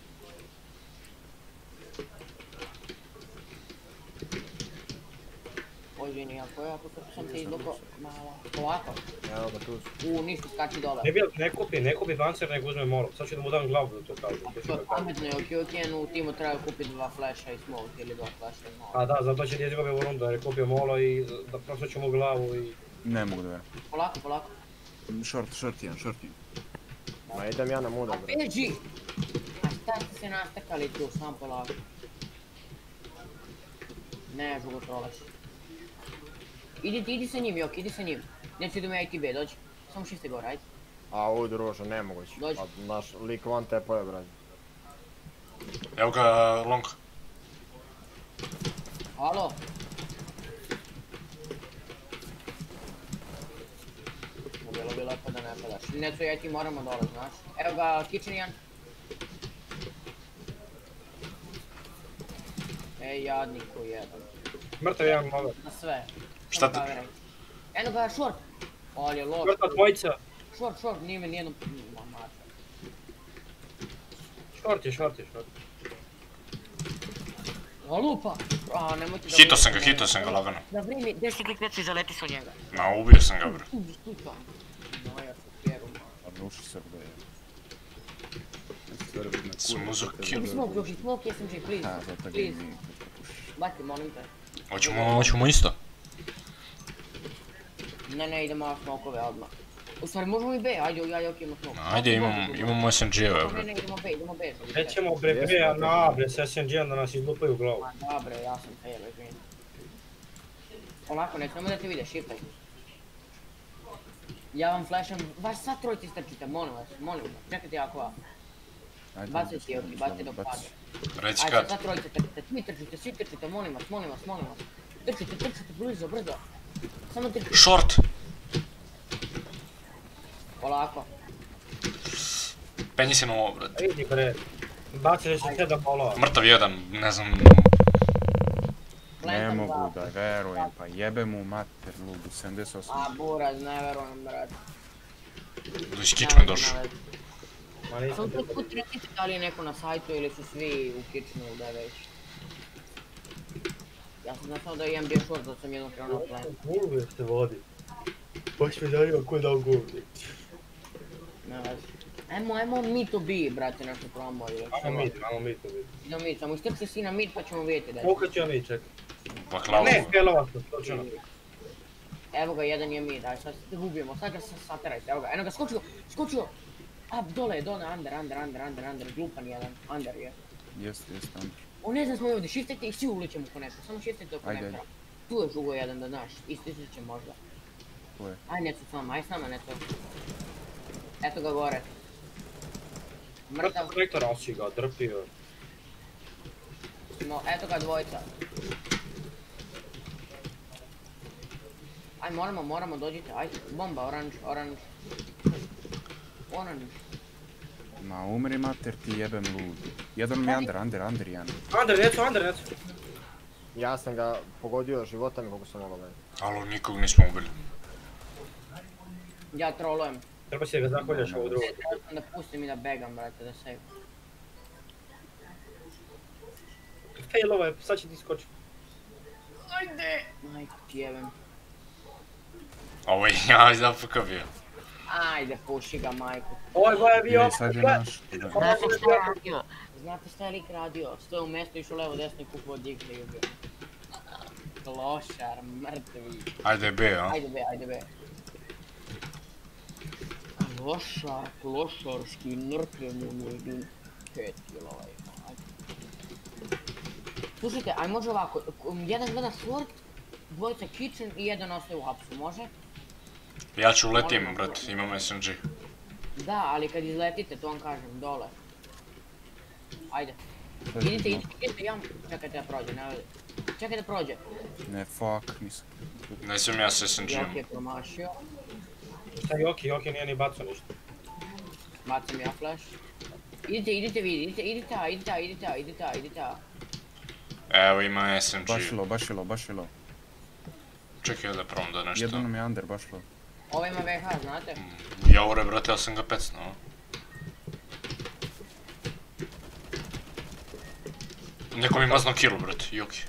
Oj, izvini, jako, jako, kako sam te izloko, malo, polako. Evo ga tu su. U, ništa, skači dole. Ne, bi, ne kupi, ne kupi Bancer, nego uzme Molo. Sad ću da mu dam glavu da to kažem. To je pametno, jer Kyoken u timu treba kupiti dva flasha i smoke ili dva flasha i Molo. A da, zato će ti izgubi ovu rundu jer je kupio Molo i da prosto ću mu glavu i... Ne mogu da verujem. Polako, polako. Short, short jedan, short jedan. Ma idem ja na muda, bre. Beži! A šta ste se nastakali tu, sam polako. Ne, žugo trolaš. Idi, idi sa njim, Jok, idi sa njim. Neću idemo ja i ti B, dođi. Samo šiste gore, ajde. A u druža, nemoguće. Dođi. Pa naš lik one tepo je, brate. Evo ga long. Halo? Bilo bi lepo da ne padaš. Neco, ja i ti moramo dole, znaš. Evo ga, kitchen jedan. Ej, jadniku jedan. Mrtav jedan Molo. Na sve. Šta ti- Eno ga, short. Ali je loš. Mrtav dvojica. Short, short, nije me nijednom... Ma, mača. Short je, short je, short. A lupa! A, nemojte da... Hito sam ga, hito sam ga lagano. Da vrimi, deset klik neći zaletiš u njega. Ma, ubio sam ga, bro. Uđi, stupa. Moja fukjeru, ma. A ruši se gdje je. Smuzo Give kill. me smoke, Joki, smoke S M G, please. A, zato ga Please. mi... Bati, molim te. Hoćemo, hoćemo isto. Ne, ne, idemo na smokove odmah. U stvari, možemo i B, ajde, ajde, ok, imamo smoke. Ajde, imamo, imamo S M G-eve, Ne, bro. ne, idemo B, idemo B. Nećemo bre B, a na A bre, s S M G-om da nas izlupaju u glavu. Ma da bre, ja sam fail, izvini. Polako, nećemo da te vide, shiftaj. Ja vam flasham, baš sad trojci strčite, molim vas, molim vas, čekajte jako A. Bacite ti, Joki, bacite dok pade. Reci Ajde, kad. sad trojci trčite, svi trčite, svi trčite, molim vas, molim vas, molim vas. Trčite, trčite, brzo, brzo. Samo trčite. Short! Polako. Penji se na ovo, brate. Idi bre. Bacili se sedam Molova. Mrtav jedan, ne znam... Ne mogu da verujem, pa jebe mu mater ludu, sedamdeset osam. A buraz, ne verujem, brate. Iz kičme došao. Sam to put recite da li je neko na sajtu ili su svi u kičnu da je već. Ja sam znao da imam bio short, da sam jednom krenuo na plan. Gulbe se vodi. Baš me zanima ko je dao gulbe. Ne vezi. Ajmo, ajmo mi to bi, brate, nešto probamo ili što. Ajmo mi, ajmo mi to bi. Idemo mi, samo istrci si na mid pa ćemo vidjeti da je. Koliko ću ja mi čekati? Baklava. Ne, spjelova sam, točno. Evo ga, jedan je mid, aj sad se gubimo, sad ga se saterajte, evo ga, eno ga, skočio, skočio! A, dole je, dole, under, under, under, under, under, glupan jedan, under je. Jest, jest, under. O, ne znam smo ovdje, shiftajte i svi uličemo u konektor, samo shiftajte u konektora. Tu je žugo jedan da znaš, istisit će možda. Tu je. Aj Neco s nama, aj s nama Neco. Eto ga gore. Mrtav konektor, ali si ga drpio. Eto ga dvojica. Aj moramo, moramo, dođite, aj, bomba, oranž, oranž. Oranž. Ma umri mater ti jebem ludu. Jedan mi je under, under, under jedan. Under, Neco, under, Neco. Ja sam ga pogodio životami koliko sam mogao meni. Alo, nikog nismo ubili. Ja trolujem. Treba si da ga zakoljaš ovo drugo. Treba sam da pustim i da begam, brate, da save. Fail ovo je, sad će ti skočiti. Ajde! Majko ti jebem. Ovo je ja zapukao bio. Ajde, puši ga, majko. Ovaj boj je bio... Je, sad je naš. Znate šta je radio? Znate šta je lik radio? Stoje u mjestu, išao levo, desno i kupuo digli i ubio. Klošar, mrtvi. Ajde B, a? Ajde B, ajde B. Klošar, klošarski, mrtve mu njegin. Pet kilova ima, ajde. Slušajte, aj može ovako, jedan gleda short, dvojica kitchen i jedan ostaje u hapsu, može? Ja ću uletim, brat, imam S M G. Da, ali kad izletite, to vam kažem, dole. Ajde. Idite, idite, idite, ja... Čekajte da prođe, ne vidi. Čekaj da prođe. Ne, fuck, nisam. Ne sam ja s S M G-om. Joki je promašio. Šta Joki, Joki nije ni bacao ništa. Bacam ja flash. Idite, idite vi, idite, idite, idite, idite, idite, idite. Evo ima S M G. Baš je low, baš je low, baš je low. Čekaj da probam da nešto... Jedan mi je under, baš low. Ovo ima V H, znate? Javore, brate, ja sam ga pecnao. Neko mi mazno kill, brate, Joki.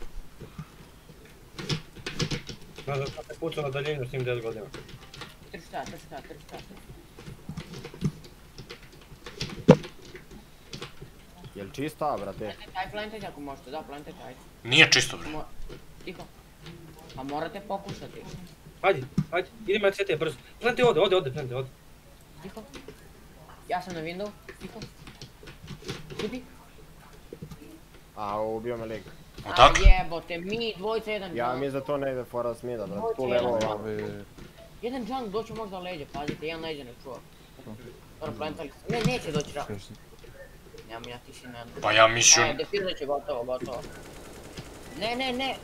Znaš da sam te pucao na daljinu s njim deset godina. Tršta, tršta, tršta. Jel čista, brate? Taj plantajte ako možete, da, plantajte, ajde. Nije čisto, bre. Tiho. Pa morate pokušati. Hajde, hajde, idemo C T brzo. Plante ode, ode, ode, plante ode. Tiho. Ja sam na window, tiho. Šuti. A, ubio me lik. O tak? A jebote, mi dvojica, jedan Ja junk. mi za to ne ide fora smida, brate. Tu Dvojica, levo jedan ovako. Jedan junk doće možda leđe, pazite, jedan leđe ne čuva. Dobro, plantali se. Ne, neće doći ra. Nemam ja ti si na... Pa ja mišljam... E, defizat će gotovo, gotovo. Ne, ne, ne.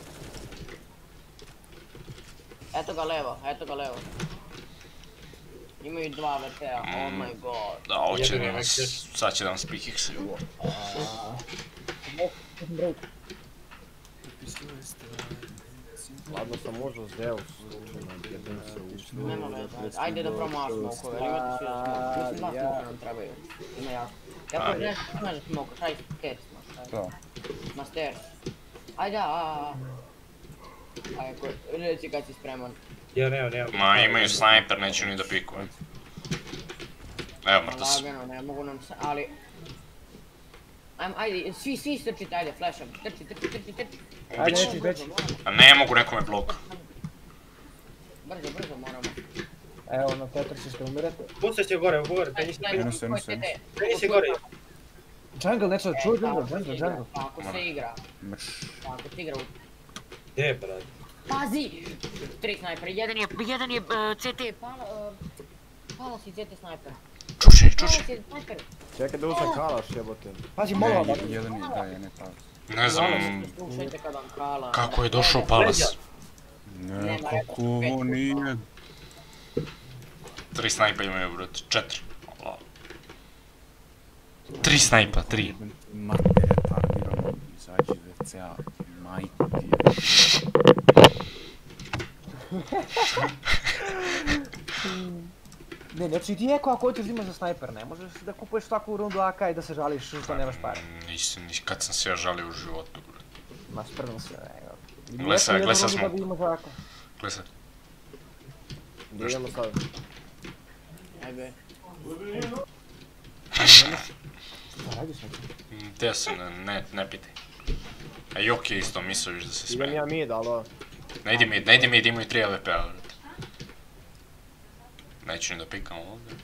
Eto ga levo, eto ga levo. Imaju dva V T-a, oh my god. Da, hoće da nas... Sad će da nas pikiksaju. Ladno sam možda s Deus. Nema veze, ajde da probamo A smokove, ili imate svi da smoke. Mislim dva smoke nam trebaju, ima jasno. Ja to znaš što znaš smoke, šta je stairs imaš? Da. Ma stairs. Ajde, a, a, a. Ajde, reci kad si spreman. Ja, nema, nema. Ma imaju snajper, neću ni da pikujem. Evo, mrtav sam. Lagano, ne mogu nam sa... ali... Ajde, ajde, svi, svi strčite, ajde, flashom, trči, trči, trči, trči. Ajde, neći, neći. A ne mogu, nekome blok. Brzo, brzo moramo. Evo, na Tetris ćete umirati. Pucaj se gore, gore, penji se, penji se. Penji se gore. Jungle, neću da čuo jungle, jungle, jungle. Ako se igra. Mrš. Ako se igra u... Gdje, brate? Pazi! Tri snajpera, jedan je, jedan je C T, pala... Pala si C T snajper. Čuši, čuši. Pala si snajper. Čekaj da uzem kalaš, jebote. Pazi, mola, Ne, jedan je, da, jedan je palac. Ne znam... Slušajte kad vam kala. Kako je došao Palas? Ne, kako ovo nije. Tri snajpa imaju, brate, četiri. Tri snajpa, tri. Mater, retardirano, izađi V C A. Majko ti Ne, znači ti Eko ako hoćeš imaš za snajper, ne možeš da kupuješ svaku rundu A K i da se žališ što nemaš pare. Nisam, kad sam se ja žalio u životu, bre. Ma sprno se, ne. Gle sad, gle sad smo. Gle sad. Gdje idemo sad? Ajde. Šta radiš neki? Te se, ne, ne pitaj. A Joki je isto mislio viš da se smeje. Idem ja mid, alo. Ne idi mid, ne idi mid, imaju tri A W P-a, vrati. Neću ni da pikam ovdje.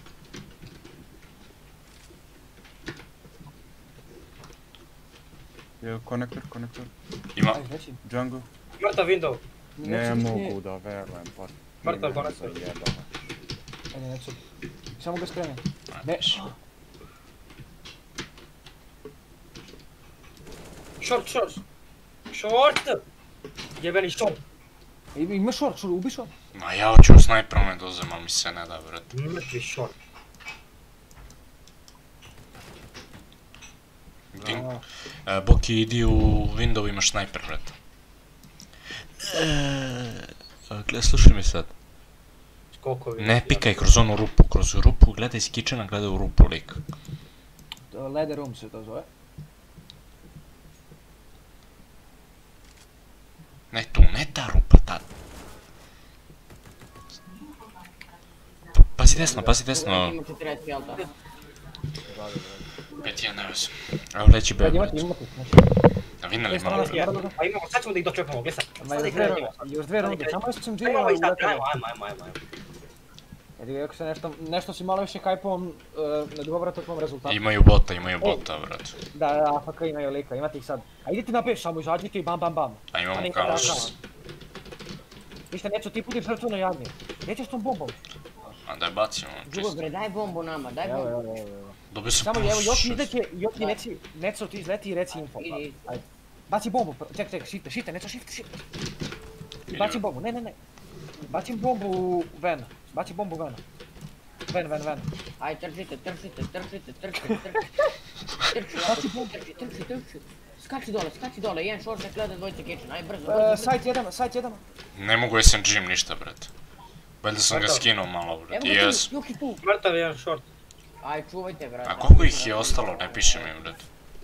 Je konektor, konektor. Ima. Django. Mrtav window. Ne mogu da verujem, pa... Mrtav konektor. Ajde, neću. Samo ga spremi. Ne. Short, short. Short! Jebeni short. Ima short, što ubi short? Ma ja hoću u snajperom ne dozem, ali mi se ne da, vrati. Mrtvi short. Boki, idi u window, imaš snajper, vrati. Gle, slušaj mi sad. Skokovi. Ne pikaj kroz onu rupu, kroz rupu, gledaj iz kitchena, gledaj u rupu, lik. Ladder room se to zove. Ne tu, ne ta rupa, ta. Pazi desno, pazi desno. Ima četrdeset jelta. Pet jedan, ne vezim. Evo leći B. Imati, imati. A vinali malo. Pa imamo, sad ćemo da ih dočekamo, gledaj sad. Ma još dve runde, još dve runde, samo još sam dživio. Ajmo, ajmo, ajmo, ajmo, ajmo. Jer ako se nešto, nešto si malo više kajpovom, ne dobra to tvom rezultatu. Imaju bota, imaju bota, vrat. Da, da, A F K imaju lika, imate ih sad. A idite na peš, samo izađite i bam bam bam. A imamo kaos. Ništa, neću ti puti žrtvu na jadnije. Nećeš tom bombom. A daj bacimo, Džugo, čisto. bre, daj bombu nama, daj bombu. Evo, evo, evo. Dobio sam Samo evo, Joki push. izleti, Joki reci, Neco ti izleti i reci info. Idi. Ajde. Baci bombu, ček, ček, šite, šite, Neco, šite, šite. Baci bombu, ne, ne, ne. Bacim bombu u ven, baci bombu u ven. Ven, ven, ven. Aj, trčite, trčite, trčite, trčite, trčite. Trči, ako trči, trči, trči. Skači dole, skači dole, jedan short nek gleda dvojice kitchen, aj brzo, brzo. Sajt jedan, sajt jedan. Ne mogu S M G-im ništa, bret. Valjda sam ga skinuo malo, bret. Evo Jes. ti, Joki tu. Mrtav jedan short. Aj, čuvajte, brate. A koliko ih je ostalo, ne piše mi, bret.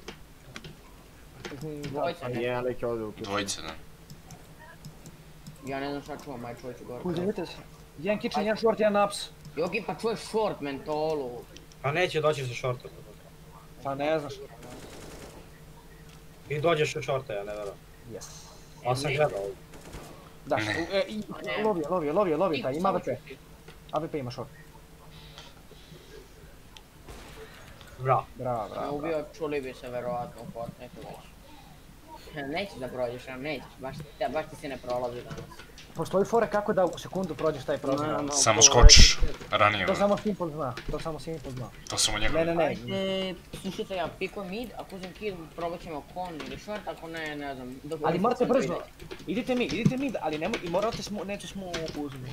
Dvojica, ne. Jedan lik je ovdje u kitchenu. Dvojice, da. Ja ne znam šta čuvam, aj čuvaj ću gore. Uzemite se. Jedan kitchen, jedan short, jedan ups. Joki, pa čuješ short mentolu. Pa neće doći sa shortom. Pa ne znaš. I dođeš u shorta, ja ne verujem. Yes. Pa sam gledao ovdje. Da, lovio, lovio, lovio, lovio taj, ima A W P. A W P ima short. Bravo. Bravo, bravo. Ubio, čuli bi se verovatno u Fortnite-u već. Nećeš da prođeš, nećeš, baš ti se ne prolazi danas. Postoji fora kako da u sekundu prođeš taj prozor. Samo skočiš, ranije. To samo Simple zna, to samo Simple zna. To sam u njega. Ne, ne, ne. Ajde, slušajte, ja pikujem mid, ako uzem kill, probat ćemo kon ili short, ako ne, ne znam. Ali morate brzo, idite mid, idite mid, ali nemoj, i morate smo, neću smo uzmi.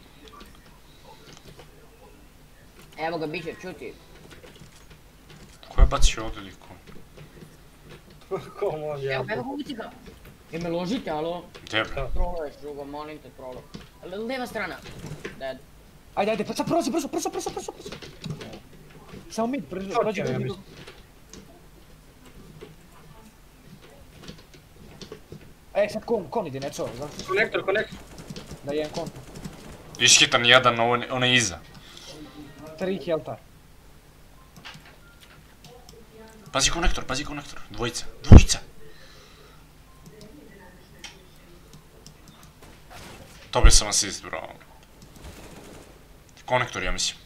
Evo ga, biće, čuti. Ko je bacio ovdje liku? Ko može? Evo, evo, ubiti ga. E, me ložite, alo? Gdje bre? Troluješ, drugo, molim te, trolu. Lijeva strana. Dead. Ajde, ajde, pa sad prođi, brzo, brzo, brzo, brzo, brzo. Samo mid, prođi, prođi, prođi. E, sad kon, kon ide, neco. Konektor, konektor. Da, jedan kon. Išhitan jedan, on je iza. Tri helta. Pazi konektor, pazi konektor. Dvojica, dvojica. Dobio sam assist, bro. Konektor, ja mislim.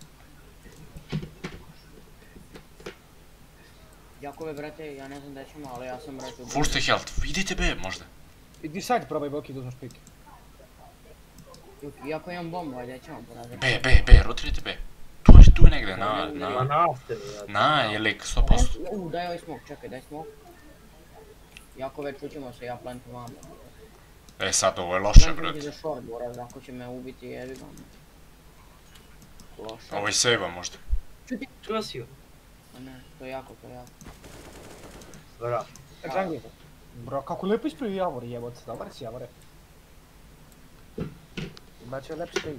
Jakove, brate, ja ne znam da ćemo, ali ja sam, brate... Full stay health, idite B, možda. Idi side probaj, Boki, da uzmaš pik. Iako imam bombu, ajde ćemo poraziti. B, B, B, rotirajte B. Tu je, tu je negdje, na, Ma na... nafte, Na, je lik, sto posto. U, daj ovaj smoke, čekaj, daj smoke. Jakove, čućemo se, ja plantam vama. E, sad ovo je loše, Plantam brate. ti za short, boraz, ako će me ubiti, jebi ga. Loše. Ovo je save možda. Čuti. Čuo si ju? A ne, to je jako, to je jako. Bravo. Jungle. Bro, kako lepo ispravio Javor, jebote, dobar si Javore. Bacio lepo stage.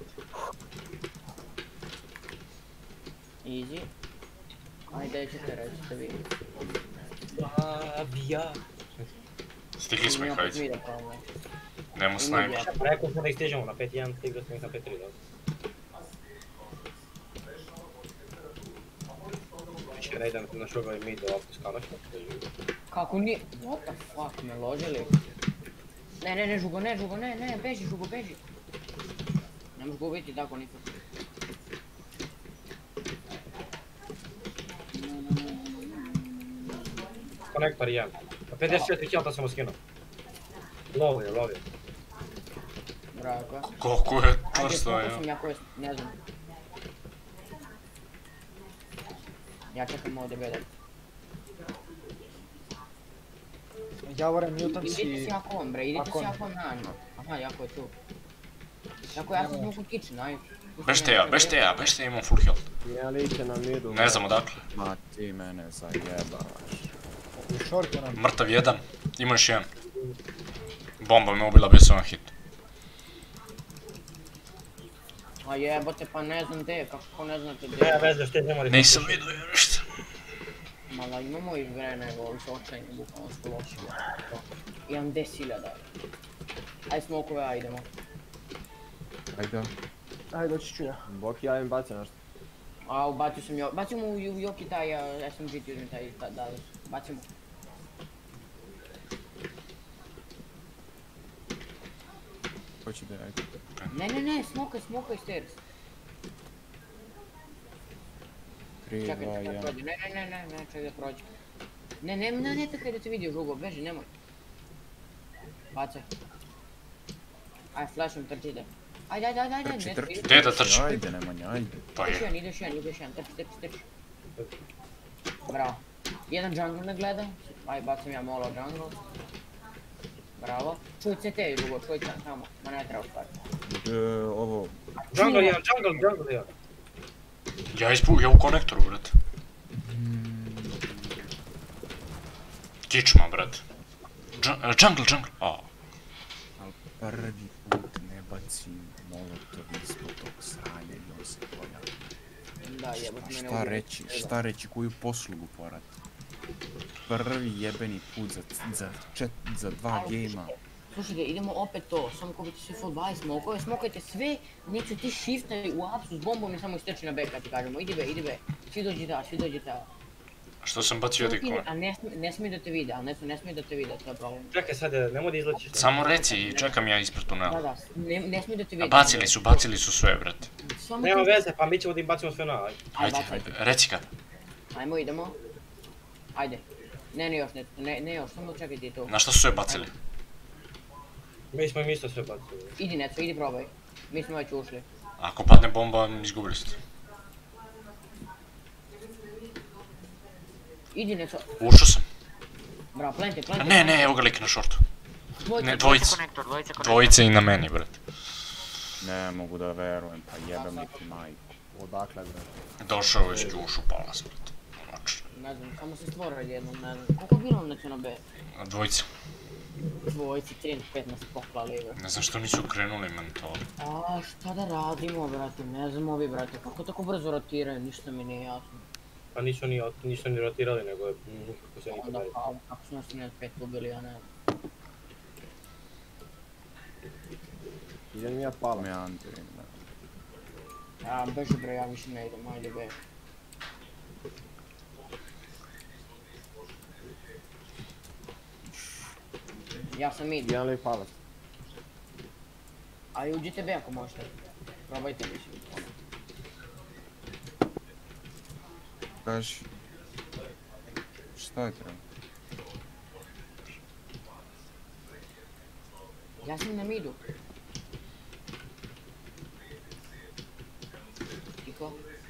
Easy. Ajde, ćete reći, da vidim. Avija. Stigli smo ih, hajde. Nemo snajper. Rekao smo da ih stižemo na pet jedan, stigli smo ih na pet tri, dobro. Više ne idem na šugovi mid ovako skanoćno. Kako nije? What the fuck, me ložili? Ne, ne, ne, Žugo, ne, Žugo, ne, ne, beži, Žugo, beži. Ne možeš ga ubiti tako nikad. Konektor jedan. Na pedeset četiri kilta sam mu skinuo. Lovio, lovio. Bravo. Koliko je Ajde, prsto, koliko ja. sam ja quest, ne znam. Ja čekam ovdje bedak. Javore, mutant Idite si... si Jakon, bre, idite si Jakon na njima. Aha, Jako je tu. Jako, ja sam mogu kitchen, ajde. Bežite ja, bežite ja, bežite ja, imam full health. Ja liče na midu. Ne znam odakle. Ma ti mene zajebavaš. U shortu nam. Mrtav jedan, ima još jedan. Bomba me ubila bez jedan hit. A jebote, pa ne znam gdje, kako ne znate gdje. Ne, veze, što ne mori. Nisam vidio je ništa. Mala, imamo i vreme, ovi su očajni, bukvalno su loši. Imam deset hiljada. Ajde smokove, ajdemo. Ajde. Ajde, doći ću ja. Boki, ja im bacim nešto. A, ubacio sam jo... Bacio mu u Joki taj S M G ti uzmi taj, da, da, bacio mu. Hoće da ajde. Ne, ne, ne, smokaj, smokaj stairs. tri, Čekaj, dva, čekaj, jedan. prođe, ne, ne, ne, ne, ne, čekaj da prođe. Ne, ne, ne, ne, takaj da te vidio Žugo, beži, nemoj. Bacaj. Aj, flashom trči ide. Ajde, ajde, ajde, ajde, Trči, ne, trči, ide. Gdje da trči, trči? ajde, Nemanja, ajde. Pa Ideš je. jedan, ideš jedan, ideš jedan, trči, trči, trči. Bravo. Jedan jungle ne gleda. Aj, bacim ja molo jungle. Bravo. Čuj C T, Žugo, čuj tamo. Ma ne treba stvariti. E, ovo... Jungle jedan, jungle, jungle jedan. Ja ispu, ja u konektoru, brate. Kičma, brate. Džu- e, Jungle, jungle. A, Al prvi put ne bacim molotov ispod tog sranja i on se pojavi. Da, jebote mene Šta ubije. reći, šta reći, koju poslugu porat? Prvi jebeni put za, za, čet, za dva gejma. Slušajte, idemo opet to, samo kupite svi full buy smokove, smokajte sve, neću ti shiftaj u apsu s bombom i samo istrči na beka, ti kažemo, idi be, idi be, svi dođi da, svi dođi da. što sam bacio dikove? A ne, smi- ne smije da te vide, ali ne, ne smije da te vide, to je problem. Čekaj sad, nemoj da izlečiš. Samo reci i čekam ja ispred Da, tunela. da, ne, ne smije da te A vide. bacili su, bacili su sve, brate. Samo Nema ti- veze, pa mi ćemo da im bacimo sve na. ajde. Hajde, bacaj. hajde, reci kad. Ajmo, idemo. Ajde. Ne, ne još, ne, ne, ne još, samo čekaj ti to. Na što su sve bacili? Mi smo im isto sve bacili. Idi Neco, idi probaj. Mi smo već ušli. Ako padne bomba, izgubili ste. Idi Neco. Ušao sam. Bravo, plante, plante. Ne, ne, evo ga lik na šortu. Dvojica, ne, dvojica dvojica. konektor, dvojica konektor. Dvojice i na meni, brate. Ne mogu da verujem, pa jebem li ti majku. Odakle, bre? Došao je već ušu palas, brate. Znači, Ne znam, samo se stvora jednom, ne znam. Koliko je bilo Neco na B? dvojica. Dvojici, tri, pet nas poklali, bre. Ne znam što nisu krenuli mentoli. A šta da radimo, brate, ne znam ovi, brate, kako tako brzo rotiraju, ništa mi nije jasno. Pa nisu ni, nisu ni rotirali, nego je mm, kako se nikad Onda radi. kao, kako su nas ne pet ubili, ja ne znam. Idem ja pala. Me Andrin, da. Ja, beži bre, ja više ne idem, ajde be. Ja sam mid, Jedan lik palac. a i uđite be ako možete. Probajte mislim. Kaži. Šta je treba? Ja sam na midu. Tiho.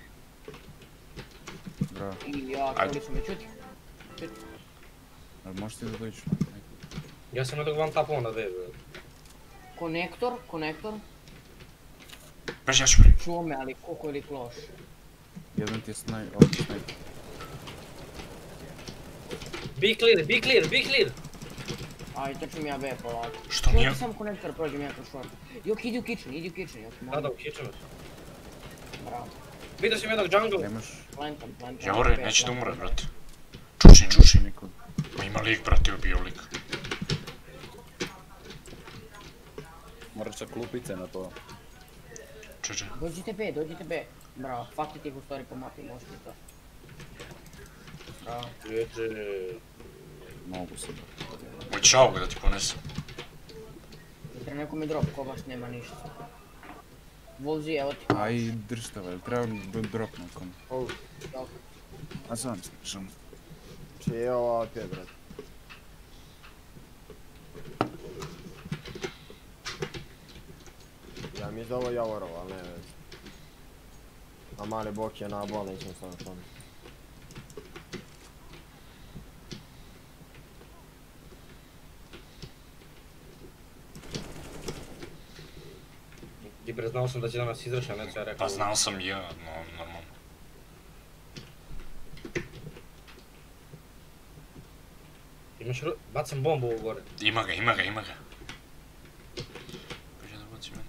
Bravo. I ja, Ajde. čuli su me, čuti. Čuti. Ali možeš ti da dođeš? Ja sam na tog one tapao na D, bro. Konektor, konektor. Beži, ja ću prvi. Čuo me, ali koliko je lik loš. Jedan ti je snaj, ovdje snaj. Be clear, be clear, be clear! Aj, trčim ja B polako. Što nije? Samo konektor prođem ja kroz short. Jok, idi u kitchen, idi u kitchen, Jok. Da, da, u kitchenu. Bravo. Vidio sam jednog jungle. Nemaš... Plantam, plantam. Javore, neće da umre, brate. Čučin, čučin. Ma ima lik, brate, ubio lik. Moraš sa klupice na to. Čučin. Dođite B, dođite B. Bravo, fakti ih u stvari po mapi, možete to. Bravo. Mogu se. Hoće šauga da ti ponesem. Treba neko mi drop, ko baš nema ništa. Volzi, evo ti. Aj, držite ovaj, treba li drop nekom? Oh. A znam se, šum. Čije je ova A P, brate? Ja mi da ovo Javorov, ali ne vezi. A mali bok je na bol, nećem samo tome. I preznao sam da će da nas izraša, neću ja rekao. Pa znao sam ja, no, normalno. Imaš ru... Bacam bombu u gore. Ima ga, ima ga, ima ga. Pođe da baci meni.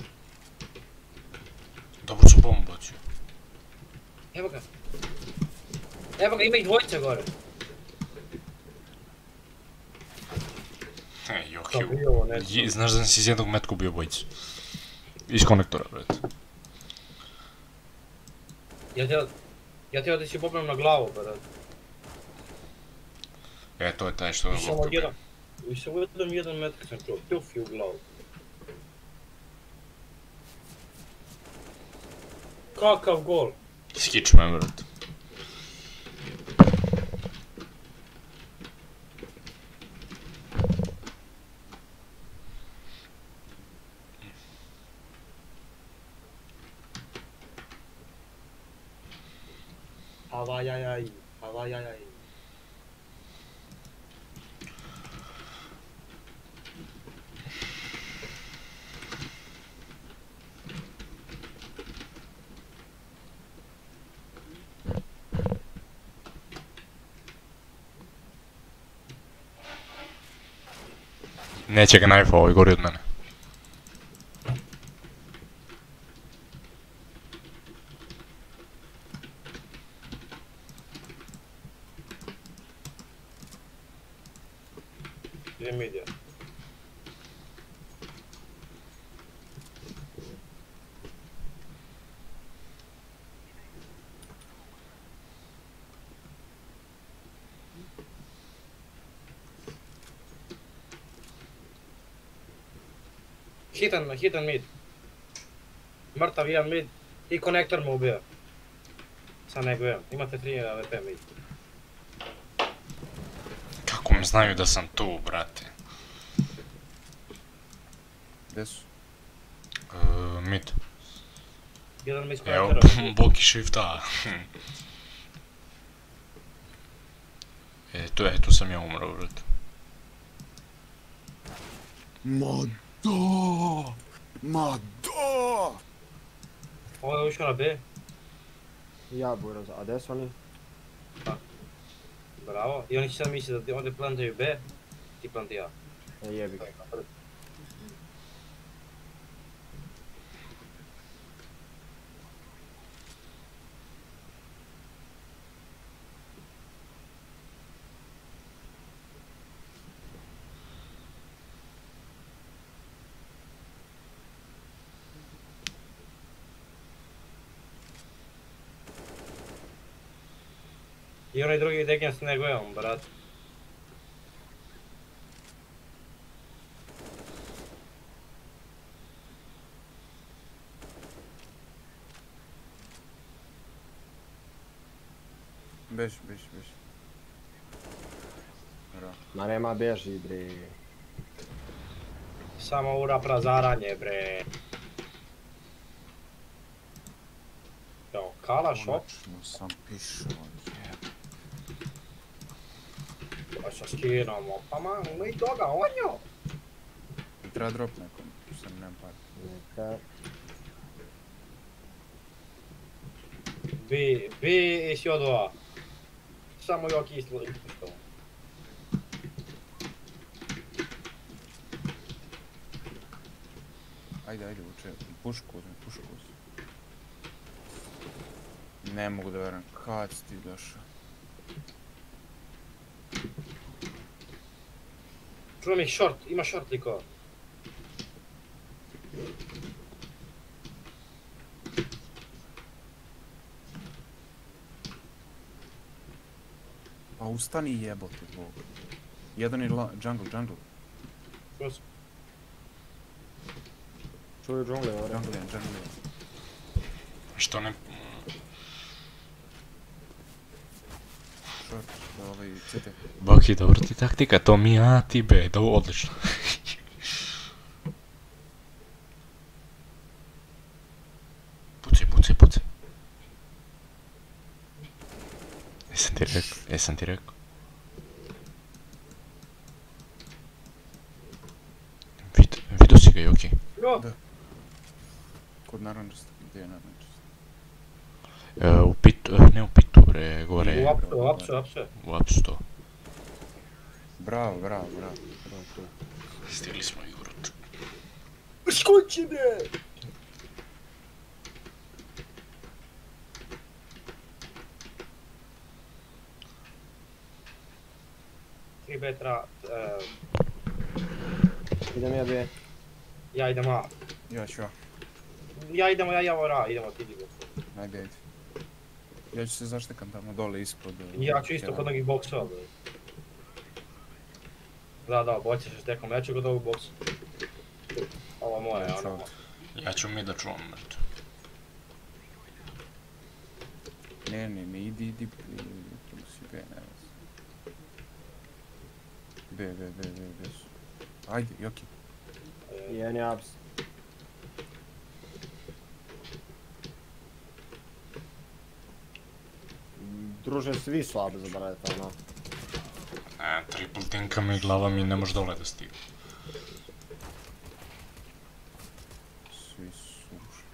Dobro su bombu bacio. Evo ga. Evo ga, ima ih dvojice gore. He, Jok To je... bi ovo nešto. Je- Znaš da si iz jednog metka ubio bojicu. Iz konektora, brate. Ja ti ja ti da si popnem na glavu, brate. E, to je taj što je Samo loptu. jedan. I samo jedan jedan metak sam čuo, puf i u glavu. Kakav gol? Skič me, brate. Havajajaj, havajajaj. Neće ga najfa, ovaj gori od mene. Idem midija. Hitan, hitan mid. Mrtav jedan mid i konektor me ubija. Sa negujem, imate tri A V P mid. Kako mi znaju da sam tu, brate? Gdje su? Eee, mid. Jedan mi iz Evo, konektora. Boki shift A. E, tu je, tu sam ja umro, brate. Ma da! Ma da! Ovo je ušao na B. Ja buraz, a gdje su oni? Bravo. I oni će sad misliti da ovdje plantaju B, ti planti A. E, jebi ga. I onaj drugi degen s negujem, brat. Beži, beži, beži. Bravo. Ma nema beži, bre. Samo ura prazaranje, bre. Jo, kalaš, op. Konačno sam pišao, jeb. Pa sa skinamo, pa man, ima i toga, onjo. Treba drop nekom, sam nemam par. Neka. B, B i još dva. Samo ja kislo i što. Ajde, ajde, uče. Pušku uzmi, pušku uzmi. Ne mogu da verujem, kad si ti došao? Čujem ih short, ima short likova. Pa ustani jebote, bog. Jedan je jungle, jungle. Čuo sam. Čuo je jungle, ovo. Jungle, jungle. Što ne... Short, ovaj, C T. Baki, dobro ti taktika, to mi A, ti B, da odlično. Pucaj, pucaj, pucaj. Jesam ti rekao, jesam ti rekao. Vid, vidio si ga, Joki? Da. Kod narančasta, gdje je narančasta? E, u pitu, ne u pitu, bre, gore. U apsu, u apsu, apsu. U apsu to. Bravo, bravo, bravo. Stigli smo igru. Skoči me! tri B tra... Idem ja B. Ja idem A. Ja ću A. Ja idemo, ja idemo A, idemo ti idemo. Ajde, ajde. Ja ću se zaštekam tamo dole ispod... Ja ću isto kod nekih boksova, bre. Da, da, boće se štekom, ja ću kod ovog boksa. Ovo moje, ono. Ja ću mi da čuvam, mrtu. Ne, ne, ne, idi, idi, tu si B, ne vas. B, B, B, B, B su. Ajde, Joki. Jedan je ups. Druže, svi slabi za bareta, ono. E, triple tinka mi glava mi ne može dole da stigne. Svi su ušli.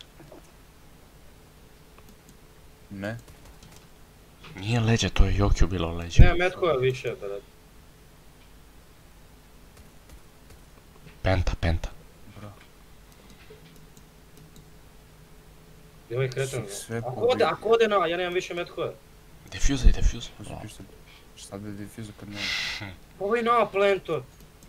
Ne. Nije leđa, to je Jokiju bilo leđa. Ne, metko je više, bre. Penta, penta. Bravo. I ovaj kretan. Sve Ako ode, ako ode na, ja nemam više metkoja. Defuzaj, defuzaj. Šta bi defuza kad nema? Ovo je na plento.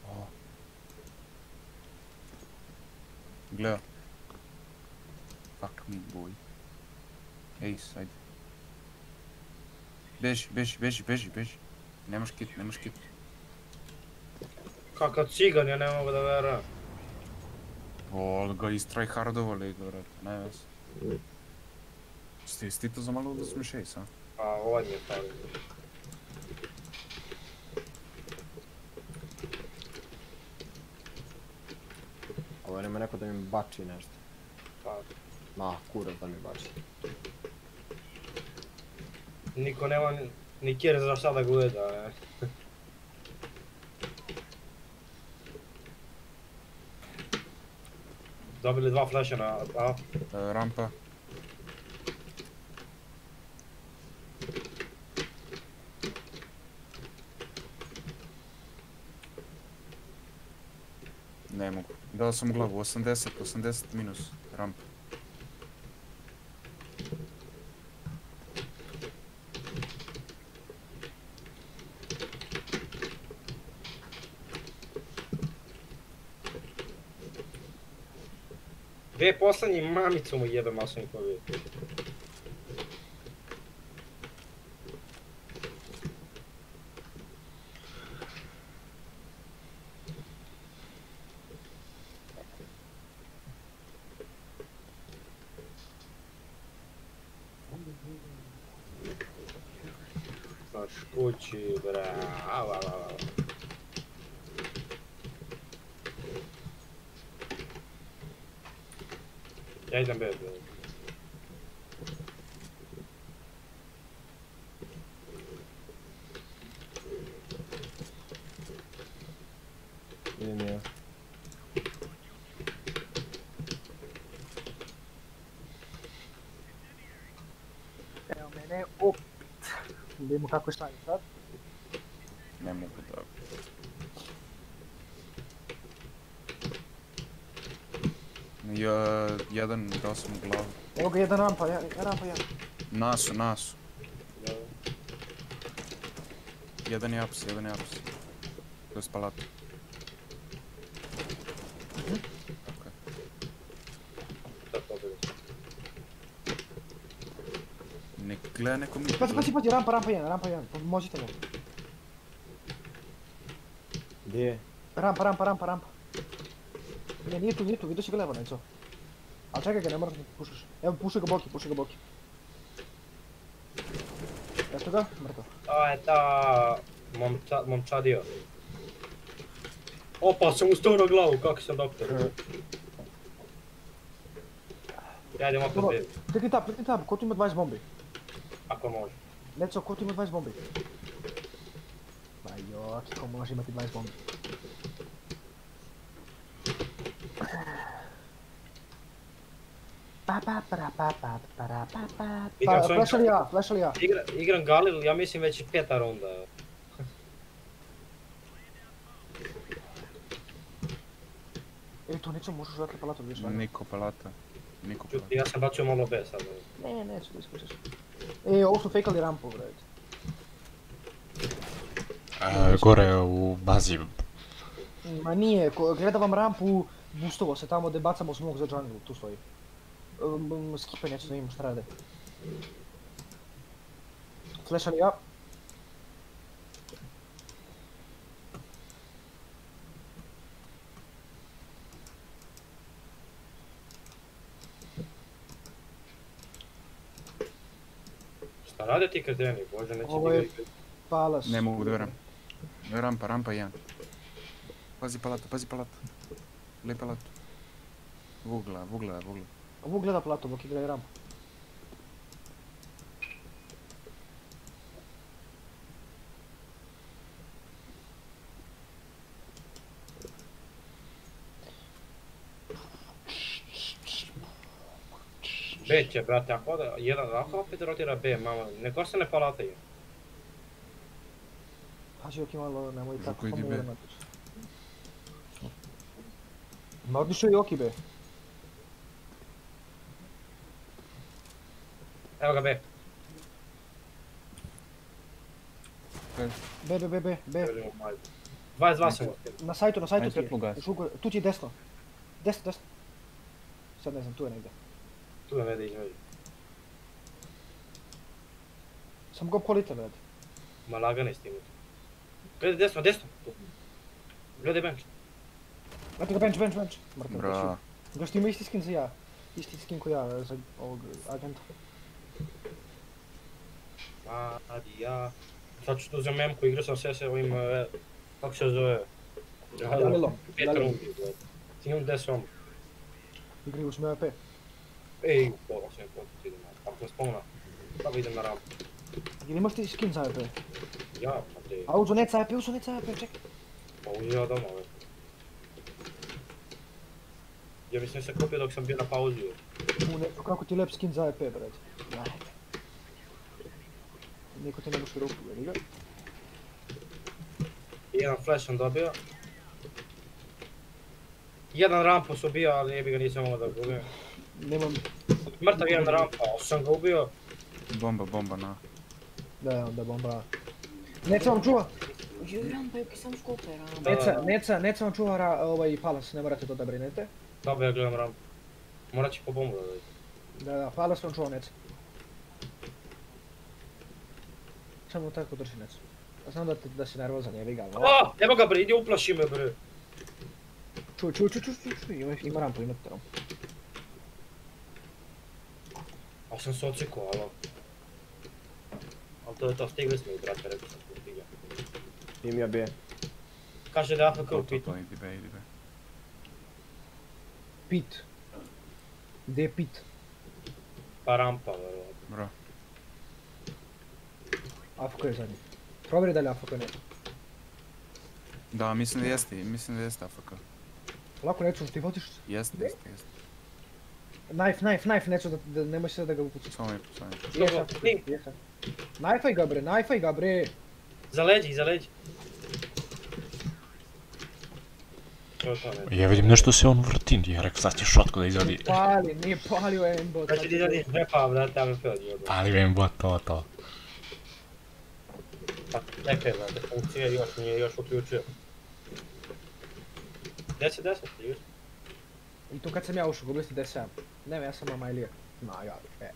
Gleda. Fuck me, boy. Ace, ajde. Beži, beži, beži, beži, beži. Nemaš kit, nemaš kit. Kakav cigan, ja ne mogu da verujem. O, ga istryhardovali, brate, ne vas. Jesi ti to za malo da smiješ Ace, a? A, ovaj mi je fali. Ovo nema neko da mi bači nešto. Pa. Ma, kurac da mi bači. Niko nema ni, ni kjer za šta da gleda, ne. Dobili dva flasha na A. E, rampa. Ne mogu. Dao sam u glavu, osamdeset, osamdeset minus rampa. Gdje je poslednji mamicu mu jebe masonikovi? Znaš kući, bra, au, au, au. Ja idem bez, bez. Idem ja. Evo mene, opet. Vidimo kako je stanje sad. Ne mogu da... Ja, jedan dao sam u glavu. Evo ga jedan rampa, jedan rampa, jedan. Nasu, nasu. Jedan je aps, jedan je aps. To je spalata. Ne gleda neko mi... Pazi, pazi, pazi, rampa, rampa jedan, rampa jedan, pomožite mu. Gdje je? Rampa, rampa, rampa, rampa. Ne, nije tu, nije tu, vidio si ga levo, neco. Ali čekaj ga, ne moraš da pušaš. Evo, pušaj ga boki, pušaj ga boki. Eto ga, mrtav. To je ta... momča, momčadio. Opa, sam ustao na glavu, kako sam doktor. Ja idem opet bez. Klikni tab, klikni tab, ko tu ima dvadeset bombi? Ako može. Neco, ko tu ima dvadeset bombi? Ma jo, ko može imati dvadeset bombi? Pa pa para pa pa para pa pa. Pa, flash ali ja, flash ali ja. Igra, igram Galil, ja mislim već peta runda. E, to nećemo, možeš vratiti palatu, vidiš vada. Niko palata. Niko palata. Ja sam bacio malo B sad. Ne, neću da iskušaš. E, ovo su fejkali rampu, bret. E, gore u bazi. Ma nije, gleda vam rampu, boostovo se tamo gdje bacamo smog za jungle, tu stoji. Um, skipe, neću da vidim šta rade. Flash ali ja. Šta rade ti kreteni, bože, neće Ovo je ti ga... Palas. Ne mogu da veram. Rampa, rampa jedan. Pazi palata, pazi palata. Gledaj palatu. Vugla, vugla, vugla. Ovo gleda platu, dok igra i rampu. B će, brate, ako da, jedan, ako opet rotira B, mama, neko se ne palataju. Pazi, ok, malo, nemoj tako Žuko, idi samo B. uramatiš. Ma odlišao i Oki be. Evo ga B. B, B, B, B, B. dvadeset dva sam ostavio. Na sajtu, na sajtu Ajde, ti je. svjetlo gas. Žuko, tu ti je desno. Desno, desno. Sad ne znam, tu je negdje. Tu je vede između. Samo go kolite, vred. Ma lagane s tim. Gledaj desno, desno. Tu. Gledaj bench. Znate ga bench, bench, bench. Mrtav. Bra. Gaš ti ima isti skin za ja. Isti skin ko ja za ovog agenta. Adi ja. Sad ću tu za memku, igrao sam sve s ovim, e, kako se zove? Galilom. Petar Galilom. ubio, gledaj. Ti imam desom. Igri smo A P. Ej, pola sam je potpuno idem, ako me spomna. Kako idem na rampu? Ili imaš ti skin za A P? Ja, pa te... A uzo nec A P, uzo nec A P, čekaj. Pa uzeo doma, ve. Ja mislim se kupio dok sam bio na pauzi. U neko, kako ti lep skin za A P, bret. Aj. Niko ti ne može ruku, vidi ga. Jedan flash sam dobio. Jedan rampu su ubio, ali jebi ga nisam mogao da ga ubijem. Nemam... Mrtav jedan rampa, ali sam ga ubio. Bomba, bomba, na. Da, onda bomba. Neca vam čuva! Joj, rampa je sam skope, rampa. Neca, Neca, Neca vam čuva ra, ovaj Palas, ne morate to da brinete. Dobro, ja gledam rampu. Morat će po bombu da dođe. Da, da, Palas vam čuva Neca. Samo tako drži Neca. Ja znam da, te, da si nervozan, jebi ga, ali... A, evo ga bre, idi uplaši me bre. Čuj, čuj, čuj, čuj, čuj, čuj, ima, ima rampu, imate rampu. Ali sam se ocikao, alo. Ali to je to, stigli smo i brate, rekao sam tu stigli. Im ja B. Kaže da je A F K To, u to, pitu. to, idi be, idi be. Pit. Gdje je Pit? Pa rampa, verovatno. Bro. A F K je zadnji. Provjeri da li A F K ne. Da, mislim da jeste, mislim da jeste A F K. Lako neću, ti hotiš? Jeste, jeste, jeste. Knife, knife, knife, neću da, da nemoj se da ga upuci. Samo je, samo je. Jesam, jesam. Knifeaj ga bre, knifeaj ga bre. Za leđi, za leđi. To je to, ne. Ja vidim nešto se on vrti, ja rekao sad će šotku da izvadi. Pali, nije palio aimbot. Znači ti izvadi džepa, brate, A V P od njega. Pali aimbot, to, to. Pa čekaj, brate, funkcija još nije još uključio. deset deset, još. I tu kad sam ja ušao, gubili ste deset sedam. Ne, ja sam Amailija. Ma, ja, e.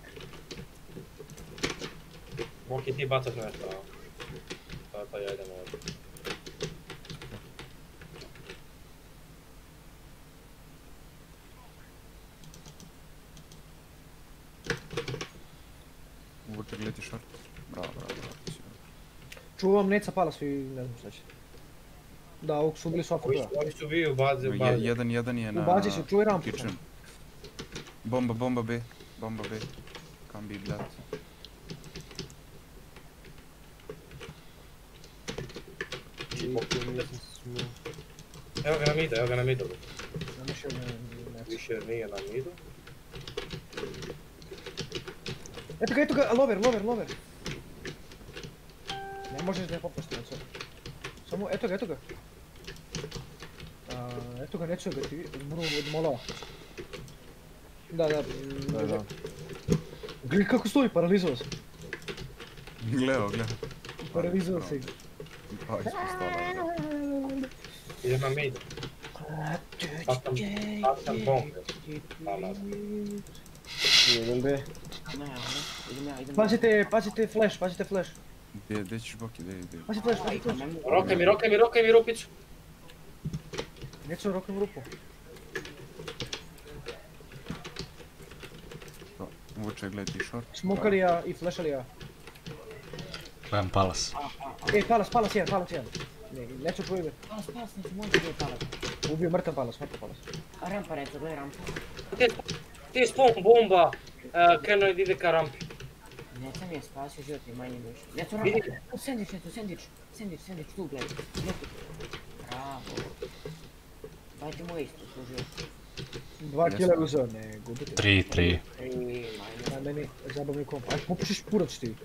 Moki ti bacaš nešto, a? Pa, pa ja idem ovdje. Vuče, gledi short. Bravo, bravo, bravo. Čuvam Neca Palas i ne znam šta će. Da, ovog su bili svaku toga. Oni su bili u bazi, u Je- bazi. Jedan, jedan je na... U bazi su, čuvaj rampu. kitchen. Bomba, bomba B. Bomba B. Kan bi blat. Evo ga na midu, evo ga na midu. Ne mišljam, ne, ne. Više nije na midu. Eto ga, eto ga, lover, lover, lover. Ne možeš da je popusti, Neco. Samo, eto ga, eto ga. A, eto ga, Neco ga ti, zbunu od molova. Da, da. Da, da. Gledaj kako stoji, paralizovao se. Gleo, gleo. Paralizovao se. Pa, ispod stola. Idem na midu. Pa sam, pa sam bombe. Hvala. Idem B. Ne, ne, idem ja, idem ja. Pazite, pazite flash, pazite flash. Gdje, gdje ćeš Boki, gdje, gdje? Pazite flash, pazite flash. Rokaj mi, rokaj mi, rokaj mi rupicu. Neco, rokam rupu. Vuče, gledi short. Smokalija i flashalija. Gledam palas. Ej, palas, palas jedan, palas jedan. Ne, Neco čuj me. Palas, palas, neću moći gdje je palas. Ubio mrtav palas, mrtav palas. A rampa Neco, gledaj rampu. Ti, ti spawn bomba, uh, krenuo je da ide ka rampi. Neca mi je spasio život i manje više. Neco rampa. U sandvič, Neco, sandvič. Sandvič, sandvič, tu gledaj. Neco. Bravo. Dajte mu isto, služio. Dva kila uzeo, ne gubite. Tri, tri. Tri, manje. Na meni zabavni komp. Aj, popušiš purac ti.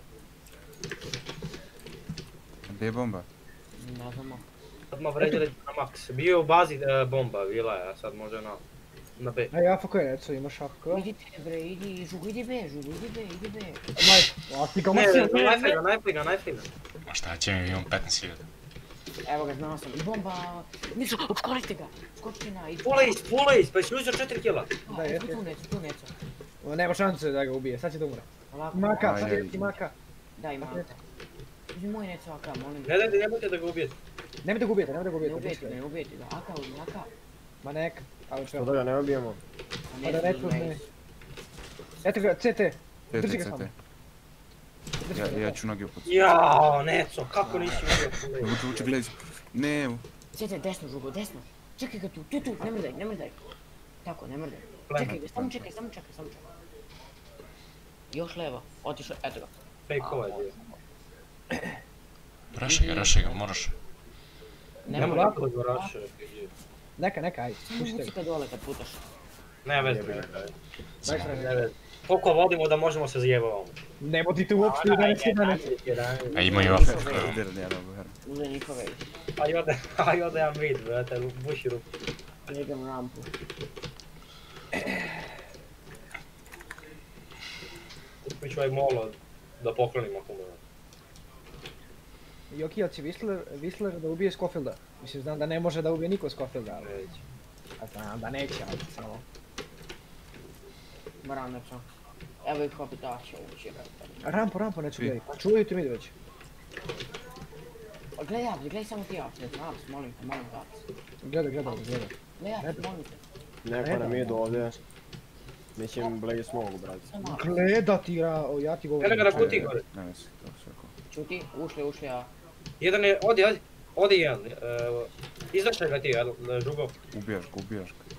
Gdje je bomba? Ne znamo. Sad ma vređali na max. Bio je u bazi uh, bomba, bila je, a sad može na, na B. Aj, A F K je, Neco, imaš A F K. Idite bre, idi, žugu, idi B, žugu, idi B, idi B. Maj, a ti kao Ne, maksimo. najfli ga, najfli ga, najfli ga. Ma šta će mi, imam petnaest hiljada. Evo ga, znao sam. I bomba... Nisu, opskolite ga. Skočite na... Full ace, full ace, pa si uzeo četiri kila. Da, Evo jeste. tu Neco, tu Neco. O, nema šanse da ga ubije, sad će da umre. Polako. Maka, Aj, sad aj. je ti maka. Daj maka. Uzmi moj Neco A K, molim. Ne dajte, nemojte da ga ubijete. Nemoj da ga ubijete, nemoj da ga Ne ubijete. ubijete, ne ubijete ga. A K, uzmi A K. Ma neka, ali Što čeo. da ga ne obijemo? Pa da Neco ne. Eto ga, C T. C Drži T, ga samo. C T. Drži Ja, ga. ja ću noge upucati. Jao, Neco, kako nisi ubio full ace? Vuče, vuče, gledi. Ne, Sjete, desno žugo, desno. Čekaj ga tu, tu, tu, ne mrdaj, ne mrdaj. Tako, ne mrdaj. Plemen, Čekaj ga, samo čekaj, samo čekaj, samo čekaj. Još levo, otišao, eto ga. Fake ovaj bio. Raši ga, raši ga, moraš. Ne Nemo mrdaj. lako da raše. Neka, neka, aj, Samo pušite vuci ga. ka dole kad putaš. Ne veze, ne Daj sranje. veze. Koliko vodimo da možemo se zjebavamo. Ne vodite uopšte u danas i danas. A imaju A F K. Udar, ne, ne, ne. Uze njihove, Aj ode, aj ode ja mid, brate, buši ruku. idem rampu. Kupit ću ovaj molo da poklonim ako moram. Joki, jel će Whistler, Whistler da ubije Scofielda? Mislim, znam da ne može da ubije niko Scofielda, ali... Neće. A znam da neće, ali samo... Moram Neco. Evo ih opet daće ući, brate. Rampu, rampu, neću Vi. gledaj. Pa čuvaju ti mi već. Gledaj Abs, gledaj samo ti Abs, Neco, Abs, molim te, molim te Abs. Gledaj, gledaj, gledaj. Gledaj Abs, molim te. Neko na midu ovdje. Mislim, Blaze mogu, brate. Samo Abs. Gleda ti, ra, o, ja ti govorim. Eno ga na kuti gore. Ne, ne, to sve ko. Čuti, ušli, ušli, a... Jedan je, odi, odi, odi jedan. Uh, Izdašaj ga ti, jel, žugo. Ubijaš ga, ubijaš ga.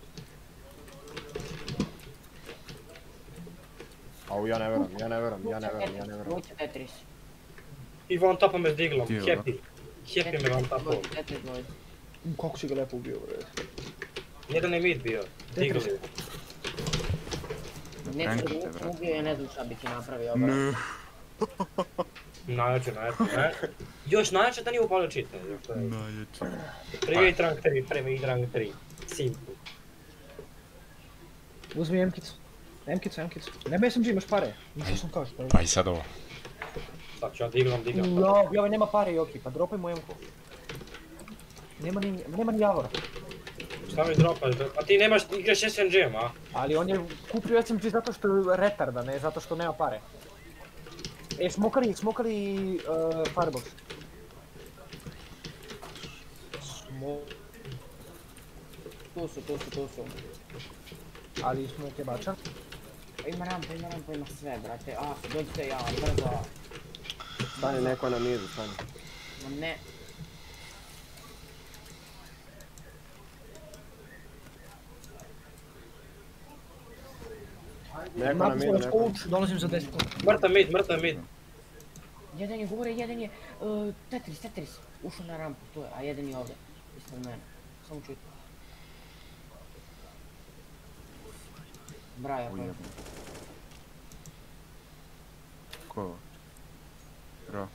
Au, ja ne veram, ja ne veram, ja ne veram, ja ne veram. Vojte Tetris. I van tapa me s diglom, Ti je, happy. Happy me van tapa. Vojte Tetris, vojte. Kako si ga lepo ubio, bre. Jedan je mid bio, digl je. Neco Rankate, da brate. ubio, ja ne znam šta bi ti napravio. Ne. Najjače, najjače, najjače. Još najjače da nije upalio čitanje. Najjače. Prvi rank tri, prvi rank tri. Simple. Uzmi emkicu. Emkicu, emkicu. Nema S M G, imaš pare. Mislio sam kao što. Pa i sad ovo. Sad ću ja digram, digram. Jo, ovaj nema pare, Joki, pa dropaj mu emku. Nema ni, nema ni javora. Šta mi dropaš? A ti nemaš, igraš S M G-om, a? Ali on je kupio S M G zato što je retarda, ne zato što nema pare. E, smokali, smokali uh, Firebox. Smo... Tu su, tu su, tu su. Ali smok je bačan. Ima rampa, ima rampa, ima sve, brate. A, dođite ja, brzo. Stani neko na midu, stani. Ma ne. Neko na midu, neko. Dolazim za deset. Mrtav mid, mrtav mid. Jedan je gore, jedan je... Uh, Tetris, Tetris. Ušao na rampu, tu je, a jedan je ovdje. Ispred mene. Samo čuti. Braja, pa. Ko je ovo? Bro.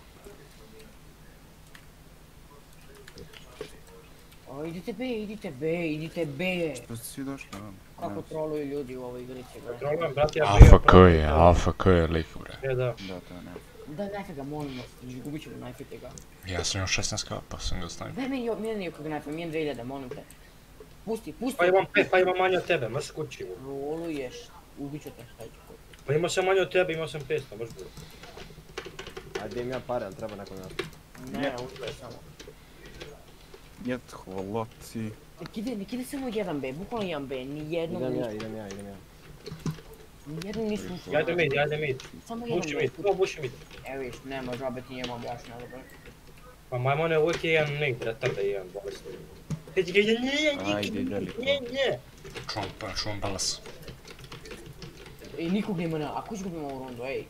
O, idite B, idite B, idite B. Što ste svi došli vam? Kako troluju ljudi u ovoj igrici, bre. Trolujem, brati, ja A F K je, A F K je lik, bre. E, da. Da, to je ne. Daj najfe ga, molim vas, izgubit ćemo najfite ga. Ja sam imao šesnaest k, pa sam ga stavio. Daj meni, meni nekog najfe, meni dvije hiljade, molim te. Pusti, pusti. Pa imam pet, pa imam manje od tebe, mrš kući. Roluješ, ubit ću te, šta ću koji. Pa imao sam manje od tebe, imao sam petsto, mrš bilo. Ajde im ja pare, ali treba neko mjesto. Ne, uzme samo. Njet, hvoloci. Nek ide, nek ide samo jedan B, bukvalno jedan B, ni jednom Idem nisu. ja, idem ja, idem ja. Ni jednom nisu ušli. Ajde mid, ajde mid. Samo jedan Buši B. mid, to buši mid. Evo viš, nema žabe ti njemu objašnjeno, dobro. Pa majmone uvijek je jedan nek, retar da je jedan bolesni. Već ga je nije, Ajde, nije, veliko. nije, nije. Čuvam, pa čuvam balas. Ej, nikog nema na, ako izgubimo ovu rundu, ej.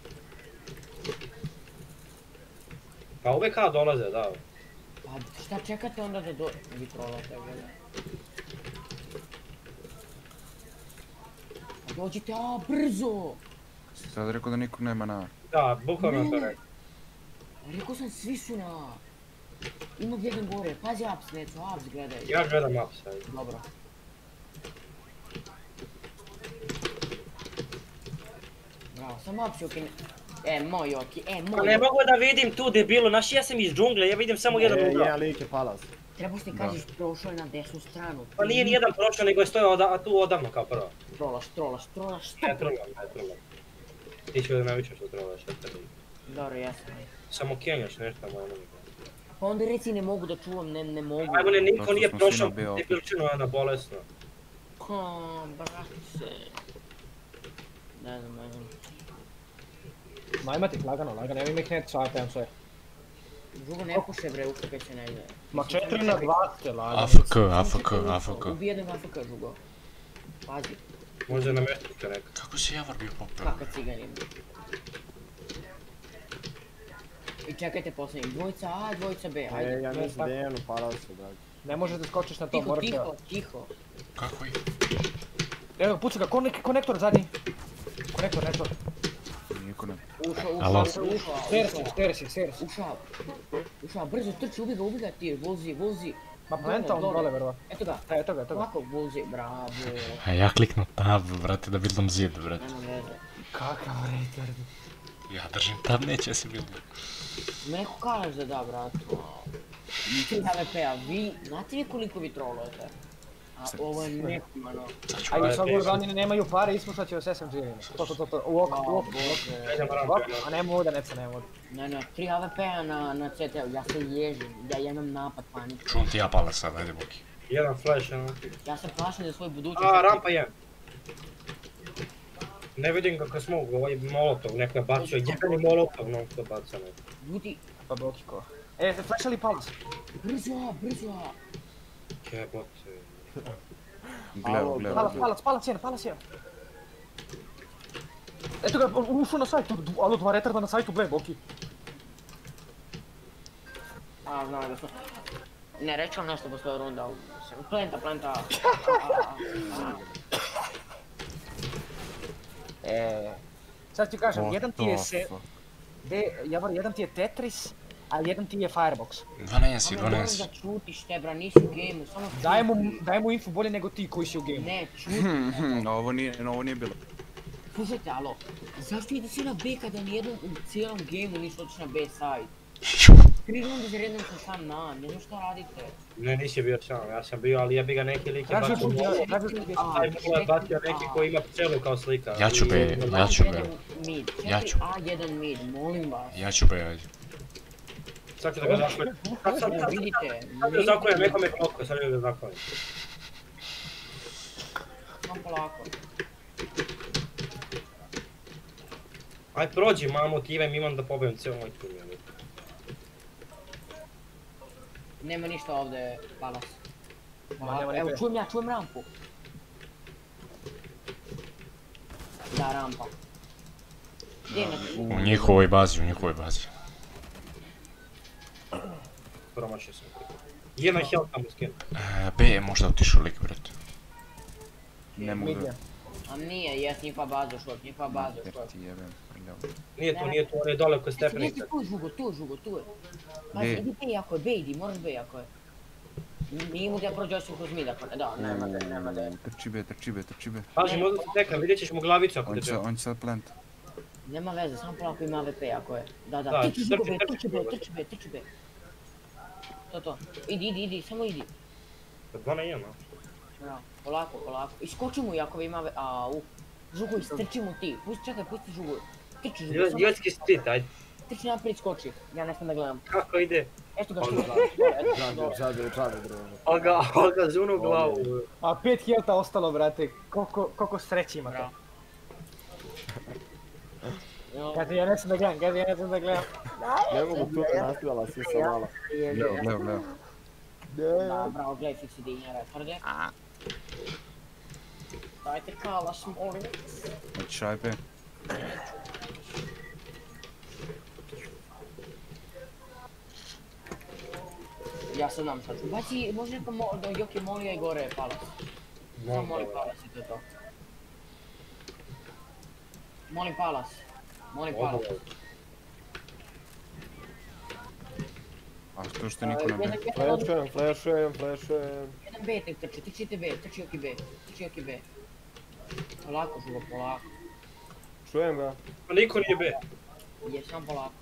Pa uvijek kada dolaze, da. Pa šta čekate onda da do... Vi trolate, gleda. Pa dođite, a, brzo! Sad rekao da nikog nema na... Da, bukvalno to Ne. rekao. Rekao sam, svi su na... Ima jedan gore, pazi Aps, necu, Aps gledaj. Ja gledam maps, ajde. Dobro. Bravo, samo Aps Joki ne... E, moj Joki, e, Pa moj ne Joki. mogu da vidim tu debilu, znaš ja sam iz džungle, ja vidim samo jedan E, ugra. jedan lik je palas. Treba ti kažeš, prošao je na desnu stranu. Pa nije ni jedan prošao, nego je stojao oda, tu odavno kao prvo. Trolaš, trolaš, trolaš, Ne trolam, ne trolam. Ti ću da najviše što trolaš, šta tebi. Dobro, jesam. Samo kenjaš nešto, malo ne. Pa onda reci ne mogu da čuvam, ne, ne mogu. Ajmo ne, niko što nije smo prošao, svima bio opet. debilčino je na bolesno. Ha, brate. Ne znam, ne znam. Ma ima tih lagano, lagano, evo ima ih net sa A P M sve. Drugo ne puše bre, ušli se ne ide. Ma četiri na dva ste lagano. A F K, A F K, A F K. Ubi jednog A F K drugo. Pazi, Može na mjestu neka. Kako si Javor bio popeo? kakav ciganin. I čekajte posljednjih, dvojica A, dvojica B, E, ajde. ja nisam Dejanu palasu, brate. Ne možeš da skočiš na to, Tiho, moraš da... tiho, tiho. Kako ih? Evo, puca ga, konek, konektor zadnji. Konektor, nešto. Niko ne... Ušao, Alo. ušao, ušao, Stairs je, ušao. stairs je, stairs. Ušao. Ušao, brzo trči, ubi ga, ubi ga ti, vozi, vozi. Ma plenta on dole, verova. Eto ga. E, eto ga, eto ga. Ovako vozi, bravo. A ja kliknu tab, brate, da vidim zid, brate. Nema veze. Kakav retard. Ja držim tab, neće se vidim. Neko kažeš da da, brate. tri H V P-a, vi, znate vi koliko vi trolujete? A ovo je nehumano. Ajde, sad gore oni nemaju pare, ispušat će vas S M G-ima. To, to, to, to, u ok, u ok, u ok. A nema ovdje, neca nema ovdje. Ne, ne, tri H V P-a na, na C T-u, ja se ježim, ja imam napad panike. Čuvam ti ja pala sad, ajde Boki. Jedan flash, ono. Ja sam plašen za svoj budućnost. A, rampa je. Ne vidim ga kad smogu, ovaj molotov, neko je bacio, jebeni molotov, non to baca neko. Ljudi, Pa Boki ko. E, flashali palas. brzo, brzo. Jebote. Gledao, gledao, Palac, gledao. palac, palac jedan, palac jedan. Eto ga, on ušao na sajtu, alo dva retarda na sajtu, gle, Boki. A, znam da sam... Ne, reći vam nešto postoje runda, ali... Plenta, plenta. E, sad ti kažem, What jedan ti the je se... fuck? Gde, Javor, jedan ti je Tetris, a jedan ti je Firebox. dvanaest, Moram dvanaest. da čutiš te, bra, nisi u gameu, samo čuti. Daj mu, daj mu info bolje nego ti koji si u gameu. Ne, čuti. Ovo nije, ovo nije bilo. Slušajte, alo, zašto ide si na B kada nijednom u cijelom gameu nisu otišli na B side? Tri runde za redom sam sam na, ne znam šta radite. Ne, nisi bio sam, ja sam bio, ali jebi ga neki lik je Tražio bacio sam ti, molo. tražio sam ti. Taj molo je bacio neki koji ima pčelu kao slika. Ja ću I- B, ja ću B. Mid, Ja ću. četiri A jedan mid, molim vas. Ja ću B, ajde. Sad ću da ga zakojem. Sad sad sad Vidite, sad da zakojem, neko me klopko, sad ću da ga zakojem. samo polako. Aj prođi, mamo, ti mi imam da pobijem cijel moj tim. jebi. Nema ništa ovdje, Palas. Ma, nema Evo, ni čujem ja, čujem rampu. Da, rampa. Gdje je na... U njihovoj bazi, u njihovoj bazi. Promašio sam. Jedan health tamo skinu. E, B je možda otišao lik, brate. Ne mogu. Midija. A nije, jes njihova baza šort, njihova baza šort. Ti jebem, prljavo. Nije tu, nije tu, on je dole kod Jesi, stepenica. jesi, tu je žugo, tu je žugo, tu je. Pazi, Gdje? idi B ako je, B idi, moraš B ako je. Nije mu da prođe osim kroz mid ako ne, da, nema da, nema da. Trči be, trči be, trči be. Paži, možda se teka, vidjet ćeš mu glavicu ako On te će, treba. on će sad plant. Nema veze, samo polako ima A V P ako je. Da, da, Da, trči žugo trči, B, trči, trči B, trči. trči B, trči B. To, to. Idi, idi, idi, samo idi. Dva na jedan, a? Bravo, polako, polako. Iskoči mu ako ima A V P, au. Žugo, istrči mu ti, pusti, čekaj, pusti žugo. Trči žugo, samo Ljudski split, ajde. trči naprijed, skoči. Ja ne smijem da gledam. Kako ide? Eto ga Ono, što Džabe, džabe, džabe, druže. Al ga, al ga zunu u glavu. A pet healta ostalo, brate. Koliko, koliko sreće imate. Bravo. Kaže, ja ne sam da gledam, kaže, ja ne sam da gledam. Ne mogu tu da nastavila si sa mala. Levo, levo, levo. Da, bravo, gledaj fiksi dinjera, tvrde. Dajte kalaš, molim. Hoće šajpe. Ja sam nam sad. Baci, može neka mo, da Joki molija i gore je Palas. Samo molim Palas i to je to. Molim Palas. Molim Palas. A što što niko ne be? Jedan, jedan, Flashujem, flashujem, flashujem. jedan B tek trči, trčite B, trči Joki B, trči Joki B. Polako, žugo, polako. Čujem ga. Pa niko nije B. Je, samo polako.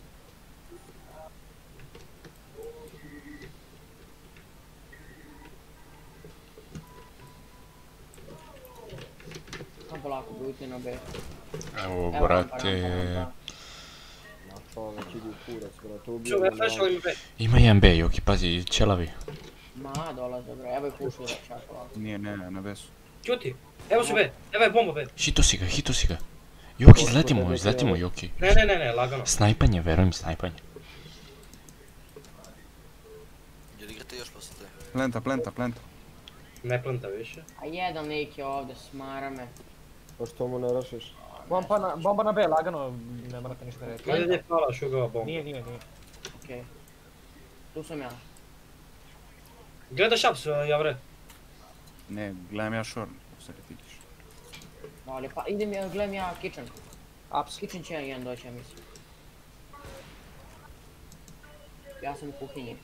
Samo polako, budite na B. Evo, Evo, brate. Ma čovjek, idi u kurac, brate, ubio Čuvaj, me flashova ima B. Ima jedan B, Joki, pazi, ćelavi. Ma, dolaze, bre, evo ih ušli da čak polako. Nije, ne, ne, na besu. Čuti, evo su B, evo je bomba B. Hito si ga, hito si ga. Joki, izletimo, izletimo, Joki. Ne, ne, ne, ne, lagano. Snajpanje, verujem, snajpanje. Jel igrate još posle te? Plenta, plenta, plenta. Ne planta više. A jedan lik je ovdje, smara me. Pa što mu ne rašiš? Bomba na, bomba na B, lagano, ne morate ništa reći. Kada je pala šugava bomba? Nije, nije, nije. Okej. Tu sam ja. Gledaš ups, Javre? Ne, gledam ja short, ako se ne tičeš. Ali pa idem ja, gledam ja kitchen. Ups. Kitchen će jedan doći, ja mislim. Ja sam u kuhinji.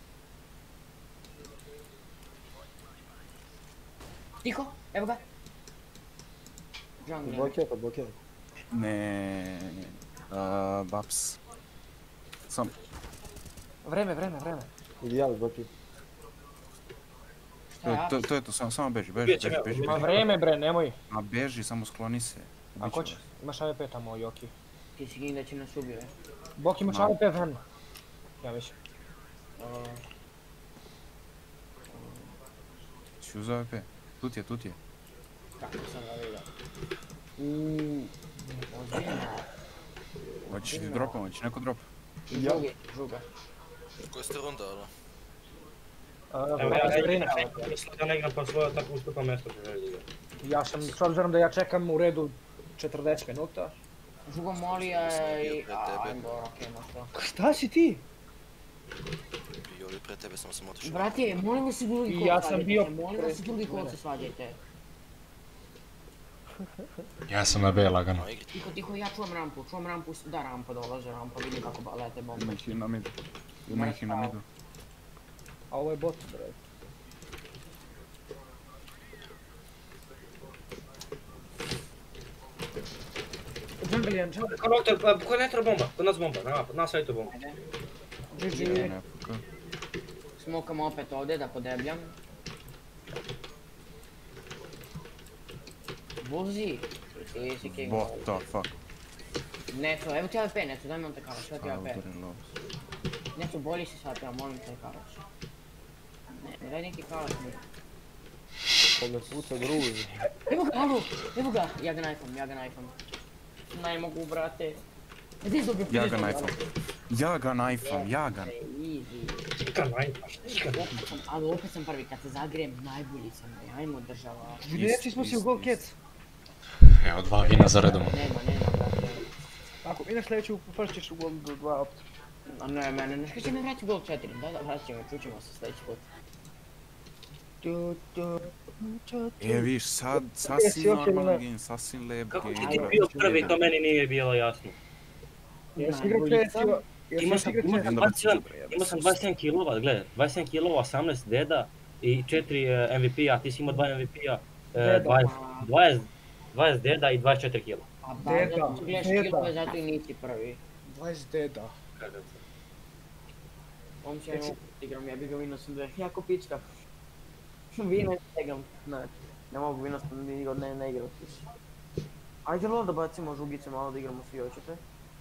Tiho, evo ga. Jungle. Bloketa, bloketa. Ne, uh, Baps. Sam, Vreme, vreme, vreme. Idi ja bloketa. to je to, to, je to samo, samo beži, beži, Ubije će beži, me, beži, Ma beži. vreme, bre, nemoj. Ma beži, samo skloni se. A Biće ko će? vas. Imaš A V P tamo, Joki. Ti si gdje da će nas ubije. Bok imaš Ma. A V P vreme. Ja mislim. Uh, Ću za A W P. Tu ti je, tu ti je. kako sam ga vidio. Uuuu. Ozbiljno. Hoćeš ti dropom, hoćeš neko drop. I drugi, druga. Koja ste runda, ono? Uh, Evo ja, Arena. ja, mislim da ne igram pa svoje tako ustupa mjesto u želji. Ja sam, s obzirom da ja čekam u redu četrdeset minuta. Drugo molija i... Pre A, tebe. ajmo, okej, možda. Šta si ti? I ovdje pre tebe sam sam otišao. Brate, molim vas se drugi I kol ja sam svađajte, bio molim vas se drugi kol mene. se svađajte. Ja sam na B lagano. Tiho, tiho, ja čuvam rampu, čuvam rampu, da rampa dolaze, rampa, vidim kako lete bombe. Ima ih i na midu. Ima ih i na midu. A ovo je bot, bre. Jungle jedan, jungle. Konektor, konektor bomba, kod nas bomba, na, na sajtu bomba. G G. Smokam opet ovdje da podebljam. Buzi, ti si king. What the fuck? Neco, evo ti A W P, Neco, daj mi on te kavač, evo ti A W P. Neco, bolji si sad, ja molim te kavač. Ne, ne daj neki kavač mi. Kome puca gruzi. Evo ga, alo, evo ga, ja ga najfam, ja ga najfam. Ne mogu, brate. Gdje si dobio? Ja ga najfam. Ja ga najfam, ja ga. Easy. Ti ga najfaš, ti ga najfam. Ali opet sam prvi, kad se zagrijem, najbolji sam, ajmo država. Gdje smo si u gol kec? Evo dva vina za redom. Nema, nema, brate. Ako ideš sljedeću, prvo ćeš u gol do dva opet. A ne, mene, ne škriće me vraći gol četiri, da, da, vraći ćemo, čućemo se sljedeći put. E, viš, sad, sasvim normalan game, sasvim lep Kako game. ti ti bio prvi, to meni nije bilo jasno. Jesi igrao kreativa? Imao sam, imao sam dvadeset sedam, imao sam dvadeset sedam kilova, gledaj, dvadeset sedam kilova, osamnaest deda i četiri M V P-a, ti si imao dva M V P-a, dvadeset, dvadeset deda i dvadeset četiri kila. A deda, gledaš kilove, zato i nisi prvi. dvadeset deda. On će jednom igram, ja bi ga vinuo sam dve, jako pička. Vino ne igram, znači, ne mogu vinuo sam ne, ne igram više. Ajde lo da bacimo žugice malo da igramo svi, hoćete?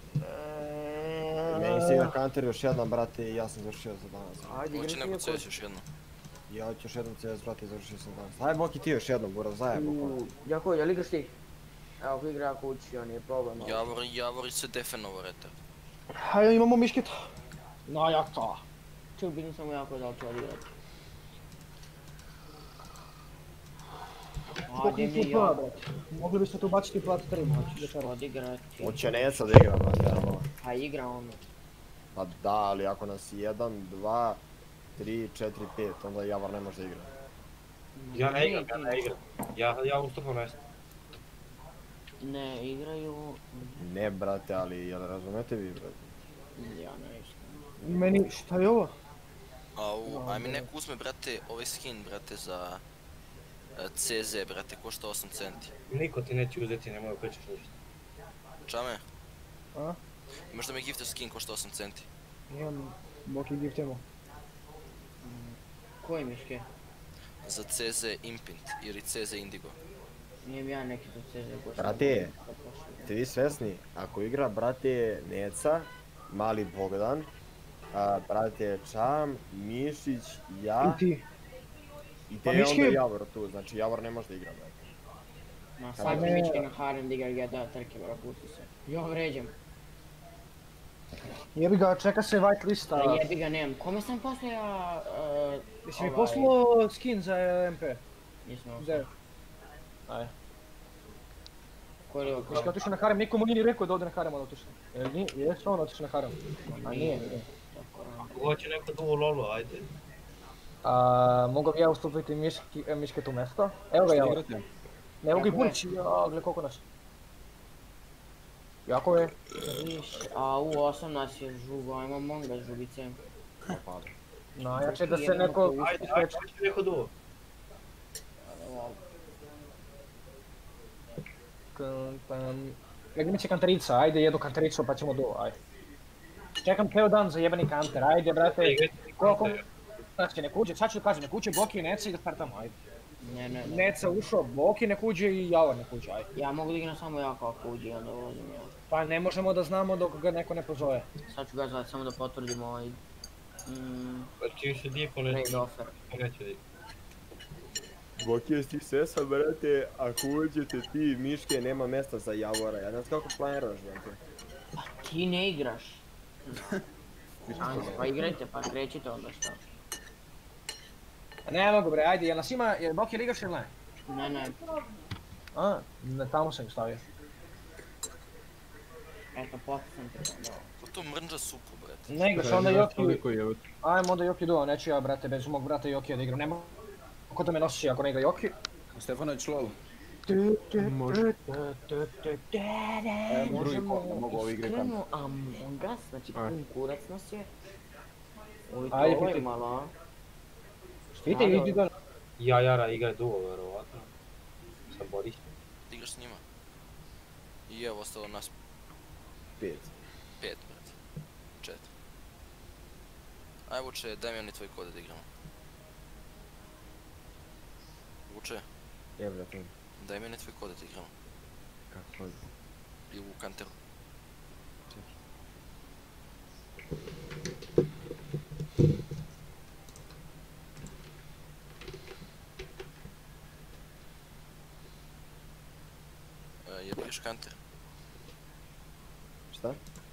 Meni se igra counter još jedan, brate, i ja sam završio za danas. Ajde, Hoće neko C S još jedno. Ja hoću još jednom C S, brate, i završio sam danas. Ajde, Boki, ti još jednom, Buraz, zajebo. Jako, jel igraš ti? Evo, ako igra ako uči, on je problem. Javor, Javor se defenovo, rete. Hajde, imamo miškit. No, jak to? Ču, bitim samo jako da li ću odigrati. Koliko mi tu pala, brate? Mogli bismo tu baciti plat tri, moći. Odigrati. Hoće Neca da igra, brate, normalno. Pa igra on. Pa da, ali ako nas je jedan, dva, tri, četiri, pet, onda Javor ne može da igra. Ja ne igram, ja ne igram. Ja, ja ustupam mjesto. Ne igraju... Ne, brate, ali jel razumete vi, brate? Ja ne isto. Meni, šta je ovo? Au, aj mi neko uzme, brate, ovaj skin, brate, za C Z, brate, košta osam centi. Niko ti neće uzeti, nemoj pričaš ništa. Čame? A? Imaš da mi giftaš skin košta osam centi? Imam, Boki giftemo. Koji miške? Za C Z Impint ili C Z Indigo. Nijem ja neki za C Z košta. Brate, ste vi svesni? Ako igra, brate, Neca, Mali Bogdan, a, brate, Čam, Mišić, ja... I ti. I te je onda Javor tu, znači Javor ne može da igra, brate. Ma sad će Mički na Harem da igra G D A trke, bro, pusti se. Jo, vređam. Jebi ga, čeka se white lista. Da jebi ga, nemam. Kome sam poslao ja... Jesi mi poslao skin za M P? Nisam Gdje? Ajde. Koji je ovo? Jesi otišao na Harem, nikomu nije ni rekao da ode na Harem on otišao. Jel nije? Jesi on otišao na Harem? A nije. Ako hoće neko tu u lolu, ajde. A, mogu bi ja ustupiti miški, miške tu mjesto? Evo ga Javor. Ne mogu i Burić, ja, gle koliko nas. Jako je. A u osam nas je žugo, ajmo monga s žugicem. Najjače da se neko... Ajde, ajde, hoće neko duo. Gdje mi će kanterica, ajde jedu kantericu pa ćemo duo, ajde. Čekam ceo dan za jebeni kanter, ajde brate. Koliko... Znači nek uđe, sad ću da kažem, nek uđe Boki i Neca i da startamo, ajde. Ne, ne, ne. Neca ušao, Boki nek uđe i Javor nek uđe, ajde. Ja mogu da igram samo jako ako uđe i onda ulazim ja. Pa ne možemo da znamo dok ga neko ne pozove. Sad ću ga zvati samo da potvrdimo ovaj... Mmm... Pa čim se dipo neće... Trade offer. Neće dipo. Boki je ti svesa, brate, ako uđete ti Miške, nema mjesta za Javora, ja ne znam kako planiraš, brate. Pa ti ne igraš. Pa igrajte, pa krećite onda šta. Ne mogu bre, ajde, jel nas ima, jel Boki ili igraš ili ne? Ne, ne. A, ne, tamo sam ih stavio. Eto, potisam te tamo. Ko to mrnđa supu, brate? Ne igraš, onda Joki... Ajmo onda Joki duo, neću ja brate, bez mog brata Jokija da igram, nema... Ko da me nosi ako ne igra Joki? Stefanović lol. Može. E, drugi put ne mogu ovi igre kam. Iskreno, Among Us, znači Aj. pun kurac nas je. Ovi Ajde, trolaju pitaj. malo, a? Pitaj, idi da... Ja, Jara igra duo, verovatno. Sa Boris. Ti igraš s njima. I evo ostalo nas Pet. pet, brate. Četiri. Aj Vuče, daj mi oni tvoj kod da igramo. Vuče, Je, brate. daj mi oni tvoj kod da igramo. Kako je? I u kanteru. E, je igraš kanter? Šta?